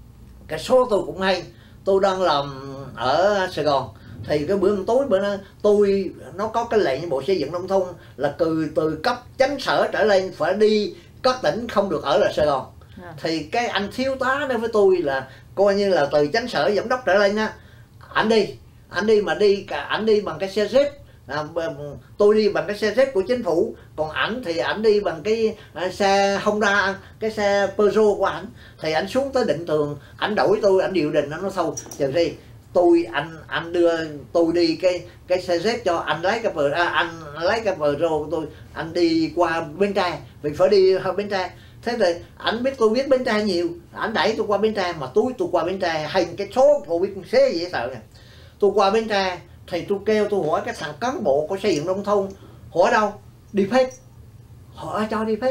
cái số tôi cũng hay, tôi đang làm ở Sài Gòn. Thì cái bữa tối bữa đó tôi, nó có cái lệnh Bộ Xây dựng Nông thôn là từ từ cấp chánh sở trở lên phải đi các tỉnh, không được ở là Sài Gòn. À. Thì cái anh thiếu tá đó với tôi là coi như là từ chánh sở giám đốc trở lên á, anh đi. Anh đi mà đi cả ảnh đi bằng cái xe Jeep, à, tôi đi bằng cái xe Jeep của chính phủ, còn ảnh thì ảnh đi bằng cái à, xe Honda, cái xe Peugeot của ảnh. Thì ảnh xuống tới Định Tường, ảnh đổi tôi, ảnh điều đình, nó nói thôi chờ đi, tôi anh anh đưa tôi đi cái cái xe Jeep cho anh lấy cái à, anh lấy cái Peugeot của tôi, anh đi qua Bến Tre vì phải đi qua Bến Tre. Thế thì ảnh biết tôi biết Bến Tre nhiều, ảnh đẩy tôi qua Bến Tre, mà túi tôi qua Bến Tre hình cái số tôi biết xế dễ sợ nè. Tôi qua Bến Tre thì tôi kêu tôi hỏi cái thằng cán bộ của xây dựng nông thôn, hỏi đâu đi phép, hỏi cho đi phép.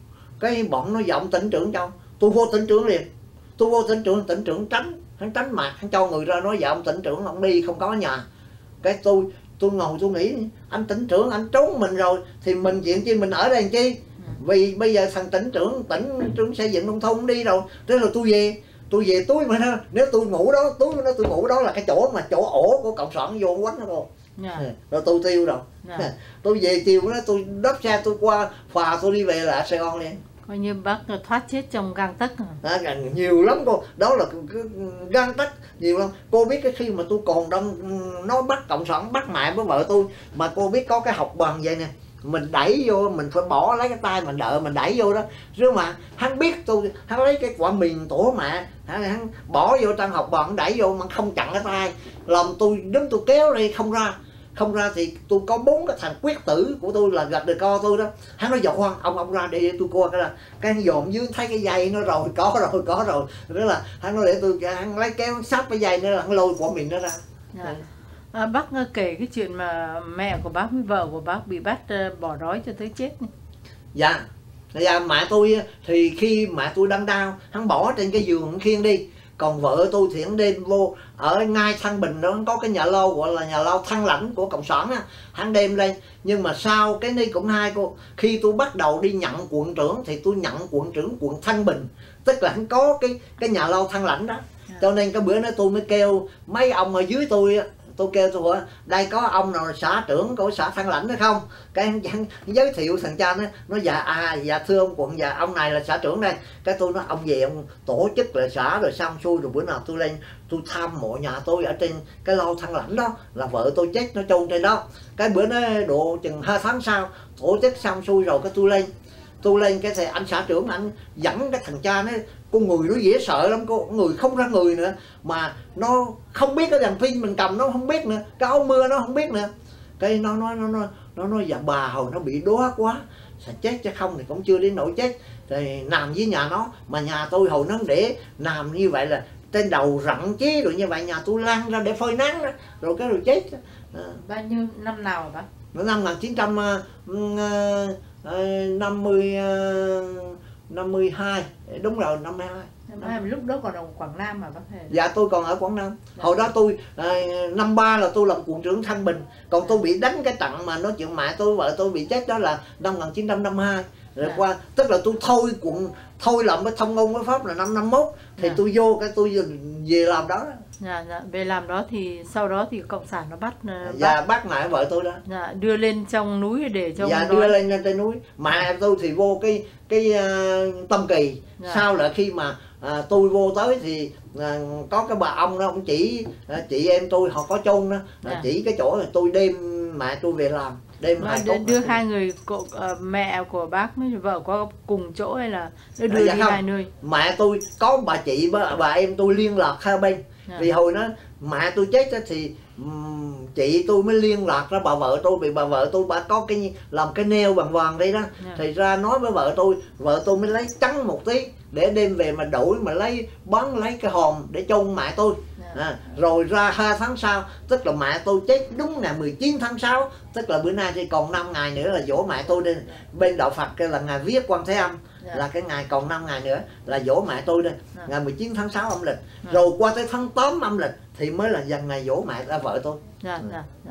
Cái bọn nó giọng tỉnh trưởng cho tôi vô tỉnh trưởng liền, tôi vô tỉnh trưởng, tỉnh trưởng tránh hắn tránh mặt, hắn cho người ra nói dạ ông tỉnh trưởng ông đi không có nhà. Cái tôi tôi ngồi tôi nghĩ anh tỉnh trưởng anh trốn mình rồi thì mình chuyện chi mình ở đây làm chi, vì bây giờ thằng tỉnh trưởng tỉnh trưởng xây dựng nông thôn đi rồi. Thế là tôi về tôi về túi mà nó, nếu tôi ngủ đó túi nó tôi ngủ đó là cái chỗ mà chỗ ổ của cộng sản vô quánh nó rồi. Yeah. Rồi tôi tiêu rồi. Yeah. Tôi về chiều đó tôi đắp xe tôi qua phà tôi đi về lại Sài Gòn liền. Coi như bác thoát chết trong gang tấc à, nhiều lắm cô, đó là gang tấc nhiều lắm. Cô biết cái khi mà tôi còn đang nó bắt cộng sản bắt mẹ với vợ tôi, mà cô biết có cái học bàn vậy nè, mình đẩy vô mình phải bỏ lấy cái tay mình đợi mình đẩy vô đó, chứ mà hắn biết tôi, hắn lấy cái quả mìn tổ mẹ hắn, hắn bỏ vô trong học bàn đẩy vô mà không chặn cái tay, làm tôi đứng tôi kéo đi không ra. Không ra thì tôi có bốn cái thằng quyết tử của tôi là gạch được co tôi đó, hắn nói dọn khoan ông ông ra để, để tôi coi cái là cái hắn dòm dưới thấy cái dây nó rồi có rồi có rồi, đó là hắn nói để tôi hắn lấy kéo sắp cái dây nữa là hắn lôi quả mìn nó ra. Yeah. À, bác kể cái chuyện mà mẹ của bác với vợ của bác bị bắt bỏ đói cho tới chết này. Dạ, dạ mẹ tôi thì khi mẹ tôi đang đau hắn bỏ trên cái giường khiêng đi, còn vợ tôi thì hắn đem vô ở ngay Thăng Bình đó có cái nhà lâu gọi là nhà lâu Thăng Lãnh của cộng sản á, hắn đem lên. Nhưng mà sau cái này cũng hai cô, khi tôi bắt đầu đi nhận quận trưởng thì tôi nhận quận trưởng quận Thăng Bình, tức là hắn có cái cái nhà lâu Thăng Lãnh đó. Yeah. Cho nên cái bữa đó tôi mới kêu mấy ông ở dưới tôi, tôi kêu tôi hỏi đây có ông nào là xã trưởng của xã Thăng Lãnh đó không, cái anh, anh giới thiệu thằng cha nó nói dạ à dạ thưa ông quận, dạ ông này là xã trưởng đây. Cái tôi nói ông về ông tổ chức lại xã rồi xong xuôi rồi bữa nào tôi lên tôi thăm mộ nhà tôi ở trên cái lo Thăng Lãnh đó, là vợ tôi chết nó chôn trên đó. Cái bữa nó độ chừng hai tháng sau tổ chức xong xuôi rồi cái tôi lên tôi lên cái thầy anh xã trưởng anh dẫn cái thằng cha nó, con người nó dễ sợ lắm cô, người không ra người nữa, mà nó không biết cái đèn pin mình cầm nó không biết nữa, cái áo mưa nó không biết nữa. Cái nó nói nó nó nó nói dạ bà hồi nó bị đóa quá sẽ chết chứ không thì cũng chưa đến nỗi chết, thì nằm với nhà nó, mà nhà tôi hồi nó để nằm như vậy là trên đầu rặng chí rồi như vậy, nhà tôi lan ra để phơi nắng đó, rồi cái rồi chết. À. Bao nhiêu năm nào hả bác? Năm một nghìn chín trăm năm mươi năm mươi hai, đúng rồi năm mươi hai. À, lúc đó còn ở Quảng Nam mà bác Hề? Dạ tôi còn ở Quảng Nam. Dạ. Hồi đó tôi à, năm ba là tôi làm quận trưởng Thăng Bình, còn tôi bị đánh cái trận mà nói chuyện mẹ tôi vợ tôi bị chết đó là năm một nghìn chín trăm năm mươi hai, rồi Dạ. qua tức là tôi thôi quận thôi làm cái thông ngôn với pháp là năm năm mốt thì Dạ. tôi vô cái tôi về làm đó. Dạ, dạ. Về làm đó thì sau đó thì cộng sản nó bắt uh, Và bác, bắt mẹ vợ tôi đó. dạ, đưa lên trong núi để cho Dạ, ông đưa đói. lên lên trên núi. Mẹ tôi thì vô cái cái uh, Tâm Kỳ. Dạ. Sau là khi mà à, tôi vô tới thì à, có cái bà ông đó, ông chỉ à, chị em tôi họ có chôn đó, à, Dạ. chỉ cái chỗ là tôi đem mẹ tôi về làm, đem Mà hai đưa, cốt đưa mẹ hai người cô, uh, mẹ của bác với vợ có cùng chỗ hay là đưa tôi. À, dạ đi không. hai nơi? Mẹ tôi có bà chị bà, bà em tôi liên lạc hai bên. Dạ. Vì hồi đó mẹ tôi chết đó, thì um, chị tôi mới liên lạc ra bà vợ tôi, vì bà vợ tôi bà có cái làm cái neo bằng vàng đây đó. Dạ. Thì ra nói với vợ tôi, vợ tôi mới lấy trắng một tí để đem về mà đổi mà lấy bán lấy cái hòm để chôn mẹ tôi. Dạ. À, rồi ra hai tháng sau, tức là mẹ tôi chết đúng ngày mười chín tháng sáu, tức là bữa nay thì còn năm ngày nữa là dỗ mẹ tôi đây. Bên đạo Phật cái là ngày viết Quan Thế Âm. Dạ. Là cái ngày còn năm ngày nữa là dỗ mẹ tôi đây. Dạ. Ngày mười chín tháng sáu âm lịch. Dạ. Rồi qua tới tháng tám âm lịch thì mới là dần ngày dỗ mẹ ra vợ tôi. Dạ, Ừ. dạ, dạ.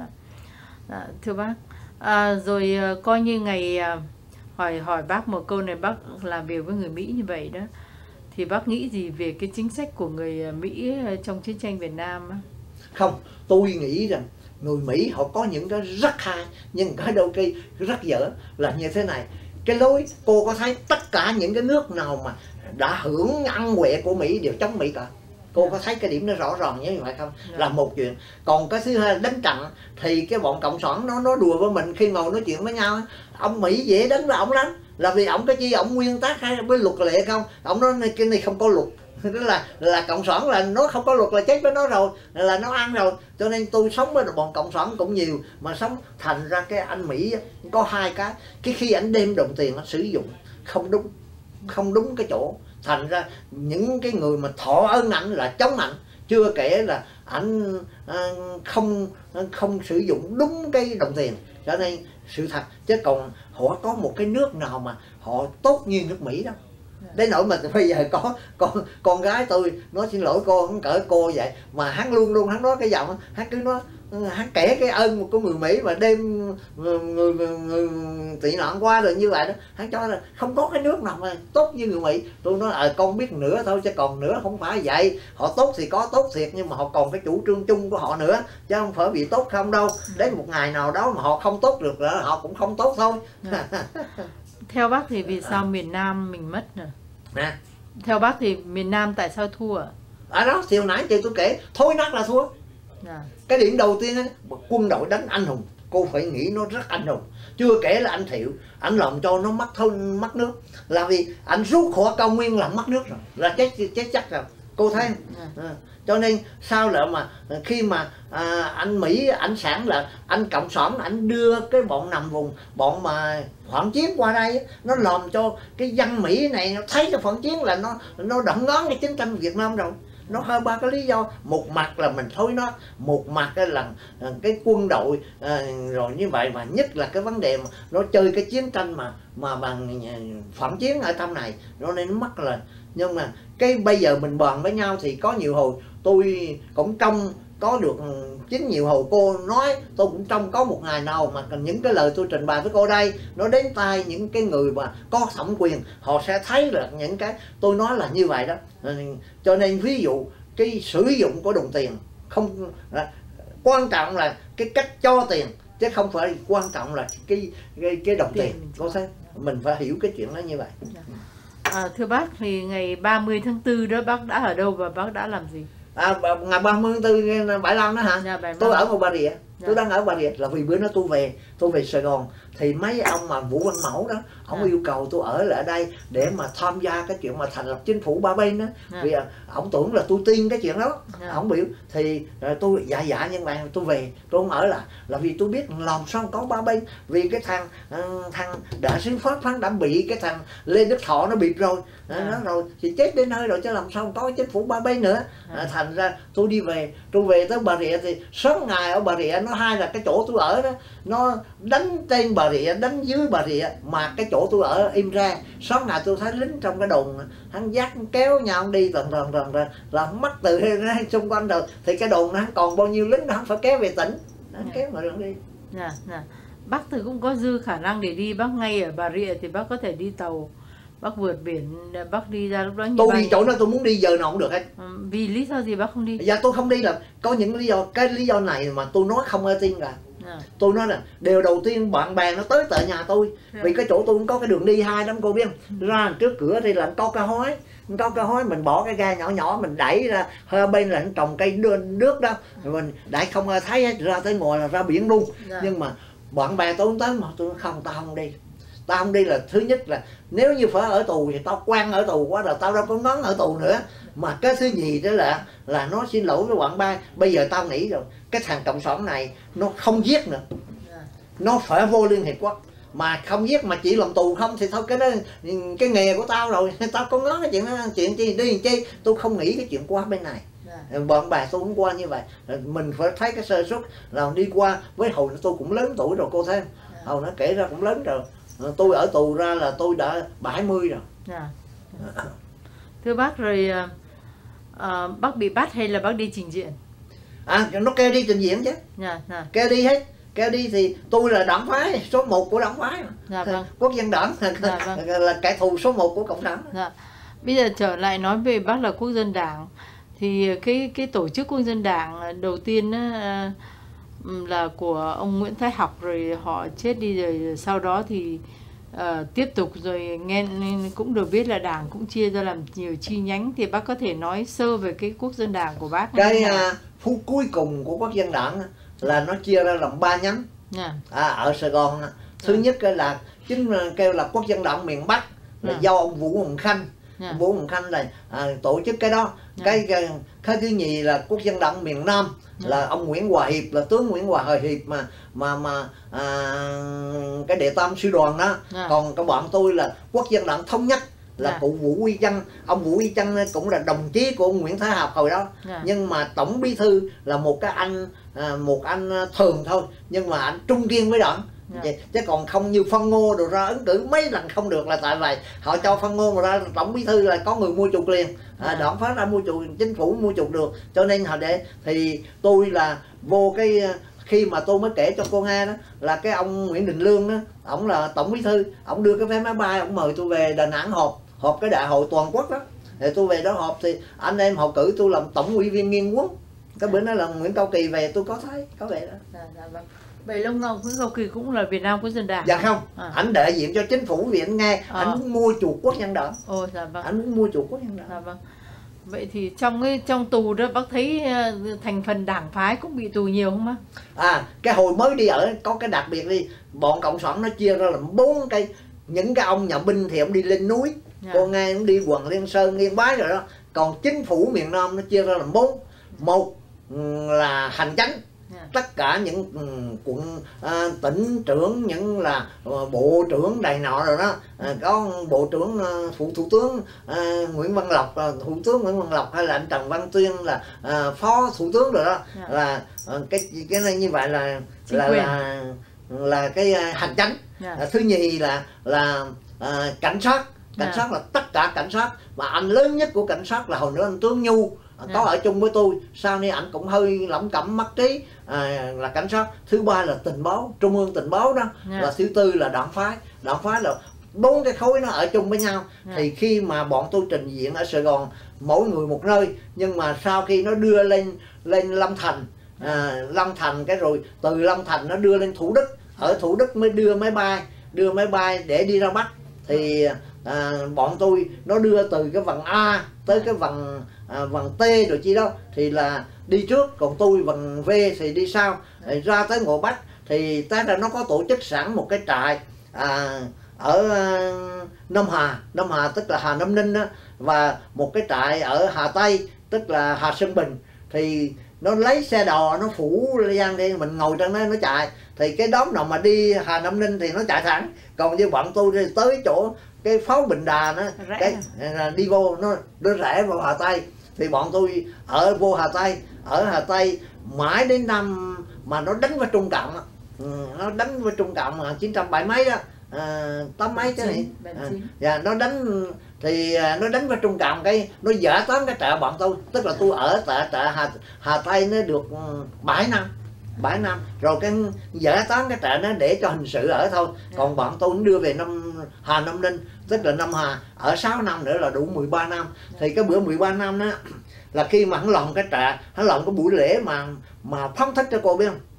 Dạ, thưa bác, à, rồi uh, coi như ngày uh, hỏi hỏi bác một câu này, bác làm việc với người Mỹ như vậy đó, thì bác nghĩ gì về cái chính sách của người Mỹ trong chiến tranh Việt Nam á? Không, tôi nghĩ rằng người Mỹ họ có những cái rất hay, nhưng cái đôi khi rất dở là như thế này. Cái lối cô có thấy tất cả những cái nước nào mà đã hưởng ăn huệ của Mỹ đều chống Mỹ cả. Cô yeah. có thấy cái điểm nó rõ ràng như vậy không? Yeah. Là một chuyện. Còn cái thứ hai đánh trận thì cái bọn cộng sản nó nó đùa với mình khi ngồi nói chuyện với nhau. Ông Mỹ dễ đánh với ổng lắm, là vì ổng cái chi ổng nguyên tắc hay với luật lệ không? Ổng nói cái này không có luật. Tức là là cộng sản là nó không có luật là chết với nó rồi, là nó ăn rồi. Cho nên tôi sống với bọn cộng sản cũng nhiều, mà sống thành ra cái anh Mỹ có hai cái. Cái khi anh đem đồng tiền nó sử dụng không đúng, không đúng cái chỗ, thành ra những cái người mà thọ ơn ảnh là chống ảnh. Chưa kể là ảnh à, không không sử dụng đúng cái đồng tiền. Cho nên sự thật, chứ còn họ có một cái nước nào mà họ tốt như nước Mỹ đâu. Đến nỗi mà bây giờ có con con gái tôi nói xin lỗi cô, không cỡ cô vậy mà hắn luôn luôn hắn nói cái giọng, hắn cứ nói hắn kể cái ơn của người Mỹ mà đem người, người, người, người tị nạn qua rồi như vậy đó, hắn cho là không có cái nước nào mà tốt như người Mỹ. Tôi nói à, con biết nữa thôi chứ còn nữa không phải vậy. Họ tốt thì có tốt thiệt, nhưng mà họ còn cái chủ trương chung của họ nữa, chứ không phải bị tốt không đâu. Đến một ngày nào đó mà họ không tốt được là họ cũng không tốt thôi. Theo bác thì vì sao miền Nam mình mất nè? Nè. Theo bác thì miền Nam tại sao thua ạ? Ở đó thì hồi nãy chị tôi kể thối nát là thua. Dạ. Cái điểm đầu tiên ấy, quân đội đánh anh hùng, cô phải nghĩ nó rất anh hùng. Chưa kể là anh Thiệu, anh làm cho nó mất thôi mất nước, là vì anh rút khỏi cao nguyên là mất nước rồi, là chết chết chắc rồi. Cô thấy không? À, cho nên sao lại mà khi mà à, anh Mỹ ảnh sản là anh cộng sản ảnh đưa cái bọn nằm vùng, bọn mà phản chiến qua đây, nó làm cho cái dân Mỹ này nó thấy cái phản chiến là nó nó đậm ngón cái chiến tranh Việt Nam rồi. Nó hơi ba cái lý do, một mặt là mình thối nó, một mặt là cái quân đội à, rồi như vậy, mà nhất là cái vấn đề mà nó chơi cái chiến tranh mà mà bằng phản chiến ở trong này, nó nên nó mất là. Nhưng mà cái bây giờ mình bàn với nhau thì có nhiều hồi tôi cũng trong có được chính nhiều hồi cô nói, tôi cũng trong có một ngày nào mà những cái lời tôi trình bày với cô đây nó đến tai những cái người mà có thẩm quyền, họ sẽ thấy là những cái tôi nói là như vậy đó. Cho nên ví dụ cái sử dụng của đồng tiền không à, quan trọng là cái cách cho tiền, chứ không phải quan trọng là cái cái, cái đồng tiền, tiền. Có thấy mình phải hiểu cái chuyện đó như vậy. À, thưa bác thì ngày ba mươi tháng tư đó bác đã ở đâu và bác đã làm gì? À, ngày ba mươi tháng tư Bãi Lăng đó hả? Dạ, tôi ở một Bà Rịa. Dạ. Tôi đang ở Bà Rịa là vì bữa đó tôi về tôi về Sài Gòn thì mấy ông mà Vũ Văn Mẫu đó, ông dạ. yêu cầu tôi ở lại đây để mà tham gia cái chuyện mà thành lập chính phủ ba bên đó. Dạ. Vì ông tưởng là tôi tin cái chuyện đó. Dạ. Ông biểu thì tôi dạ dạ nhưng mà tôi về tôi không ở lại, là vì tôi biết làm sao có ba bên. Vì cái thằng thằng đại sứ Pháp hắn đã bị cái thằng Lê Đức Thọ nó bịp rồi. Dạ. Nó rồi thì chết đến nơi rồi, chứ làm sao có chính phủ ba bên nữa. Dạ. Thành ra tôi đi về, tôi về tới Bà Rịa thì sớm ngày ở Bà Rịa nó hay là cái chỗ tôi ở đó nó đánh trên Bà Rịa, đánh dưới Bà Rịa, mà cái chỗ tôi ở im ra. Sáng ngày tôi thấy lính trong cái đồn hắn dắt kéo nhau đi tần tần tần ra là mất từ xung quanh rồi, thì cái đồn nó còn bao nhiêu lính nó phải kéo về tỉnh, hắn kéo mà đi. Dạ, dạ. bác thì cũng có dư khả năng để đi, bác ngay ở Bà Rịa thì bác có thể đi tàu, bác vượt biển, bác đi ra lúc đó như Tôi bay. đi chỗ đó tôi muốn đi giờ nào cũng được hết. Ừ, vì lý do gì bác không đi? Dạ tôi không đi là có những lý do, cái lý do này mà tôi nói không ai tin cả. À. Tôi nói là điều đầu tiên bạn bè nó tới tại nhà tôi, Yeah. vì cái chỗ tôi cũng có cái đường đi hai lắm cô biết không? Ra trước cửa thì là có cây hói, có cây hói mình bỏ cái ga nhỏ nhỏ mình đẩy ra, hai bên là trồng cây nước đó, rồi mình đẩy không ai thấy hết, ra tới ngoài là ra biển luôn. Yeah. Nhưng mà bạn bè tôi không tới, mà tôi nói không, tao không đi. Tao không đi là thứ nhất là nếu như phải ở tù thì tao quan ở tù quá rồi, tao đâu có ngón ở tù nữa. Mà cái thứ gì đó là là nó xin lỗi với bạn bè. Bây giờ tao nghĩ rồi, cái thằng cộng sản này nó không giết nữa, nó phải vô Liên Hiệp Quốc. Mà không giết mà chỉ làm tù không thì thôi, cái đó cái nghề của tao rồi, tao có ngó cái chuyện đó, chuyện chi đi làm chi. Tôi không nghĩ cái chuyện qua bên này. Bạn bè tôi cũng qua như vậy, mình phải thấy cái sơ suất là đi qua. Với hồi tôi cũng lớn tuổi rồi cô thấy, hồi nó kể ra cũng lớn rồi. Tôi ở tù ra là tôi đã bảy mươi rồi. Yeah. Thưa bác, rồi uh, bác bị bắt hay là bác đi trình diện? À, nó kêu đi trình diện chứ. Yeah, yeah. Kêu đi hết. Kêu đi thì tôi là đảng phái số một của đảng phái. Dạ, vâng. Quốc dân đảng Dạ, vâng. là kẻ thù số một của cộng sản. Dạ. Bây giờ trở lại nói về bác là quốc dân đảng, thì cái cái tổ chức quốc dân đảng đầu tiên á, là của ông Nguyễn Thái Học, rồi họ chết đi rồi sau đó thì uh, tiếp tục rồi nghe cũng được biết là đảng cũng chia ra làm nhiều chi nhánh, thì bác có thể nói sơ về cái quốc dân đảng của bác? Cái uh, phút cuối cùng của quốc dân đảng là nó chia ra làm ba nhánh. Yeah. À, ở Sài Gòn thứ yeah. nhất là chính kêu là quốc dân đảng miền Bắc là yeah. do ông Vũ Hồng Khanh. Yeah. Vũ Hồng Khanh là à, tổ chức cái đó. Yeah. Cái, cái cái thứ nhì là quốc dân đảng miền Nam. Yeah. Là ông Nguyễn Hòa Hiệp, là tướng Nguyễn Hòa Hiệp mà mà mà à, cái đệ tam sư đoàn đó. Yeah. Còn các bạn tôi là quốc dân đảng thống nhất là yeah. cụ Vũ Huy Trân. Ông Vũ Huy Trân cũng là đồng chí của ông Nguyễn Thái Học hồi đó. Yeah. Nhưng mà tổng bí thư là một cái anh à, một anh thường thôi, nhưng mà anh trung kiên với đảng. Yeah. Chứ còn không như Phan Ngô rồi ra ứng cử mấy lần không được, là tại vậy họ cho Phan Ngô mà ra tổng bí thư là có người mua chuộc liền. À, yeah. Đảng phát ra mua chuộc, chính phủ mua chuộc được, cho nên họ để thì tôi là vô cái khi mà tôi mới kể cho cô nghe đó là cái ông Nguyễn Đình Lương đó, ổng là tổng bí thư, ổng đưa cái vé máy bay, ổng mời tôi về Đà Nẵng họp họp cái đại hội toàn quốc đó. Thì tôi về đó họp thì anh em họ cử tôi làm tổng ủy viên nghiên cứu. Cái bữa đó là Nguyễn Cao Kỳ về tôi có thấy có về đó. Dạ, dạ, vâng. Vậy Long Ngọc Nguyễn Cao Kỳ cũng là Việt Nam Quốc dân đảng? Dạ không, à. Anh đại diện cho chính phủ vì anh nghe, à. Anh muốn mua chuộc quốc dân đảng. Ồ, dạ vâng. Anh muốn mua chuộc quốc dân đảng. Dạ vâng. Vậy thì trong cái trong tù đó bác thấy thành phần đảng phái cũng bị tù nhiều không bác? À, cái hồi mới đi ở có cái đặc biệt đi, bọn cộng sản nó chia ra làm bốn cái, những cái ông nhà binh thì ông đi lên núi, yeah. Cô nghe ông đi quần Liên Sơn, Yên Bái rồi đó. Còn chính phủ miền Nam nó chia ra làm bốn, một là hành chánh. Yeah. Tất cả những quận à, tỉnh trưởng, những là à, bộ trưởng đầy nọ rồi đó, à, có bộ trưởng à, phụ thủ tướng à, Nguyễn Văn Lộc, à, thủ tướng Nguyễn Văn Lộc, hay là anh Trần Văn Tuyên là à, phó thủ tướng rồi đó. Yeah. Là à, cái cái này như vậy là là, là là cái à, hành chánh. Yeah. À, thứ nhì là là à, cảnh sát. Cảnh sát là tất cả cảnh sát, mà anh lớn nhất của cảnh sát là hồi nữa anh tướng Nhu có ở chung với tôi, sau này anh cũng hơi lẩm cẩm mất trí, à, là cảnh sát. Thứ ba là tình báo, trung ương tình báo đó. Yeah. Là thứ tư là đảng phái. Đảng phái là bốn cái khối nó ở chung với nhau. Yeah. Thì khi mà bọn tôi trình diện ở Sài Gòn mỗi người một nơi, nhưng mà sau khi nó đưa lên lên Long Thành, à, Long Thành cái rồi từ Long Thành nó đưa lên Thủ Đức, ở Thủ Đức mới đưa máy bay đưa máy bay để đi ra Bắc. Thì à, bọn tôi nó đưa từ cái vần A tới cái vần à, vần T rồi chi đó thì là đi trước, còn tôi vần V thì đi sau. Thì ra tới ngộ Bắc thì ta là nó có tổ chức sẵn một cái trại à, ở à, Nam Hà, Nam Hà tức là Hà Nam Ninh đó, và một cái trại ở Hà Tây tức là Hà Sơn Bình. Thì nó lấy xe đò nó phủ gian đi, mình ngồi trong đó nó chạy. Thì cái đóm nào mà đi Hà Nam Ninh thì nó chạy thẳng, còn như bọn tôi thì tới chỗ cái pháo Bình Đà nó cái à, đi vô nó nó rẽ vào Hà Tây. Thì bọn tôi ở vô Hà Tây, ở Hà Tây mãi đến năm mà nó đánh vào Trung Cộng, ừ, nó đánh vào Trung Cộng chín trăm bảy mấy đó, à, tám mấy chứ này, à, dạ, nó đánh thì à, nó đánh vào Trung Cộng, cái nó dở tóm cái trại bọn tôi, tức là tôi ở tại trại Hà Hà Tây nó được bảy năm. bảy năm rồi cái giải tán cái trại nó để cho hình sự ở thôi. Còn bọn tôi cũng đưa về năm Hà Nam Ninh, tức là năm Hà ở sáu năm nữa là đủ mười ba năm. Thì cái bữa mười ba năm đó là khi mà hắn làm cái trại, hắn làm cái buổi lễ mà mà phóng thích cho cô biết không,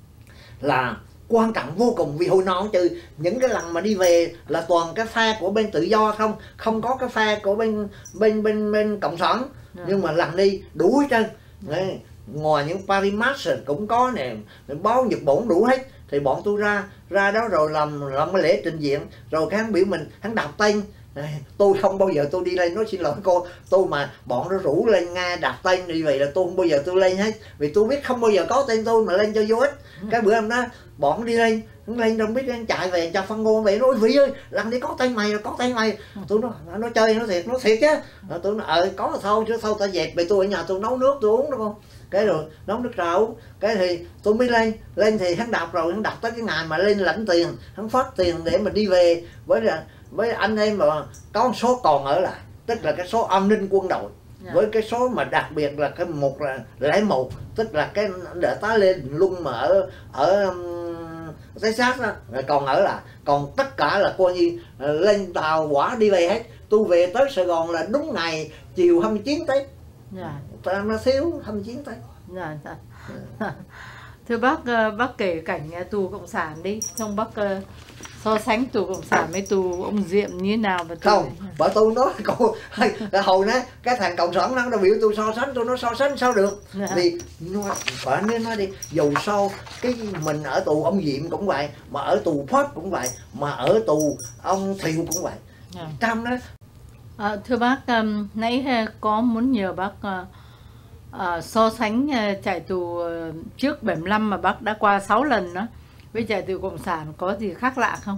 là quan trọng vô cùng. Vì hồi nào trừ những cái lần mà đi về là toàn cái phe của bên tự do không, không có cái phe của bên bên bên bên cộng sản. Yeah. Nhưng mà lần đi đủ hết trơn. Yeah. Ngoài những Paris Match cũng có nè, báo Nhật Bản đủ hết. Thì bọn tôi ra ra đó rồi làm làm cái lễ trình diện, rồi cái hắn biểu mình hắn đọc tên. Tôi không bao giờ tôi đi lên nói xin lỗi cô, tôi mà bọn nó rủ lên Nga đặt tên như vậy là tôi không bao giờ tôi lên hết, vì tôi biết không bao giờ có tên tôi mà lên cho vô ích. Cái bữa hôm đó bọn đi lên, nó lên đâu biết anh chạy về cho Phan Ngô về nói Vĩ ơi lần đi có tên mày rồi, có tên mày. Tôi nói nó chơi nó thiệt, nó thiệt chứ. Tôi nói ờ có là thôi chứ thôi ta dẹp về, tôi ở nhà tôi nấu nước tôi uống đúng không. Cái rồi nấu nước trà uống, cái thì tôi mới lên lên thì hắn đọc rồi, hắn đọc tới cái ngày mà lên lãnh tiền, hắn phát tiền để mà đi về với là với anh em mà có số còn ở lại, tức là cái số an ninh quân đội. Yeah. Với cái số mà đặc biệt là cái một là lẻ một, tức là cái để tá lên luôn mà ở ở cái xác đó còn ở lại, còn tất cả là coi như lên tàu quả đi về hết. Tôi về tới Sài Gòn là đúng ngày chiều hai mươi chín Tết. Yeah. Nó thiếu hai mươi chín Tết. Yeah. Yeah. Thưa bác, bác kể cảnh tù cộng sản đi, xong bác so sánh tù cộng sản với tù ông Diệm như thế nào? Và không, bà tôi nói cô hồi đó cái thằng cộng sản nó biểu tôi so sánh, tôi nói so sánh sao được. Yeah. Vì nó phải nên nói đi, dù sao cái mình ở tù ông Diệm cũng vậy, mà ở tù Pháp cũng vậy, mà ở tù ông Thiệu cũng vậy. Yeah. Trong đó. À, thưa bác, um, nãy có muốn nhờ bác uh, uh, so sánh uh, trại tù uh, trước bảy mươi lăm mà bác đã qua sáu lần đó với trại tù cộng sản có gì khác lạ không?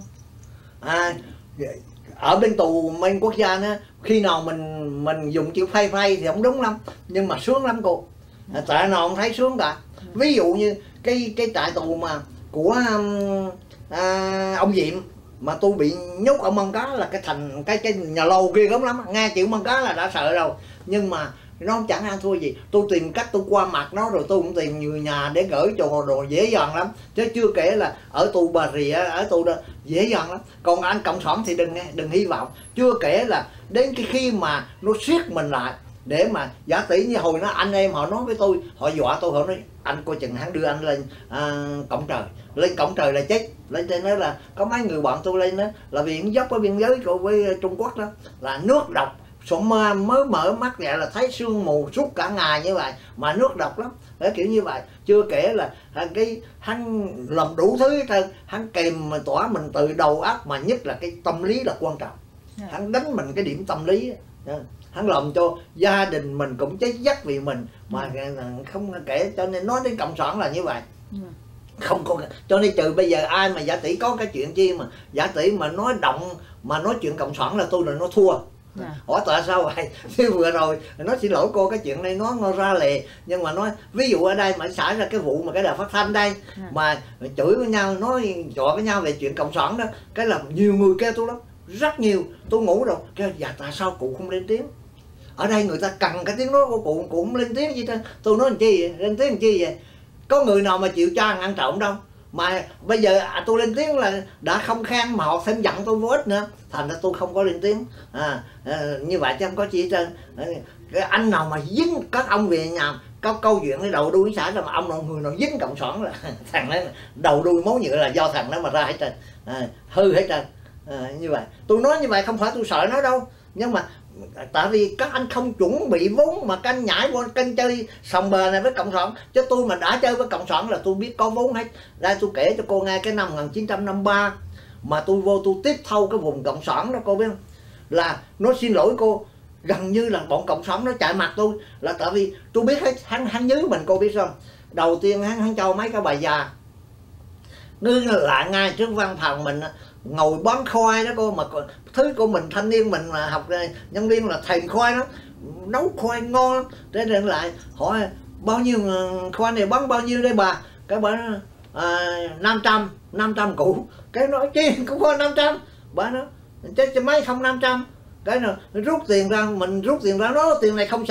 À, ở bên tù bên quốc gia đó, khi nào mình mình dùng chữ phay phay thì không đúng lắm, nhưng mà sướng lắm cô. Trại nào không thấy sướng cả. Ví dụ như cái cái trại tù mà của um, à, ông Diệm mà tôi bị nhốt ở Mông Cá là cái thành cái cái nhà lầu kia gớm lắm, nghe chịu Mông Cá là đã sợ rồi. Nhưng mà nó chẳng ăn thua gì, tôi tìm cách tôi qua mặt nó, rồi tôi cũng tìm người nhà để gửi cho đồ dễ dàng lắm. Chứ chưa kể là ở tù Bà Rịa, ở tù đó dễ dàng lắm. Còn anh cộng sản thì đừng nghe, đừng hy vọng. Chưa kể là đến cái khi mà nó siết mình lại để mà giả tỷ như hồi đó anh em họ nói với tôi, họ dọa tôi, họ nói anh coi chừng hắn đưa anh lên à, cổng trời, lên cổng trời là chết. Lên trên đó là có mấy người bọn tôi lên đó là vì dốc ở biên giới của với Trung Quốc đó là nước độc, sống mơ mới mở mắt vậy là thấy sương mù suốt cả ngày như vậy, mà nước độc lắm. Đấy, kiểu như vậy. Chưa kể là cái hắn làm đủ thứ hết trơn, hắn kèm mà tỏa mình từ đầu óc, mà nhất là cái tâm lý là quan trọng. Hắn đánh mình cái điểm tâm lý, hắn làm cho gia đình mình cũng chết dắt vì mình mà không kể. Cho nên nói đến cộng sản là như vậy. Không có, cho nên trừ bây giờ ai mà giả tỷ có cái chuyện chi mà giả tỷ mà nói động mà nói chuyện cộng sản là tôi là nó thua. Yeah. Hỏi tại sao vậy? Như vừa rồi nó xin lỗi cô, cái chuyện này nó, nó ra lề, nhưng mà nói ví dụ ở đây mà xảy ra cái vụ mà cái đài phát thanh đây. Yeah. Mà chửi với nhau, nói trò với nhau về chuyện cộng sản đó, cái là nhiều người kêu tôi lắm, rất nhiều. Tôi ngủ rồi kêu dạ tại sao cụ không lên tiếng, ở đây người ta cần cái tiếng nói của cụ, cụ không lên tiếng gì đó. Tôi nói làm chi vậy? Lên tiếng làm chi vậy? Có người nào mà chịu cho ăn trộm đâu. Mà bây giờ à, tôi lên tiếng là đã không khen mà họ thêm giận tôi vô ích nữa, thành ra tôi không có lên tiếng. À, à, như vậy chứ không có gì hết trơn. Cái anh nào mà dính các ông về nhà có câu chuyện cái đầu đuôi xã ra mà ông nào người nào dính cộng sản là thằng đó đầu đuôi máu nhựa là do thằng đó mà ra hết trơn. À, hư hết trơn. À, như vậy tôi nói như vậy không phải tôi sợ nó đâu, nhưng mà tại vì các anh không chuẩn bị vốn mà các anh nhảy vô kênh chơi sòng bờ này với cộng sản. Chứ tôi mà đã chơi với cộng sản là tôi biết có vốn hết. Đây tôi kể cho cô nghe cái năm một nghìn chín trăm năm mươi ba mà tôi vô tôi tiếp thâu cái vùng cộng sản đó, cô biết không? Là nó xin lỗi cô, gần như là bọn cộng sản nó chạy mặt tôi, là tại vì tôi biết hết hắn hắn nhớ mình, cô biết không? Đầu tiên hắn hắn cho mấy cái bà già nó lại ngay trước văn phòng mình ngồi bán khoai đó cô, mà thứ của mình thanh niên mình mà học nhân viên là thèm khoai lắm, nấu khoai ngon lắm. Thế nên lại hỏi bao nhiêu khoai này bán bao nhiêu đây bà? Cái bà nói à, năm trăm, năm trăm củ. Cái nói chi cũng có năm trăm. Bà nói chứ mấy không năm trăm. Cái nào rút tiền ra, mình rút tiền ra, nó tiền này không xài.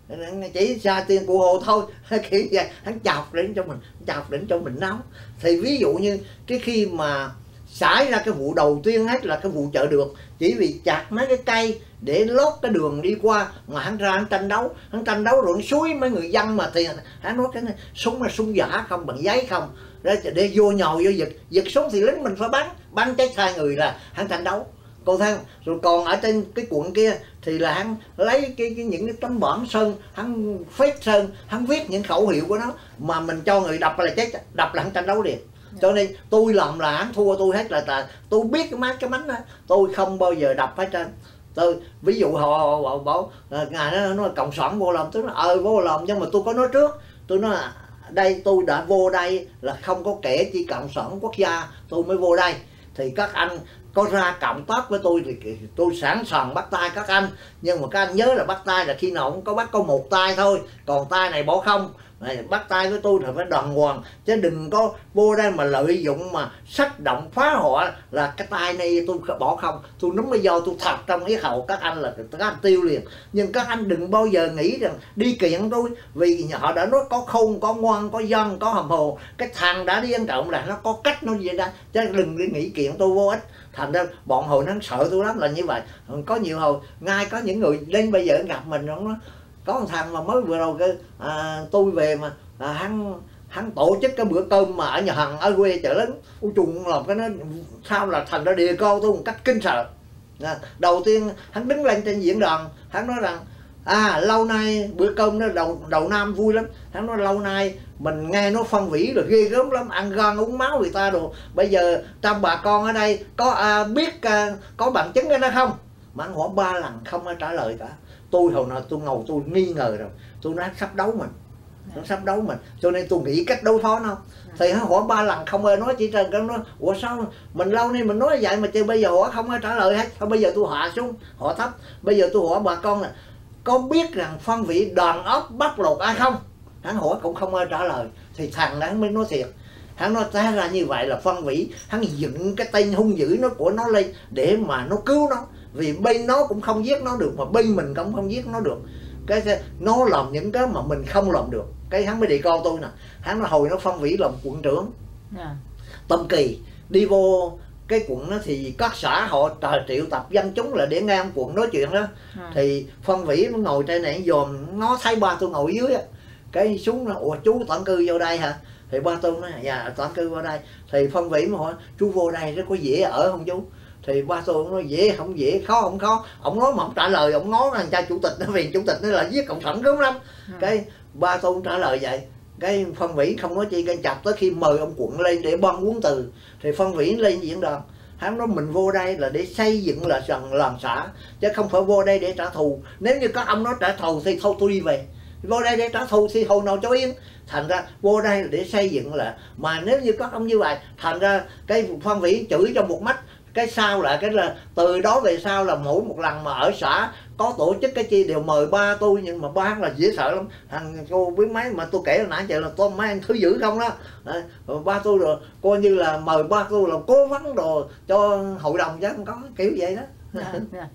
chỉ xa tiền của Hồ thôi kiểu vậy, hắn chọc đến cho mình, chọc đến cho mình nấu. Thì ví dụ như cái khi mà xảy ra cái vụ đầu tiên hết là cái vụ chợ được, chỉ vì chặt mấy cái cây để lót cái đường đi qua mà hắn ra hắn tranh đấu, hắn tranh đấu rồi hắn xúi mấy người dân mà tiền, hắn nói cái này súng là súng giả không, bằng giấy không, để, để vô nhồi vô giật giật súng thì lính mình phải bắn, bắn chết hai người là hắn tranh đấu. Cô thấy không? Rồi còn ở trên cái quận kia thì là hắn lấy cái, cái những cái tấm bảng sơn, hắn phết sơn, hắn viết những khẩu hiệu của nó mà mình cho người đập là chết, đập là hắn tranh đấu liền. Cho nên tôi làm là hắn thua tôi hết, là, là tôi biết cái mát cái mánh đó, tôi không bao giờ đập hết trơn. Tôi ví dụ họ, họ, họ bảo ngài nó nói cộng sản vô làm, tôi nói ờ vô làm, nhưng mà tôi có nói trước, tôi nói đây tôi đã vô đây là không có kẻ chỉ cộng sản quốc gia tôi mới vô đây, thì các anh có ra cộng tác với tôi thì tôi sẵn sàng bắt tay các anh, nhưng mà các anh nhớ là bắt tay là khi nào cũng có bắt có một tay thôi, còn tay này bỏ không. Này, bắt tay với tôi thì phải đàng hoàng, chứ đừng có vô đây mà lợi dụng mà sách động phá hoại là cái tay này tôi bỏ không. Tôi nắm cái do tôi thật trong cái hậu các anh là các anh tiêu liền. Nhưng các anh đừng bao giờ nghĩ rằng đi kiện tôi, vì họ đã nói có khôn, có ngoan, có dân, có hầm hồ. Cái thằng đã đi ăn trộm là nó có cách nó vậy đó, chứ đừng đi nghĩ kiện tôi vô ích. Thành ra bọn hồi nó sợ tôi lắm là như vậy. Có nhiều hồi ngay có những người lên bây giờ gặp mình nó có một thằng mà mới vừa rồi à, tôi về mà à, hắn hắn tổ chức cái bữa cơm mà ở nhà hàng ở quê chợ lớn, ôi trùng làm cái nó sao là thành ra địa cô tôi một cách kinh sợ. À, đầu tiên hắn đứng lên trên diễn đàn, hắn nói rằng à lâu nay bữa cơm nó đầu đầu năm vui lắm, hắn nói lâu nay mình nghe nó phân vỉ là ghê gớm lắm, ăn gan uống máu người ta đồ, bây giờ trong bà con ở đây có à, biết à, có bằng chứng cái đó không, mà hắn hỏi ba lần không ai trả lời cả. Tôi hồi nào tôi ngồi tôi nghi ngờ rồi, tôi nói sắp đấu mình, nó sắp đấu mình, cho nên tôi nghĩ cách đối phó nó. Thì hắn hỏi ba lần không ai nói, chỉ trên cái nói ủa sao mình lâu nay mình nói vậy mà chứ bây giờ hỏi không ai trả lời hết. Thôi bây giờ tôi hạ xuống họ thấp, bây giờ tôi hỏi bà con là có biết rằng phân vị đàn ốc bắt lột ai không, hắn hỏi cũng không ai trả lời. Thì thằng đó hắn mới nói thiệt, hắn nói ra ra như vậy là phân vĩ hắn dựng cái tên hung dữ nó của nó lên để mà nó cứu nó, vì bên nó cũng không giết nó được mà bên mình cũng không giết nó được, cái nó làm những cái mà mình không làm được. Cái hắn mới đi con tôi nè, hắn nói hồi nó phân vĩ làm quận trưởng yeah. Tâm Kỳ đi vô cái quận đó thì các xã họ triệu tập dân chúng là để nghe ông quận nói chuyện đó yeah. Thì phân vĩ nó ngồi trên này dòm, nó thấy ba tôi ngồi dưới á, cái xuống nó ủa chú tận cư vô đây hả, thì ba tôi nói dạ tận cư vô đây. Thì phân vĩ mà hỏi chú vô đây nó có dễ ở không chú, thì ba tôi nói dễ không dễ, khó không khó. Ông nói mà không trả lời, ông nói thằng cha chủ tịch nó, vì chủ tịch nó là giết cộng sản gớm lắm yeah. Cái ba tôi không trả lời vậy, cái phân vĩ không nói chi, cái chập tới khi mời ông quận lên để ban huấn từ, thì phân vĩ lên diễn đàn, hắn nói mình vô đây là để xây dựng là rằng làm xã, chứ không phải vô đây để trả thù. Nếu như các ông nói trả thù thì thôi tôi đi về, vô đây để trả thù thì hồi nào cho yên. Thành ra vô đây là để xây dựng là, mà nếu như các ông như vậy, thành ra cái phân vĩ chửi cho một mắt. Cái sau lại cái là từ đó về sau là mỗi một lần mà ở xã có tổ chức cái chi đều mời ba tôi, nhưng mà ba là dễ sợ lắm. Thằng cô biết mấy mà tôi kể hồi nãy giờ là tôi mấy anh thứ dữ không đó. À, ba tôi rồi coi như là mời ba tôi là cố vấn đồ cho hội đồng chứ không có kiểu vậy đó. Dạ, dạ.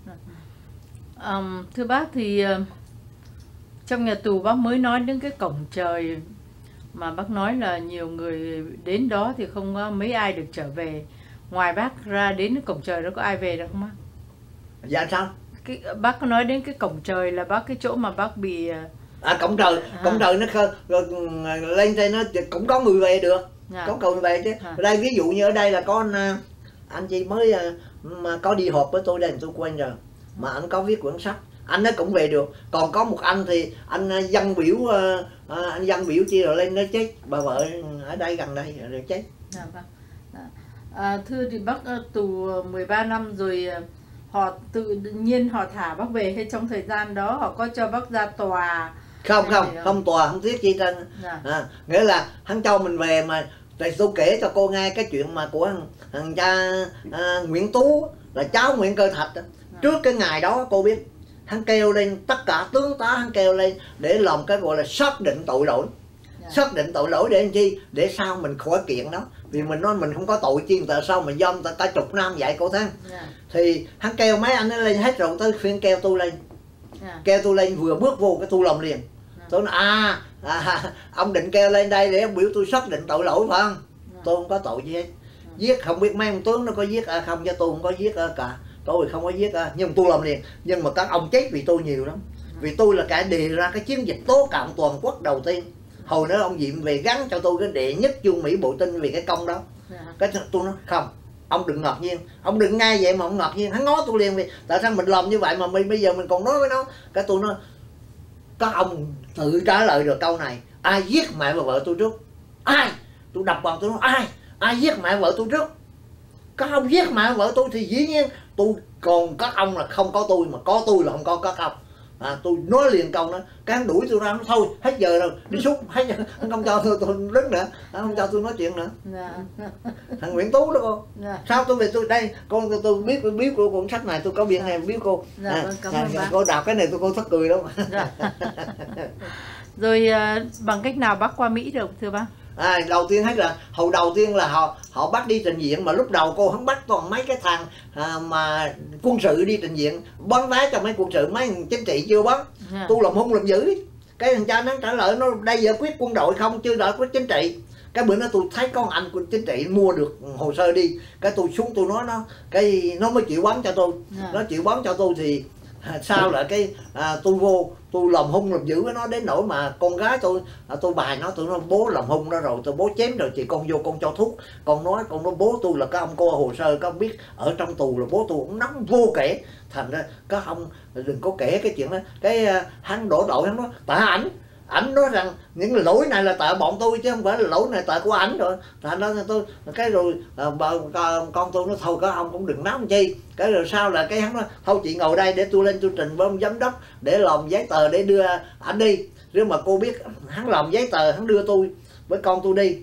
Um, thưa bác thì uh, trong nhà tù bác mới nói đến cái cổng trời mà bác nói là nhiều người đến đó thì không có mấy ai được trở về. Ngoài bác ra đến cái cổng trời đó có ai về được không bác? Dạ sao? Cái, bác có nói đến cái cổng trời là bác cái chỗ mà bác bị à cổng trời à. Cổng trời nó khơ, lên trên nó cũng có người về được à. Có người về chứ à. Đây ví dụ như ở đây là có anh, anh chị mới mà có đi họp với tôi đây tôi quên rồi, mà anh có viết quyển sách anh ấy cũng về được. Còn có một anh thì anh dân biểu anh dân biểu chia rồi lên nó chết, bà vợ ở đây gần đây rồi chết à, vâng. À, thưa thì bác tù mười ba năm rồi, họ tự nhiên họ thả bác về hay trong thời gian đó họ có cho bác ra tòa? Không không, không, không tòa không thiết chi trên dạ. À, nghĩa là hắn cho mình về mà. Thì tôi kể cho cô nghe cái chuyện mà của thằng cha à, Nguyễn Tú là cháu Nguyễn Cơ Thạch dạ. Trước cái ngày đó cô biết hắn kêu lên tất cả tướng tá, hắn kêu lên để làm cái gọi là xác định tội lỗi dạ. Xác định tội lỗi để làm chi, để sao mình khỏi kiện đó, vì mình nói mình không có tội chi, tại sao mà do ta chục năm vậy cô thấy yeah. Thì hắn kêu mấy anh ấy lên hết rồi tới phiên kêu tôi lên, Yeah. Kêu tôi lên, vừa bước vô cái tôi làm liền. Yeah. Tôi nói à, à ông định kêu lên đây để ông biểu tôi xác định tội lỗi phải không? Yeah. Tôi không có tội gì hết. Yeah. Giết không biết mấy ông tướng nó có giết à, không, cho tôi không có giết à, cả. Tôi không có giết à, nhưng tôi làm liền. Nhưng mà các ông chết vì tôi nhiều lắm. Yeah. Vì tôi là kẻ đề ra cái chiến dịch tố cáo toàn quốc đầu tiên. Hồi nữa ông Diệm về gắn cho tôi cái đệ nhất chuông Mỹ bộ tinh vì cái công đó. Yeah. Cái tôi nói không, ông đừng ngạc nhiên, ông đừng ngay vậy mà ông ngạc nhiên. Hắn ngó tôi liền vì tại sao mình làm như vậy mà mình bây giờ mình còn nói với nó. Cái tôi nói các ông tự trả lời được câu này, ai giết mẹ và vợ tôi trước? Ai? Tôi đập vào tôi nói ai? Ai giết mẹ vợ tôi trước? Các ông giết mẹ vợ tôi thì dĩ nhiên tôi, còn các ông là không có tôi, mà có tôi là không có các ông. À, tôi nói liền câu đó, cái hắn đuổi tôi ra, nó thôi hết giờ rồi đi xuống, hết giờ hắn không cho tôi, tôi đứng nữa, hắn không cho tôi nói chuyện nữa. Yeah. Thằng Nguyễn Tú đó cô. Yeah. Sao tôi về tôi đây con tôi, tôi biết tôi biết cô cuốn sách này, tôi có biên này biết cô. Yeah, à, cảm ơn à, cô đọc cái này tôi cô thất cười lắm. Yeah. Rồi uh, bằng cách nào bác qua Mỹ được thưa bác? À, đầu tiên hết là hồi đầu tiên là họ họ bắt đi trình diện, mà lúc đầu cô hắn bắt toàn mấy cái thằng à, mà quân sự đi trình diện, bán vé cho mấy quân sự, mấy chính trị chưa bán. Yeah. Tôi làm hung làm dữ. Cái thằng cha nó trả lời nó đây giờ quyết quân đội không, chưa đợi quyết chính trị. Cái bữa đó tôi thấy con anh của chính trị mua được hồ sơ đi, cái tôi xuống tôi nói nó, cái nó mới chịu bán cho tôi. Yeah. Nó chịu bán cho tôi thì sao lại cái à, tôi vô tôi làm hung làm dữ với nó đến nỗi mà con gái tôi à, tôi bài nó, tôi nói bố làm hung đó rồi, tôi bố chém rồi chị con vô con cho thuốc. Con nói con nói bố tôi là các ông cô hồ sơ, các ông biết ở trong tù là bố tôi cũng nóng vô kể, thành ra các ông đừng có kể cái chuyện đó. Cái uh, hắn đổ đội hắn nói tại ảnh, ảnh nói rằng những lỗi này là tại bọn tôi chứ không phải là lỗi này tại của ảnh rồi. Thành ra tôi cái rồi à, bà, con tôi nói thôi các ông cũng đừng nói chi. Cái rồi sau là cái hắn nói thôi chị ngồi đây để tôi lên tôi trình với ông giám đốc để làm giấy tờ để đưa ảnh đi. Nếu mà cô biết hắn làm giấy tờ, hắn đưa tôi với con tôi đi.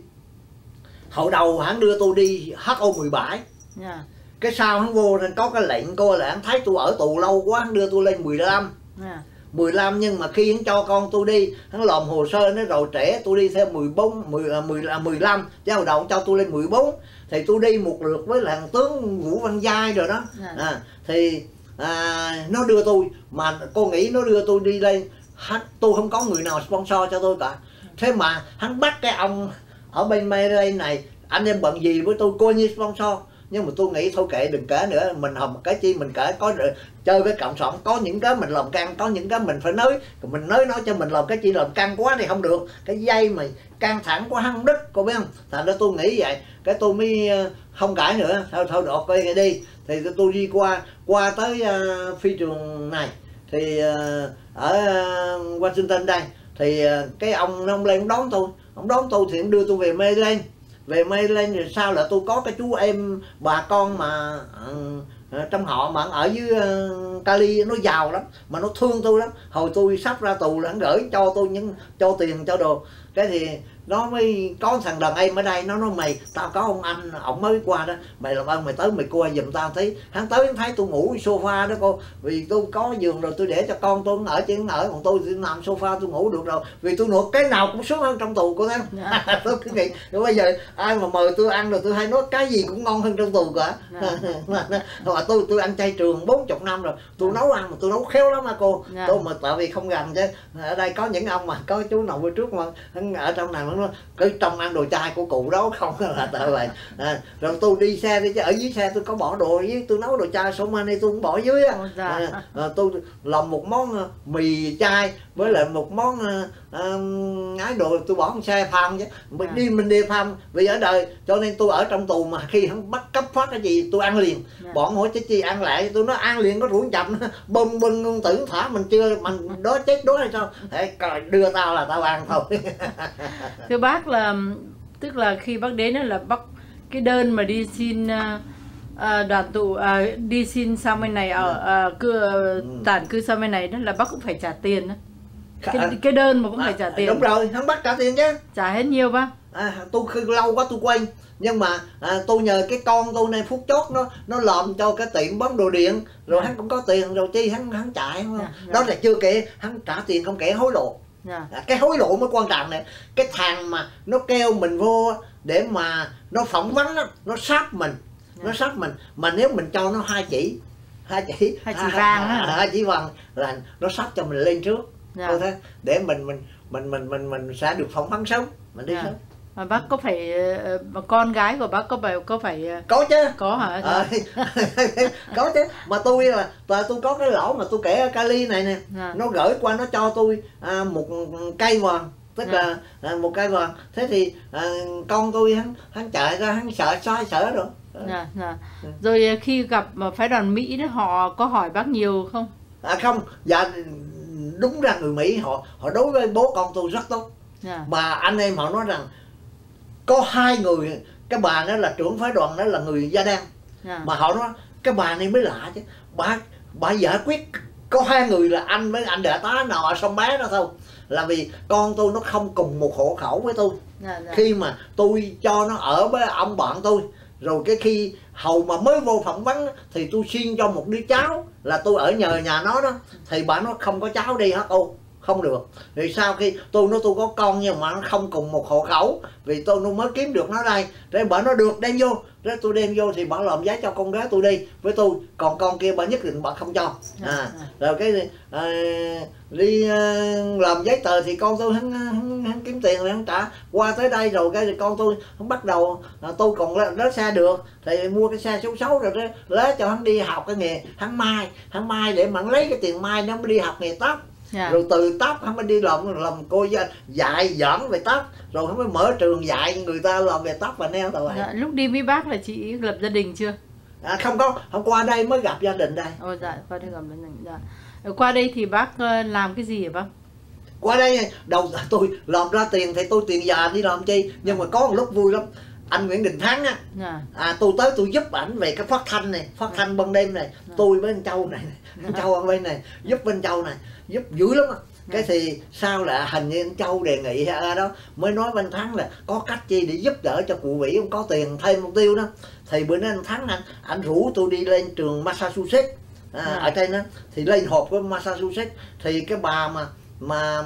Hồi đầu hắn đưa tôi đi H O mười bảy. Yeah. Cái sau hắn vô nên có cái lệnh cô là hắn thấy tôi ở tù lâu quá, hắn đưa tôi lên mười lăm. Yeah. mười lăm, nhưng mà khi hắn cho con tôi đi, hắn làm hồ sơ nó rồi trẻ tôi đi theo mười bốn, mười, mười, mười lăm, chứ hồi đầu cho tôi lên mười bốn. Thì tôi đi một lượt với là tướng Vũ Văn Giai rồi đó. À, thì à, nó đưa tôi, mà cô nghĩ nó đưa tôi đi lên, tôi không có người nào sponsor cho tôi cả. Thế mà hắn bắt cái ông ở bên Maryland này, anh em bận gì với tôi coi như sponsor. Nhưng mà tôi nghĩ thôi kệ đừng kể nữa, mình học cái chi mình kể, có chơi với cộng sản có những cái mình làm căng, có những cái mình phải nói, mình nói nói cho mình làm cái chi làm căng quá thì không được, cái dây mà căng thẳng quá hắn đứt, cô biết không. Thành ra tôi nghĩ vậy, cái tôi mới không cãi nữa, thôi thôi đọt coi đi. Thì tôi đi qua qua tới uh, phi trường này thì uh, ở uh, Washington đây, thì uh, cái ông ông lên đón tôi, ông đón tôi thì ông đưa tôi về Maryland. Về Maryland rồi sao là tôi có cái chú em bà con mà uh, trong họ mà ở dưới uh, Cali, nó giàu lắm mà nó thương tôi lắm. Hồi tôi sắp ra tù là nó gửi cho tôi những cho tiền cho đồ. Cái thì nó mới có thằng đàn em ở đây, nó nói mày tao có ông anh ổng mới qua đó, mày làm ơn mày tới mày coi giùm tao. Thấy hắn tới hắn thấy tôi ngủ sofa đó cô, vì tôi có giường rồi tôi để cho con tôi ở chứ ở, còn tôi thì nằm sofa tôi ngủ được rồi, vì tôi nuột cái nào cũng sướng hơn trong tù cô thấy không. Yeah. Tôi cứ nghĩ rồi bây giờ ai mà mời tôi ăn rồi tôi hay nói cái gì cũng ngon hơn trong tù cả. Yeah. Mà tôi tôi ăn chay trường bốn mươi năm rồi, tôi nấu ăn mà tôi nấu khéo lắm mà cô. Yeah. Tôi mà tại vì không gần chứ ở đây có những ông mà có chú nào bên trước mà ở trong này nó cứ trong ăn đồ chay của cụ đó không là tại vậy. À, rồi tôi đi xe đi chứ ở dưới xe tôi có bỏ đồ với tôi nấu đồ chay số mani tôi cũng bỏ dưới á. À, à, tôi làm một món uh, mì chay với lại một món uh, ái đồ tôi bỏ trong xe Phan chứ mình yeah. đi mình đi Phan vì ở đời, cho nên tôi ở trong tù mà khi hắn bắt cấp phát cái gì tôi ăn liền. Yeah. Bọn hỏi chứ chi ăn lại, tôi nói ăn liền có rủi chậm bông bưng ngôn tử thả mình chưa mình đó chết đói hay sao. Thế đưa tao là tao ăn thôi. Thưa bác là tức là khi bác đến là bác cái đơn mà đi xin uh, đoàn tụ uh, đi xin sang bên này ở uh, cư uh, tản cư sang bên này đó là bác cũng phải trả tiền đó. Cái, cái đơn mà cũng à, phải trả tiền. Đúng rồi, hắn bắt trả tiền chứ. Trả hết nhiêu bác? À, tôi lâu quá tôi quên, nhưng mà à, tôi nhờ cái con tôi này phút chót nó nó làm cho cái tiệm bán đồ điện rồi. Yeah. Hắn cũng có tiền rồi chi hắn hắn trả không? Yeah, yeah. Đó là chưa kể hắn trả tiền không kể hối lộ. Yeah. À, cái hối lộ mới quan trọng này. Cái thằng mà nó kêu mình vô để mà nó phỏng vấn đó, nó sát mình. Yeah. Nó sát mình mà nếu mình cho nó hai chỉ hai chỉ hai chỉ vàng á. Hai chỉ vàng là nó sắp cho mình lên trước. Dạ. Cô thấy để mình mình mình mình mình mình sẽ được phỏng vấn sớm, mình đi Dạ. sớm. Mà bác có phải mà con gái của bác có phải có phải Có chứ. Có hả? À, có chứ. Mà tôi là tôi, tôi có cái lỗ mà tôi kể ở Cali này nè. Dạ. Nó gửi qua, nó cho tôi à, một cây vàng, tức dạ. là à, một cây vàng. Thế thì à, con tôi hắn hắn chạy ra, hắn sợ sai sợ rồi. Dạ, dạ. Rồi khi gặp mà phái đoàn Mỹ đó, họ có hỏi bác nhiều không? À không, dạ đúng ra người Mỹ họ họ đối với bố con tôi rất tốt. Dạ. Mà anh em họ nói rằng có hai người, cái bà đó là trưởng phái đoàn, đó là người da đen. Dạ. Mà họ nói cái bà này mới lạ chứ, bà bà giải quyết có hai người là anh với anh đại tá nào ở sông Bé đó thôi, là vì con tôi nó không cùng một hộ khẩu với tôi. Dạ, dạ. Khi mà tôi cho nó ở với ông bạn tôi, rồi cái khi hầu mà mới vô phỏng vấn thì tôi xin cho một đứa cháu là tôi ở nhờ nhà nó đó, thì bà nó không có cháu đi hả cô, không được. Rồi sau khi tôi nói tôi có con nhưng mà nó không cùng một hộ khẩu, vì tôi nó mới kiếm được nó đây, rồi bà nó được đem vô, rồi tôi đem vô thì bà làm giấy cho con gái tôi đi với tôi, còn con kia bà nhất định bà không cho. À, rồi cái à, đi à, làm giấy tờ thì con tôi hắn, hắn, hắn kiếm tiền rồi hắn trả qua tới đây, rồi cái con tôi hắn bắt đầu à, tôi còn lái xe được thì mua cái xe số sáu rồi đó, lấy cho hắn đi học cái nghề hắn mai, hắn mai để mà hắn lấy cái tiền mai nó mới đi học nghề tóc. Yeah. Rồi từ tóc hắn mới đi làm làm cô dạy giảng về tóc, rồi hắn mới mở trường dạy người ta làm về tóc và neo rồi. Dạ, lúc đi với bác là chị lập gia đình chưa? À, không có, hôm qua đây mới gặp gia đình đây. Ồ dạ, qua đây gặp gia đình. Dạ. Qua đây thì bác làm cái gì hả bác? Qua đây đầu tôi làm ra tiền thì tôi tiền già đi làm chi, nhưng mà có một lúc vui lắm. Anh Nguyễn Đình Thắng á, yeah. à, tôi tới tôi giúp ảnh về cái phát thanh này, phát thanh ban đêm này, yeah. tôi với anh Châu này, anh Châu ăn bên này, giúp bên Châu này, giúp dữ lắm á. Cái yeah. thì sao là hình như anh Châu đề nghị à, đó mới nói với anh Thắng là có cách chi để giúp đỡ cho cụ Vĩ không có tiền thêm mục tiêu đó. Thì bữa nay anh Thắng anh anh rủ tôi đi lên trường Massachusetts à, yeah. ở trên đó, thì lên họp với Massachusetts, thì cái bà mà mà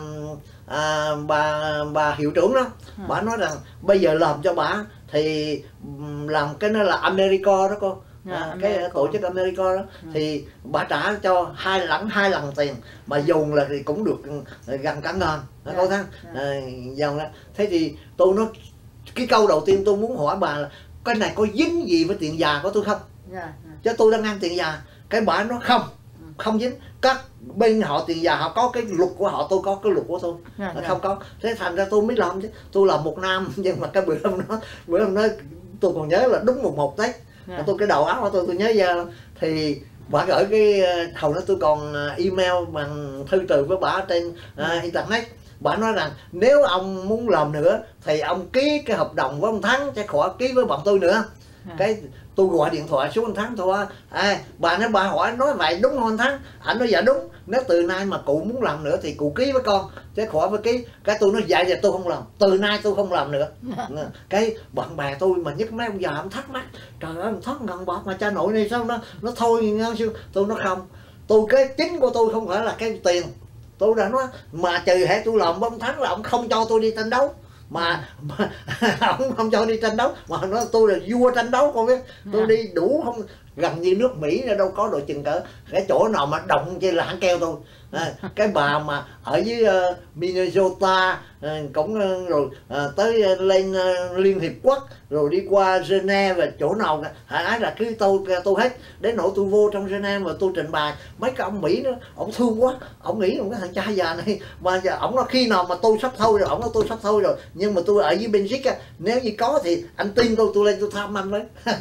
à, bà bà hiệu trưởng đó, yeah. bà nói rằng bây giờ làm cho bà thì làm cái nó là America đó cô. Yeah, à, cái America. Tổ chức America đó, yeah. thì bà trả cho hai lần hai lần tiền mà dùng là thì cũng được gần cả ngàn, yeah. cô thấy yeah. à, dòng đó. Thế thì tôi nói cái câu đầu tiên tôi muốn hỏi bà là cái này có dính gì với tiền già của tôi không? Yeah, yeah. Chứ tôi đang ăn tiền già. Cái bà nó không, không dính. Các bên họ tiền già họ có cái luật của họ, tôi có cái luật của tôi. Yeah, yeah. Không có. Thế thành ra tôi mới làm chứ. Tôi làm một năm nhưng mà cái bữa hôm đó bữa hôm đó tôi còn nhớ là đúng mùng một Tết. Yeah. Tôi cái đầu óc của tôi tôi nhớ ra, thì bà gửi cái hầu đó tôi còn email bằng thư từ với bà trên uh, internet. Bà nói rằng nếu ông muốn làm nữa thì ông ký cái hợp đồng với ông Thắng chứ khỏi ký với bọn tôi nữa. Yeah. Cái tôi gọi điện thoại xuống anh Thắng thôi, à, bà nói bà hỏi nói vậy đúng không anh Thắng? Anh nói dạ đúng, nếu từ nay mà cụ muốn làm nữa thì cụ ký với con chứ khỏi với ký. Cái tôi nói dạ giờ tôi không làm, từ nay tôi không làm nữa. Cái bạn bè tôi mà nhất mấy ông già ông thắc mắc, trời ơi ông Thắng gần bọt mà cha nội này sao nó nó thôi ngang siêu. Tôi nói không, tôi cái chính của tôi không phải là cái tiền. Tôi đã nói mà trừ hệ tôi làm với ông Thắng là ông không cho tôi đi tranh đấu. Mà, mà ông không cho đi tranh đấu, mà nói tôi là vua tranh đấu con biết. Tôi yeah. đi đủ không, gần như nước Mỹ đâu có đội chừng cỡ cái chỗ nào mà động chứ là hắn kêu tôi. À, cái bà mà ở dưới uh, Minnesota uh, cũng uh, rồi uh, tới uh, lên uh, Liên Hiệp Quốc rồi đi qua Geneva và chỗ nào hả là cứ tôi tôi hết. Đến nỗi tôi vô trong Geneva và tôi trình bày mấy cái ông Mỹ nữa, ông thương quá, ông nghĩ ông cái thằng cha già này mà giờ ông nói khi nào mà tôi sắp thôi rồi, ông nói tôi sắp thôi rồi, nhưng mà tôi ở dưới Belgique á, nếu như có thì anh tin tôi tôi lên tôi thăm anh đấy.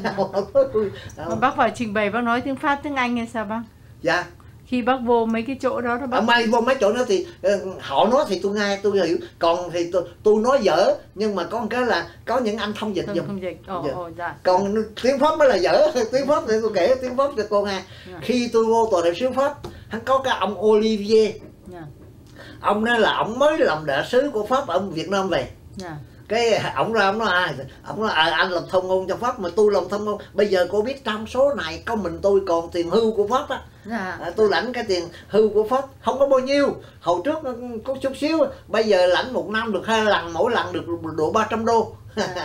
Mà bác phải trình bày, bác nói tiếng Pháp tiếng Anh hay sao bác? Dạ. Khi bác vô mấy cái chỗ đó đó bác. À, may vô mấy chỗ đó thì uh, họ nói thì tôi nghe tôi hiểu, còn thì tôi, tôi nói dở, nhưng mà có một cái là có những anh thông dịch dùng. Thông dịch. Ồ, dạ. Ồ, dạ. Còn tiếng Pháp mới là dở. Tiếng Pháp thì tôi kể tiếng Pháp cho cô nghe. Dạ. Khi tôi vô tòa đại sứ Pháp, hắn có cái ông Olivier. Dạ. Ông đó là ông mới làm đại sứ của Pháp ở Việt Nam về. Dạ. cái ổng ra ổng nói à, ổng nói à, anh làm thông ngôn cho Pháp mà tôi làm thông ngôn. Bây giờ cô biết trong số này có mình tôi còn tiền hưu của Pháp á. Dạ. À, tôi lãnh cái tiền hưu của Pháp không có bao nhiêu, hồi trước có chút xíu, bây giờ lãnh một năm được hai lần, mỗi lần được độ ba trăm đô.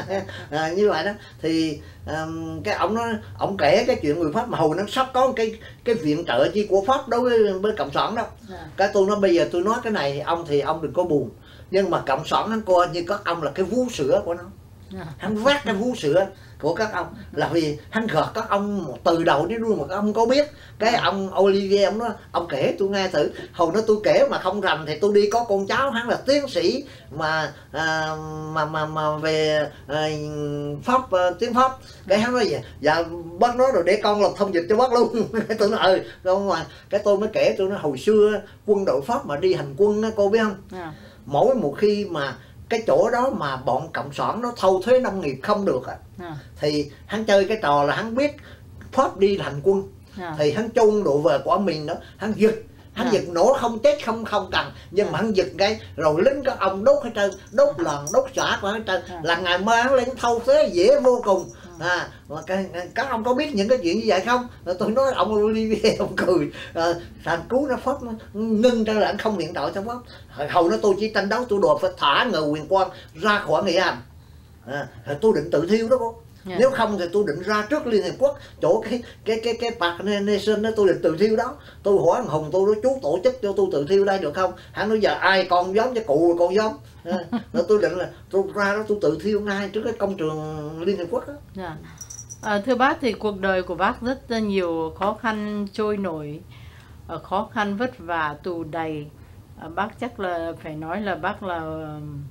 À, như vậy đó thì um, cái ông nó ông kể cái chuyện người Pháp mà hồi nó sắp có cái cái viện trợ chi của Pháp đối với, với cộng sản đó. Yeah. Cái tôi nói bây giờ tôi nói cái này thì ông thì ông đừng có buồn, nhưng mà cộng sản hắn coi như các ông là cái vú sữa của nó. Yeah. Hắn vác cái vú sữa của các ông là vì hắn gọt các ông từ đầu đến đuôi mà các ông không có biết. Cái ông Olivier ông nói ông kể tôi nghe thử, hồi đó tôi kể mà không rành thì tôi đi có con cháu hắn là tiến sĩ mà à, mà mà mà về à, Pháp à, tiếng Pháp. Cái hắn nói vậy dạ bác nói rồi để con làm thông dịch cho bác luôn. Cái tôi nói ừ không mà cái tôi mới kể tôi nói hồi xưa quân đội Pháp mà đi hành quân á cô biết không. Yeah. Mỗi một khi mà cái chỗ đó mà bọn cộng sản nó thâu thuế nông nghiệp không được à, à. Thì hắn chơi cái trò là hắn biết Pháp đi hành quân. À. Thì hắn chôn đồ về của mình đó, hắn giật hắn à. giật nổ không chết không không cần, nhưng à. mà hắn giật cái rồi lính các ông đốt hết trơn, đốt lòn đốt xả của hết trơn. À. Là ngày mai hắn lên thâu thuế dễ vô cùng. À, mà cái, các ông có biết những cái chuyện như vậy không? Tôi nói ông Olivier ông cười. À, thằng cứu nó Pháp ngưng ra là anh không hiện đại cho Pháp. Hầu nó tôi chỉ tranh đấu tôi đòi phải thả người quyền quan ra khỏi Nghệ An. À, tôi định tự thiêu đó cô. Yeah. Nếu không thì tôi định ra trước Liên Hiệp Quốc chỗ cái cái cái cái Park Nation đó tôi định tự thiêu đó. Tôi hỏi thằng Hùng tôi nói chú tổ chức cho tôi tự thiêu đây được không? Hắn nói giờ ai còn giống cho cụ còn giống. À, tôi định là tôi ra đó tôi tự thiêu ngay trước cái công trường Liên Hiệp Quốc đó. Yeah. À, thưa bác thì cuộc đời của bác rất nhiều khó khăn trôi nổi, khó khăn vất vả tù đầy. À, bác chắc là phải nói là bác là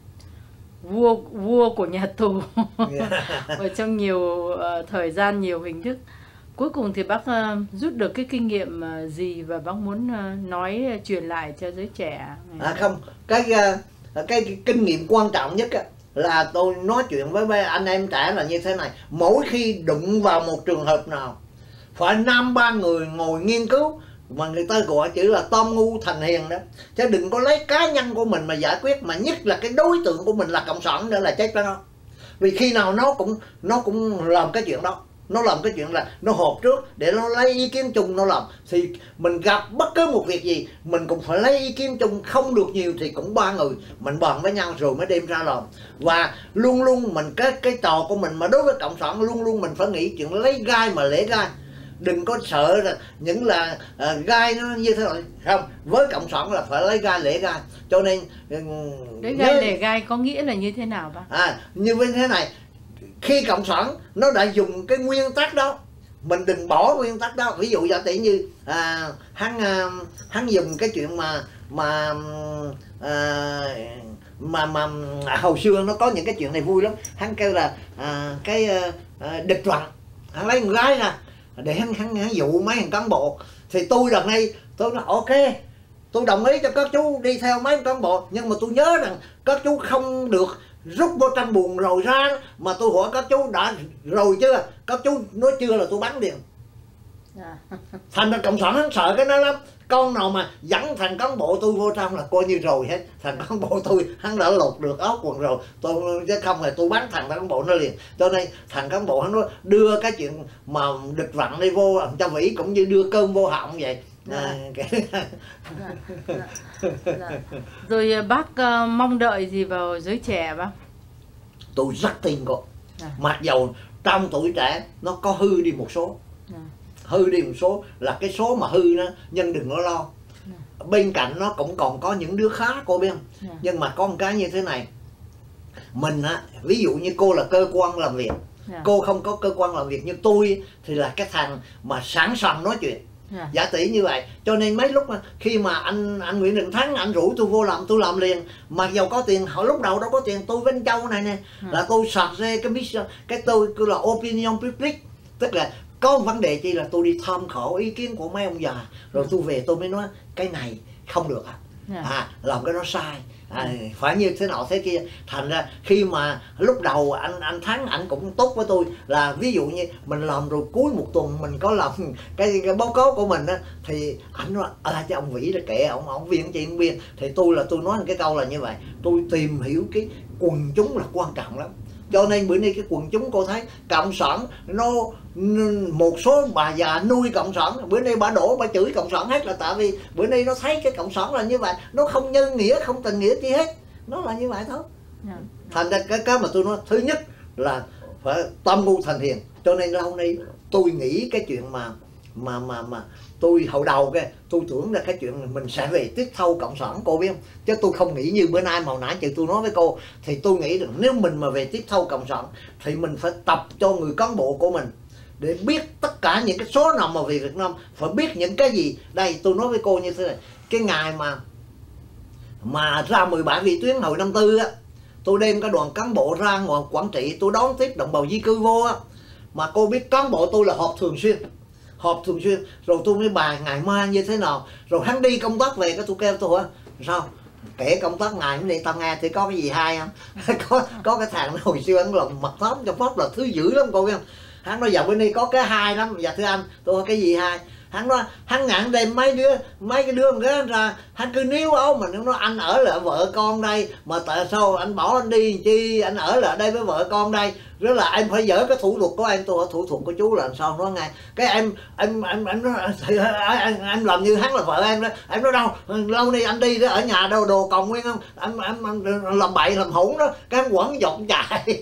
vua vua của nhà tù. Yeah. Và trong nhiều uh, thời gian nhiều hình thức. Cuối cùng thì bác uh, rút được cái kinh nghiệm uh, gì và bác muốn uh, nói uh, truyền lại cho giới trẻ? À không, cái uh, cái, cái kinh nghiệm quan trọng nhất uh, là tôi nói chuyện với anh em trẻ là như thế này. Mỗi khi đụng vào một trường hợp nào phải năm ba người ngồi nghiên cứu, mà người ta gọi chữ là tôm ngu thành hiền đó, chứ đừng có lấy cá nhân của mình mà giải quyết, mà nhất là cái đối tượng của mình là cộng sản nữa là chết với nó. Vì khi nào nó cũng nó cũng làm cái chuyện đó, nó làm cái chuyện là nó họp trước để nó lấy ý kiến chung nó làm. Thì mình gặp bất cứ một việc gì mình cũng phải lấy ý kiến chung, không được nhiều thì cũng ba người mình bàn với nhau rồi mới đem ra làm. Và luôn luôn mình cái cái trò của mình mà đối với cộng sản luôn luôn mình phải nghĩ chuyện lấy gai mà lễ gai. Đừng có sợ là những là uh, gai nó như thế này không, với cộng sản là phải lấy gai lễ gai. Cho nên lấy gai lễ gai có nghĩa là như thế nào bác? À, như thế này, khi cộng sản nó đã dùng cái nguyên tắc đó mình đừng bỏ nguyên tắc đó. Ví dụ giả tỷ như à, hắn à, hắn dùng cái chuyện mà mà à, mà mà à, hồi xưa nó có những cái chuyện này vui lắm. Hắn kêu là à, cái à, địch vận, hắn lấy con gái ra để hắn hắn, hắn dụ mấy thằng cán bộ. Thì tôi đợt này tôi nói ok, tôi đồng ý cho các chú đi theo mấy cán bộ, nhưng mà tôi nhớ rằng các chú không được rút vô trong buồng rồi ra. Mà tôi hỏi các chú đã rồi chưa, các chú nói chưa là tôi bắn liền. Yeah. Thành ra cộng sản hắn sợ cái đó lắm. Con nào mà dẫn thằng cán bộ tôi vô trong là coi như rồi hết. Thằng cán bộ tôi hắn đã lột được áo quần rồi, tôi chứ không là tôi bắn thằng cán bộ nó liền. Cho nên thằng cán bộ hắn nói đưa cái chuyện mà địch vận đi vô cho Vĩ cũng như đưa cơm vô họng vậy. À, cái... dạ, dạ, dạ. Rồi bác uh, mong đợi gì vào giới trẻ bác? Tôi rất tin cô. À. Mặc dầu trong tuổi trẻ nó có hư đi một số. À. Hư đi một số là cái số mà hư đó, nhưng đừng có lo. À. Bên cạnh nó cũng còn có những đứa khá cô biết không? À. Nhưng mà có một cái như thế này. Mình á, ví dụ như cô là cơ quan làm việc. À. Cô không có cơ quan làm việc, như tôi thì là cái thằng mà sẵn sàng nói chuyện. Yeah. Giả tỷ như vậy. Cho nên mấy lúc mà khi mà anh anh Nguyễn Đình Thắng anh rủ tôi vô làm, tôi làm liền. Mặc dầu có tiền, họ lúc đầu đâu có tiền. Tôi với anh Châu này nè, yeah. là tôi sạc ra cái mission, cái tôi cứ là opinion public. Tức là có vấn đề chi là tôi đi tham khảo ý kiến của mấy ông già, rồi yeah. tôi về tôi mới nói cái này không được à, yeah. à làm cái đó sai. à, phải như thế nọ thế kia. Thành ra khi mà lúc đầu anh anh Thắng ảnh cũng tốt với tôi, là ví dụ như mình làm rồi cuối một tuần mình có làm cái, cái báo cáo của mình á, thì ảnh nói à, cho ông Vĩ là kệ ông ông viên chuyện viên. Thì tôi là tôi nói cái câu là như vậy, tôi tìm hiểu cái quần chúng là quan trọng lắm. Cho nên bữa nay cái quần chúng cô thấy cộng sản nó, một số bà già nuôi cộng sản, bữa nay bà đổ bà chửi cộng sản hết là tại vì bữa nay nó thấy cái cộng sản là như vậy, nó không nhân nghĩa không tình nghĩa chi hết, nó là như vậy thôi. Yeah. Thành ra cái cái mà tôi nói thứ nhất là phải tâm ngu thành hiền. Cho nên lâu nay tôi nghĩ cái chuyện mà mà mà mà tôi hồi đầu cái tôi tưởng là cái chuyện mình sẽ về tiếp thâu cộng sản, cô biết không, chứ tôi không nghĩ như bữa nay màu nãy chị tôi nói với cô. Thì tôi nghĩ rằng nếu mình mà về tiếp thâu cộng sản thì mình phải tập cho người cán bộ của mình để biết tất cả những cái số nào mà về Việt Nam, phải biết những cái gì. Đây tôi nói với cô như thế này, cái ngày mà mà ra mười bảy vị tuyến hồi năm tư á, tôi đem cái đoàn cán bộ ra ngoài Quảng Trị, tôi đón tiếp đồng bào di cư vô á, mà cô biết cán bộ tôi là họp thường xuyên, họp thường xuyên rồi tôi mới bài ngày mai như thế nào, rồi hắn đi công tác về cái tôi kêu tôi hả sao kể công tác ngày hôm nay tao nghe thì có cái gì hay không. có có cái thằng hồi xưa hắn làm mật thám cho Pháp là thứ dữ lắm cô biết không. Hắn nói giờ bên đây có cái hai lắm, dạ thưa anh tôi cái gì hai. Hắn nói hắn ngạn đem mấy đứa mấy cái đứa cái ra, hắn cứ níu áo mình, nó nói anh ở lại vợ con đây mà tại sao anh bỏ anh đi chi, anh ở lại đây với vợ con đây, rất là em phải dỡ cái thủ thuật của em. Tôi thủ thuật của chú là sao nó nghe cái em em em em nói em, em làm như hắn là vợ em đó. Em nói đâu lâu nay anh đi đó ở nhà đâu đồ còn nguyên không, em em, em làm bậy làm hỗn đó, cái em quẩn dọn chạy.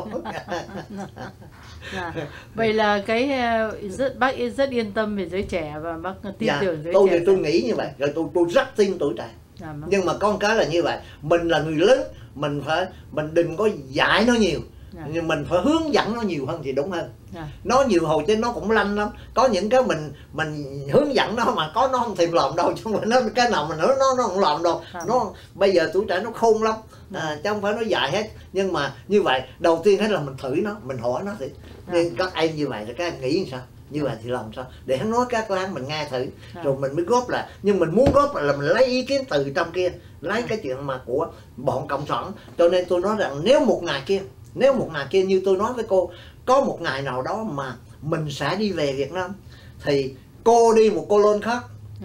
À, vậy là cái rất bác rất yên tâm về giới trẻ và bác tin dạ, tưởng giới tôi trẻ. Thì tôi nghĩ như vậy, rồi tôi tôi rất tin tuổi trẻ. Dạ, nhưng mà con cái là như vậy, mình là người lớn, mình phải mình đừng có dạy nó nhiều. Dạ. Nhưng mình phải hướng dẫn nó nhiều hơn thì đúng hơn. Dạ. Nó nhiều hồi chứ nó cũng lanh lắm, có những cái mình mình hướng dẫn nó mà có nó không thèm làm đâu, chứ mà nó cái nào mình nói nó nó không làm đâu. Dạ. Nó bây giờ tuổi trẻ nó khôn lắm. À, chứ không phải nó dạy hết. Nhưng mà như vậy đầu tiên hết là mình thử nó, mình hỏi nó thì nên các em như vậy thì các em nghĩ làm sao, như vậy thì làm sao để hắn nói các láng mình nghe thử, rồi mình mới góp lại. Nhưng mình muốn góp là mình lấy ý kiến từ trong kia, lấy cái chuyện mà của bọn cộng sản. Cho nên tôi nói rằng nếu một ngày kia nếu một ngày kia như tôi nói với cô, có một ngày nào đó mà mình sẽ đi về Việt Nam, thì cô đi một colon khác,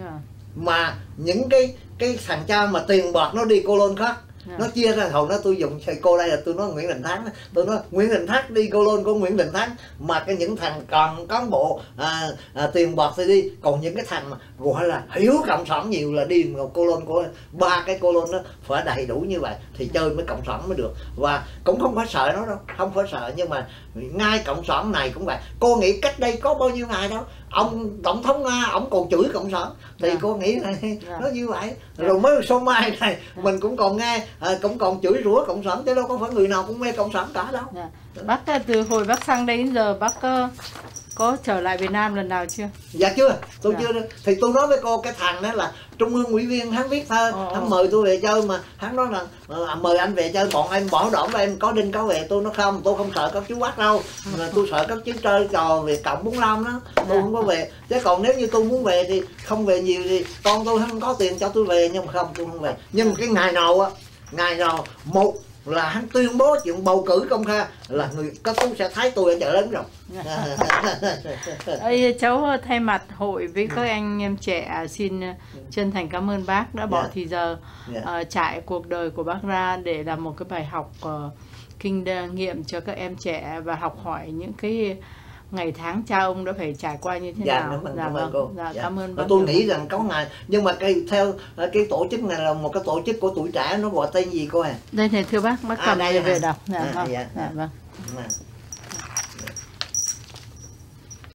mà những cái cái thằng cha mà tiền bạc nó đi colon khác. Yeah. Nó chia ra hồi đó tôi dùng thầy cô đây là tôi nói Nguyễn Đình Thắng, tôi nói Nguyễn Đình Thắng đi colon của Nguyễn Đình Thắng, mà cái những thằng còn cán bộ à, à, tiền bạc thì đi, còn những cái thằng mà gọi là hiểu cộng sản nhiều là đi một colon của ba cái colon đó phải đầy đủ như vậy thì chơi với cộng sản mới được. Và cũng không phải sợ nó đâu, không phải sợ, nhưng mà ngay cộng sản này cũng vậy. Cô nghĩ cách đây có bao nhiêu ngày đâu ông tổng thống Nga ông còn chửi cộng sản thì yeah. cô nghĩ là yeah. nó như vậy. Yeah. Rồi mới số mai này yeah. mình cũng còn nghe à, cũng còn chửi rủa cộng sản, chứ đâu có phải người nào cũng mê cộng sản cả đâu. Yeah. Bác từ hồi bác sang đây đến giờ bác có, có trở lại Việt Nam lần nào chưa? Dạ chưa, tôi yeah. chưa. Thì tôi nói với cô cái thằng đó là trung ương ủy viên, hắn viết thơ, oh, hắn mời tôi về chơi mà hắn nói là à, mời anh về chơi, bọn em bỏ đỏng và em có đinh có về. Tôi nói không, tôi không sợ các chú bắt đâu, mà tôi sợ các chú chơi trò về cộng bốn lăm đó, tôi yeah. không có về. Chứ còn nếu như tôi muốn về thì không về nhiều thì con tôi không có tiền cho tôi về, nhưng mà không, tôi không về. Nhưng mà cái ngày nào á, ngày nào một là hắn tuyên bố chuyện bầu cử công khai là người các chú sẽ thấy tôi ở chợ lớn rồi. Ê, cháu thay mặt hội với các anh em trẻ xin chân thành cảm ơn bác đã bỏ yeah. thì giờ yeah. uh, trải cuộc đời của bác ra để làm một cái bài học uh, kinh nghiệm cho các em trẻ và học hỏi những cái ngày tháng cha ông đã phải trải qua như thế dạ, nào. Cảm, dạ, cảm ơn cô. Dạ, cảm ơn bác. Tôi nghĩ rằng có ngày, nhưng mà cái theo cái tổ chức này là một cái tổ chức của tuổi trẻ, nó gọi tên gì cô hả? Đây này thưa bác, bác cầm à, đây về đọc. Dạ, à, vâng. dạ, dạ, vâng. À.